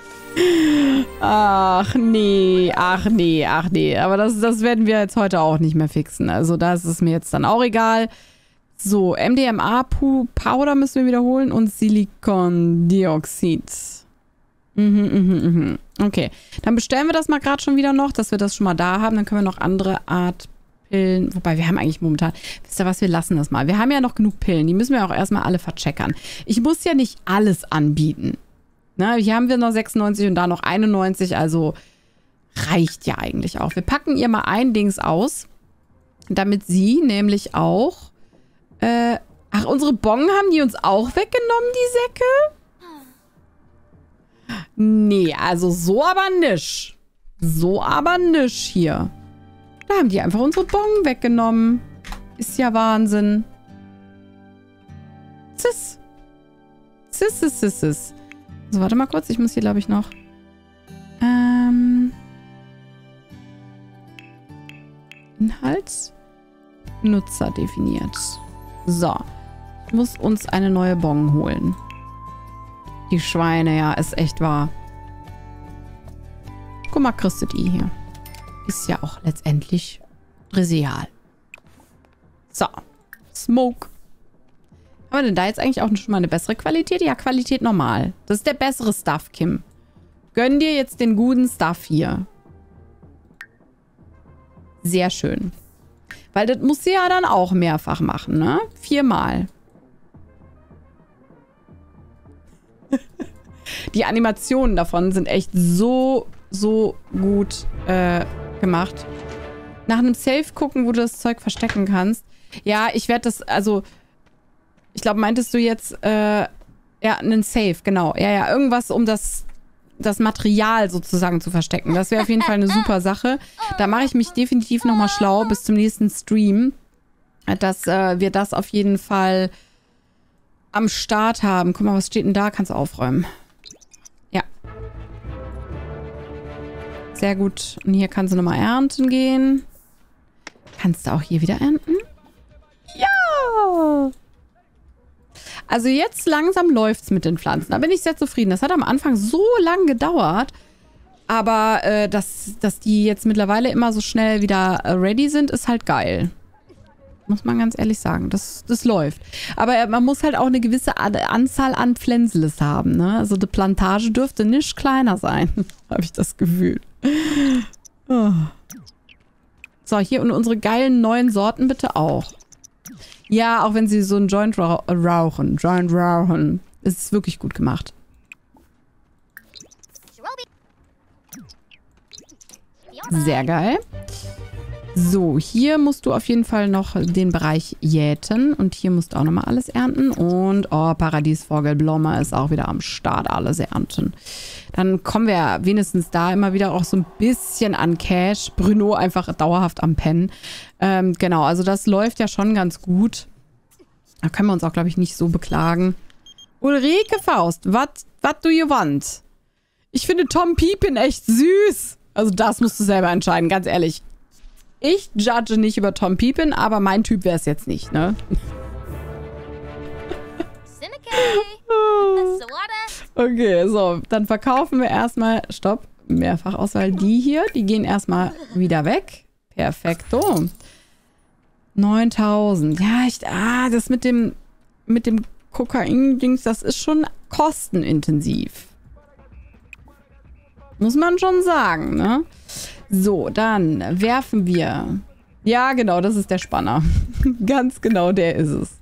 Ach nee, ach nee, ach nee. Aber das, das werden wir jetzt heute auch nicht mehr fixen. Also da ist es mir jetzt dann auch egal. So, M D M A-Powder müssen wir wiederholen und Silikondioxid. Mhm, mhm, mhm. Okay, dann bestellen wir das mal gerade schon wieder noch, dass wir das schon mal da haben. Dann können wir noch andere Art Pillen, wobei wir haben eigentlich momentan, wisst ihr was, wir lassen das mal. Wir haben ja noch genug Pillen, die müssen wir auch erstmal alle vercheckern. Ich muss ja nicht alles anbieten. Ne, hier haben wir noch sechsundneunzig und da noch einundneunzig, also reicht ja eigentlich auch. Wir packen ihr mal ein Dings aus, damit sie nämlich auch, äh, ach, unsere Bon haben die uns auch weggenommen, die Säcke? Nee, also so aber nicht. So aber nicht hier. Da haben die einfach unsere Bon weggenommen. Ist ja Wahnsinn. Ziss. Ziss, ziss, ziss, ziss. So, warte mal kurz. Ich muss hier, glaube ich, noch... Ähm... Inhalt. Nutzer definiert. So. Ich muss uns eine neue Bon holen. Die Schweine, ja, ist echt wahr. Guck mal, kriegst du die hier. Ist ja auch letztendlich trivial. So. Smoke. Haben wir denn da jetzt eigentlich auch schon mal eine bessere Qualität? Ja, Qualität normal. Das ist der bessere Stuff, Kim. Gönn dir jetzt den guten Stuff hier. Sehr schön. Weil das muss sie ja dann auch mehrfach machen, ne? Viermal. Die Animationen davon sind echt so, so gut äh, gemacht. Nach einem Safe gucken, wo du das Zeug verstecken kannst. Ja, ich werde das, also... Ich glaube, meintest du jetzt, äh, ja, einen Safe, genau. Ja, ja, irgendwas, um das, das Material sozusagen zu verstecken. Das wäre auf jeden Fall eine super Sache. Da mache ich mich definitiv nochmal schlau bis zum nächsten Stream, dass äh, wir das auf jeden Fall am Start haben. Guck mal, was steht denn da? Kannst du aufräumen. Ja. Sehr gut. Und hier kannst du nochmal ernten gehen. Kannst du auch hier wieder ernten? Ja! Also jetzt langsam läuft es mit den Pflanzen. Da bin ich sehr zufrieden. Das hat am Anfang so lang gedauert. Aber äh, dass, dass die jetzt mittlerweile immer so schnell wieder äh, ready sind, ist halt geil. Muss man ganz ehrlich sagen. Das, das läuft. Aber äh, man muss halt auch eine gewisse Anzahl an Pflänzles haben. Ne? Also die Plantage dürfte nicht kleiner sein. Habe ich das Gefühl. Oh. So, hier und unsere geilen neuen Sorten bitte auch. Ja, auch wenn sie so einen Joint rauch rauchen. Joint rauchen. Es ist wirklich gut gemacht. Sehr geil. So, hier musst du auf jeden Fall noch den Bereich jäten. Und hier musst du auch nochmal alles ernten. Und, oh, Paradiesvogelblume ist auch wieder am Start, alles ernten. Dann kommen wir wenigstens da immer wieder auch so ein bisschen an Cash. Bruno einfach dauerhaft am Pennen. Ähm, genau, also das läuft ja schon ganz gut. Da können wir uns auch, glaube ich, nicht so beklagen. Ulrike Faust, what, what do you want? Ich finde Tom Piepin echt süß. Also das musst du selber entscheiden, ganz ehrlich. Ich judge nicht über Tom Piepin, aber mein Typ wäre es jetzt nicht, ne? Okay, so, dann verkaufen wir erstmal, stopp, Mehrfachauswahl, die hier, die gehen erstmal wieder weg. Perfekto. neuntausend. Ja, ich, ah, das mit dem, mit dem Kokain-Dings, das ist schon kostenintensiv. Muss man schon sagen, ne? So, dann werfen wir. Ja, genau, das ist der Spanner. Ganz genau, der ist es.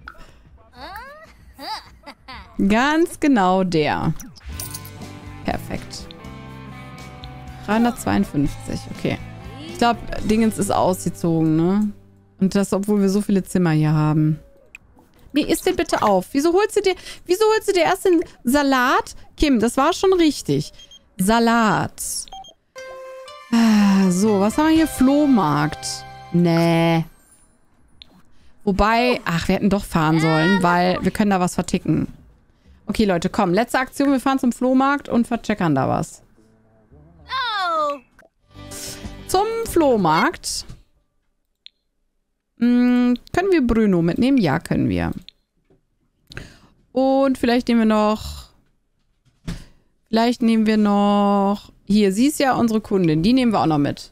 Ganz genau der. Perfekt. dreihundertzweiundfünfzig, okay. Ich glaube, Dingens ist ausgezogen, ne? Und das, obwohl wir so viele Zimmer hier haben. Nee, isst den bitte auf. Wieso holst du dir, wieso holst du dir erst den Salat? Kim, das war schon richtig. Salat. Ah, so, was haben wir hier? Flohmarkt. Nee. Wobei, ach, wir hätten doch fahren sollen, weil wir können da was verticken. Okay, Leute, komm. Letzte Aktion. Wir fahren zum Flohmarkt und vercheckern da was. Oh. Zum Flohmarkt. Hm, können wir Bruno mitnehmen? Ja, können wir. Und vielleicht nehmen wir noch... Vielleicht nehmen wir noch... Hier, sie ist ja unsere Kundin. Die nehmen wir auch noch mit.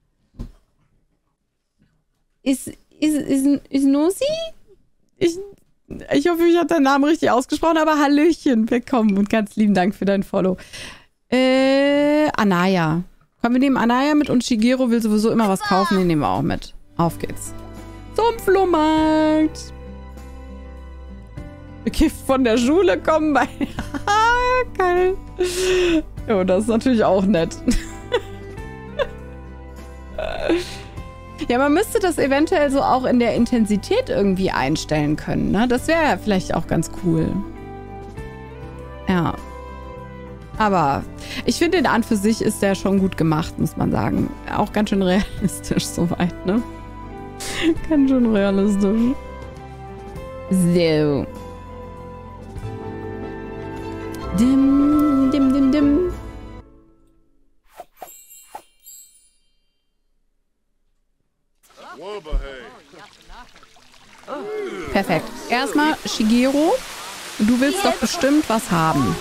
Ist... Ist... Ist... Ist Nusi? Ich... Ich hoffe, ich habe deinen Namen richtig ausgesprochen, aber Hallöchen, willkommen und ganz lieben Dank für dein Follow. Äh, Anaya. Kommen wir nehmen Anaya mit und Shigeru will sowieso immer was kaufen, den nehmen wir auch mit. Auf geht's. Zum Flohmarkt. Bekifft von der Schule kommen bei... Geil. Jo, das ist natürlich auch nett. Ja, man müsste das eventuell so auch in der Intensität irgendwie einstellen können, ne? Das wäre ja vielleicht auch ganz cool. Ja. Aber ich finde, den an für sich ist der schon gut gemacht, muss man sagen. Auch ganz schön realistisch soweit, ne? Ganz schön realistisch. So. Dim, dim, dim, dim. Perfekt. Erstmal, Shigeru, du willst doch bestimmt was haben.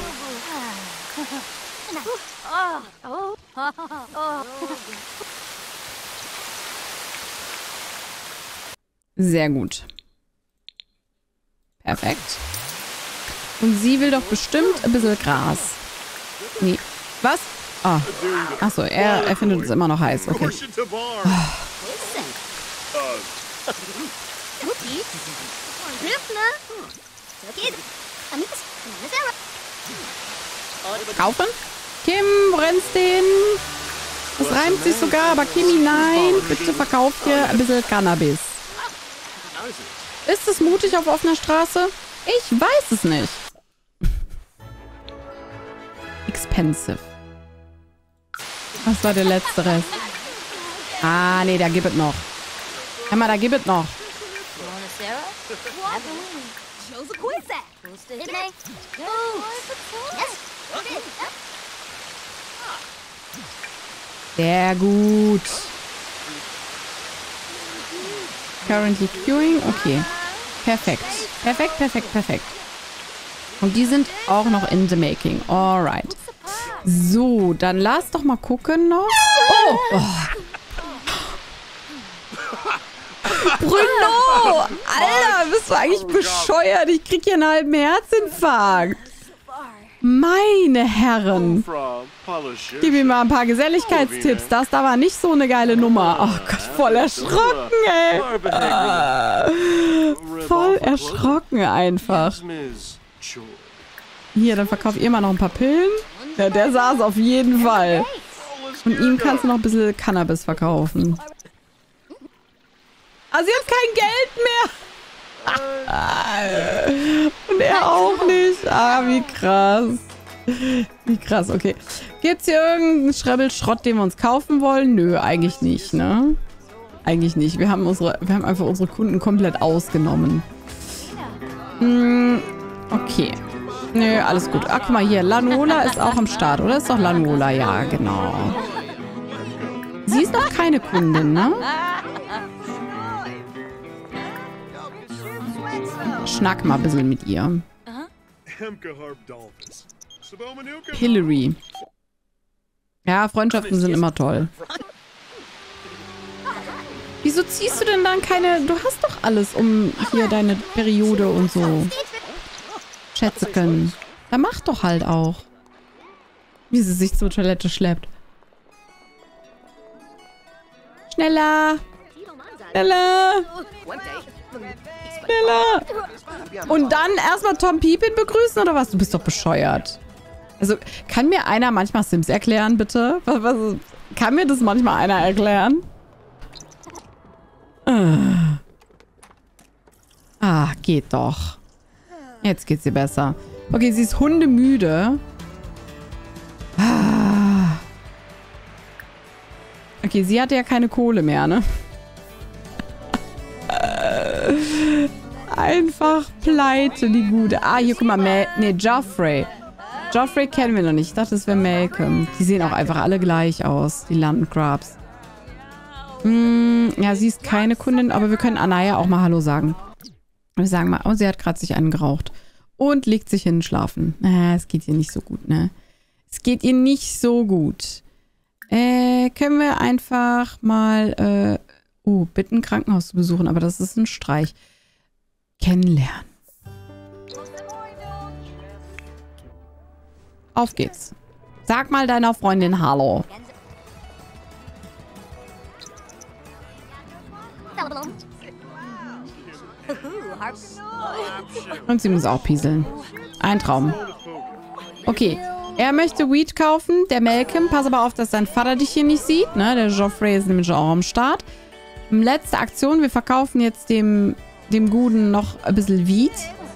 Sehr gut. Perfekt. Und sie will doch bestimmt ein bisschen Gras. Nee. Was? Ah. Achso, er, er findet es immer noch heiß. Okay. Kaufen? Kim, wo rennst denn? Das reimt sich sogar, aber Kimi, nein. Bitte verkauf dir ein bisschen Cannabis. Ist es mutig auf offener Straße? Ich weiß es nicht. Expensive. Was war der letzte Rest? Ah, nee, da gibt es noch. Hör mal, da gibt es noch. Sehr gut. Currently queuing. Okay. Perfekt. Perfekt, perfekt, perfekt. Und die sind auch noch in the making. Alright. So, dann lass doch mal gucken noch. Oh! Oh. Bruno! Alter, bist du eigentlich bescheuert? Ich krieg hier einen halben Herzinfarkt. Meine Herren. Gib mir mal ein paar Geselligkeitstipps. Das da war nicht so eine geile Nummer. Oh Gott, voll erschrocken, ey. Ah, voll erschrocken einfach. Hier, dann verkauf ihr mal noch ein paar Pillen. Ja, der saß auf jeden Fall. Und ihm kannst du noch ein bisschen Cannabis verkaufen. Ah, sie hat kein Geld mehr. Und er auch nicht. Ah, wie krass. Wie krass, okay. Gibt's hier irgendeinen Schrebbelschrott, den wir uns kaufen wollen? Nö, eigentlich nicht, ne? Eigentlich nicht. Wir haben, unsere, wir haben einfach unsere Kunden komplett ausgenommen. Hm, okay. Nö, alles gut. Ach, guck mal hier. Lanuola ist auch am Start, oder? Ist doch Lanuola, ja, genau. Sie ist noch keine Kundin, ne? Schnack mal ein bisschen mit ihr. Hillary. Ja, Freundschaften sind immer toll. Wieso ziehst du denn dann keine... Du hast doch alles um hier deine Periode und so. Schätzeken. Dann mach doch halt auch. Wie sie sich zur Toilette schleppt. Schneller. Schneller. Schneller. Und dann erstmal Tom Piepin begrüßen oder was? Du bist doch bescheuert. Also, kann mir einer manchmal Sims erklären, bitte? Was, was, kann mir das manchmal einer erklären? Ah, ah geht doch. Jetzt geht's ihr besser. Okay, sie ist hundemüde. Ah. Okay, sie hatte ja keine Kohle mehr, ne? Einfach pleite, die Gute. Ah, hier, guck mal. Mal ne, Joffrey. Joffrey kennen wir noch nicht. Ich dachte, das wäre Malcolm. Die sehen auch einfach alle gleich aus, die Landgrabs. Hm, ja, sie ist keine Kundin, aber wir können Anaya auch mal Hallo sagen. Wir sagen mal, oh, sie hat gerade sich einen geraucht. Und legt sich hin schlafen. Äh, es geht ihr nicht so gut, ne? Es geht ihr nicht so gut. Äh, können wir einfach mal, äh, oh, bitten, ein Krankenhaus zu besuchen, aber das ist ein Streich. Kennenlernen. Auf geht's. Sag mal deiner Freundin Hallo. Und sie muss auch pieseln. Ein Traum. Okay. Er möchte Weed kaufen, der Malcolm. Pass aber auf, dass dein Vater dich hier nicht sieht. Ne? Der Joffrey ist nämlich auch am Start. Letzte Aktion. Wir verkaufen jetzt dem, dem Guten noch ein bisschen Weed.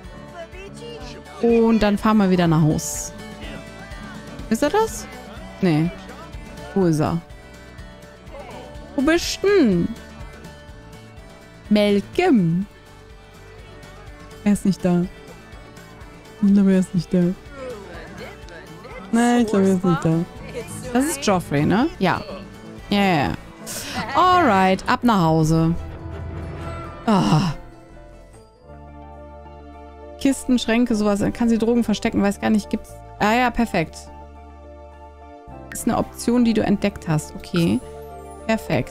Und dann fahren wir wieder nach Haus. Ist er das? Nee. Wo ist er? Wo bist du denn? Malcolm. Er ist nicht da. Ich glaube, er ist nicht da. Nein, ich glaube, er ist nicht da. Das ist Joffrey, ne? Ja. Ja, ja, ja. Alright, ab nach Hause. Ah. Kisten, Schränke, sowas. Dann kann sie Drogen verstecken, weiß gar nicht, gibt's... Ah ja, perfekt. Das ist eine Option, die du entdeckt hast. Okay. Perfekt.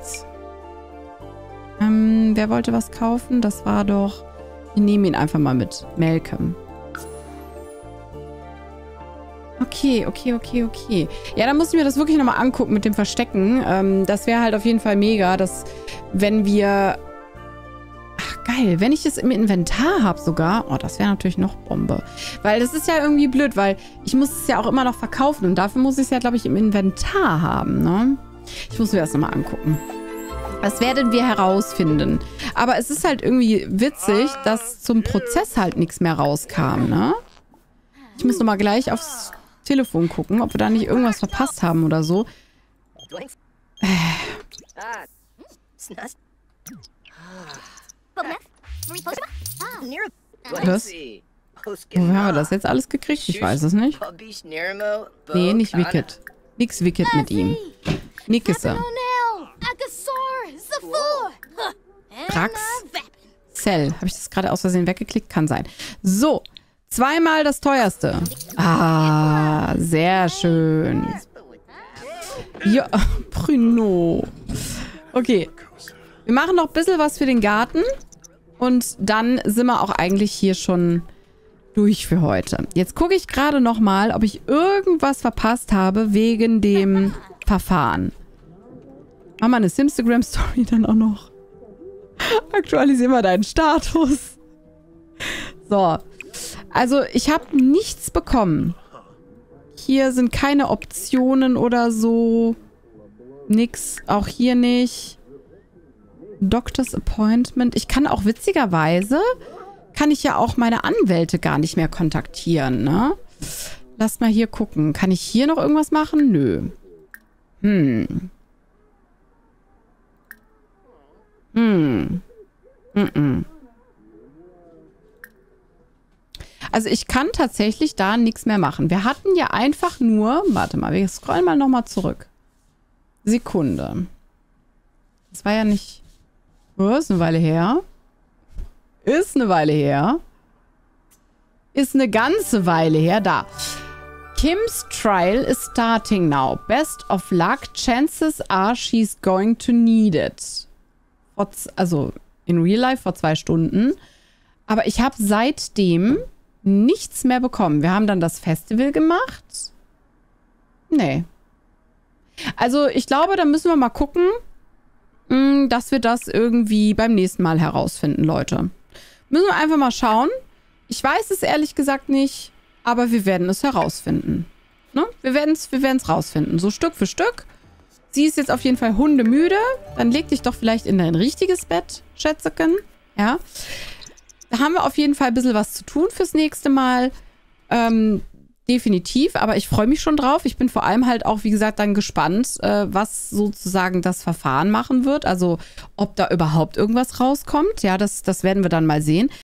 Ähm, wer wollte was kaufen? Das war doch... Wir nehmen ihn einfach mal mit. Malcolm. Okay, okay, okay, okay. Ja, dann muss ich mir das wirklich nochmal angucken mit dem Verstecken. Ähm, das wäre halt auf jeden Fall mega, dass wenn wir... Ach, geil. Wenn ich es im Inventar habe sogar... Oh, das wäre natürlich noch Bombe. Weil das ist ja irgendwie blöd, weil ich muss es ja auch immer noch verkaufen. Und dafür muss ich es ja, glaube ich, im Inventar haben, ne? Ich muss mir das nochmal angucken. Das werden wir herausfinden. Aber es ist halt irgendwie witzig, dass zum Prozess halt nichts mehr rauskam, ne? Ich muss nochmal gleich aufs Telefon gucken, ob wir da nicht irgendwas verpasst haben oder so. Äh. Was? Woher haben wir das jetzt alles gekriegt? Ich weiß es nicht. Nee, nicht Wicked. Nix Wicked mit ihm. Nickese. Drax. Cell. Habe ich das gerade aus Versehen weggeklickt? Kann sein. So. Zweimal das teuerste. Ah, sehr schön. Ja, Bruno. Okay. Wir machen noch ein bisschen was für den Garten. Und dann sind wir auch eigentlich hier schon durch für heute. Jetzt gucke ich gerade noch mal, ob ich irgendwas verpasst habe wegen dem Verfahren. Machen wir eine Simstagram-Story dann auch noch. Aktualisieren wir deinen Status. So. Also, ich habe nichts bekommen. Hier sind keine Optionen oder so. Nix. Auch hier nicht. Doctor's Appointment. Ich kann auch witzigerweise, kann ich ja auch meine Anwälte gar nicht mehr kontaktieren, ne? Lass mal hier gucken. Kann ich hier noch irgendwas machen? Nö. Hm. Hm. Mm-mm. Also ich kann tatsächlich da nichts mehr machen. Wir hatten ja einfach nur... Warte mal, wir scrollen mal nochmal zurück. Sekunde. Das war ja nicht... Oh, ist eine Weile her. Ist eine Weile her. Ist eine ganze Weile her. Da. Kim's trial is starting now. Best of luck. Chances are she's going to need it. Also in real life vor zwei Stunden. Aber ich habe seitdem nichts mehr bekommen. Wir haben dann das Festival gemacht. Nee. Also ich glaube, da müssen wir mal gucken, dass wir das irgendwie beim nächsten Mal herausfinden, Leute. Müssen wir einfach mal schauen. Ich weiß es ehrlich gesagt nicht, aber wir werden es herausfinden. Ne? Wir werden es wir werden's rausfinden. So Stück für Stück. Sie ist jetzt auf jeden Fall hundemüde. Dann leg dich doch vielleicht in dein richtiges Bett, Schätzeken. Ja. Da haben wir auf jeden Fall ein bisschen was zu tun fürs nächste Mal. Ähm, definitiv, aber ich freue mich schon drauf. Ich bin vor allem halt auch, wie gesagt, dann gespannt, äh, was sozusagen das Verfahren machen wird. Also, ob da überhaupt irgendwas rauskommt. Ja, das, das werden wir dann mal sehen.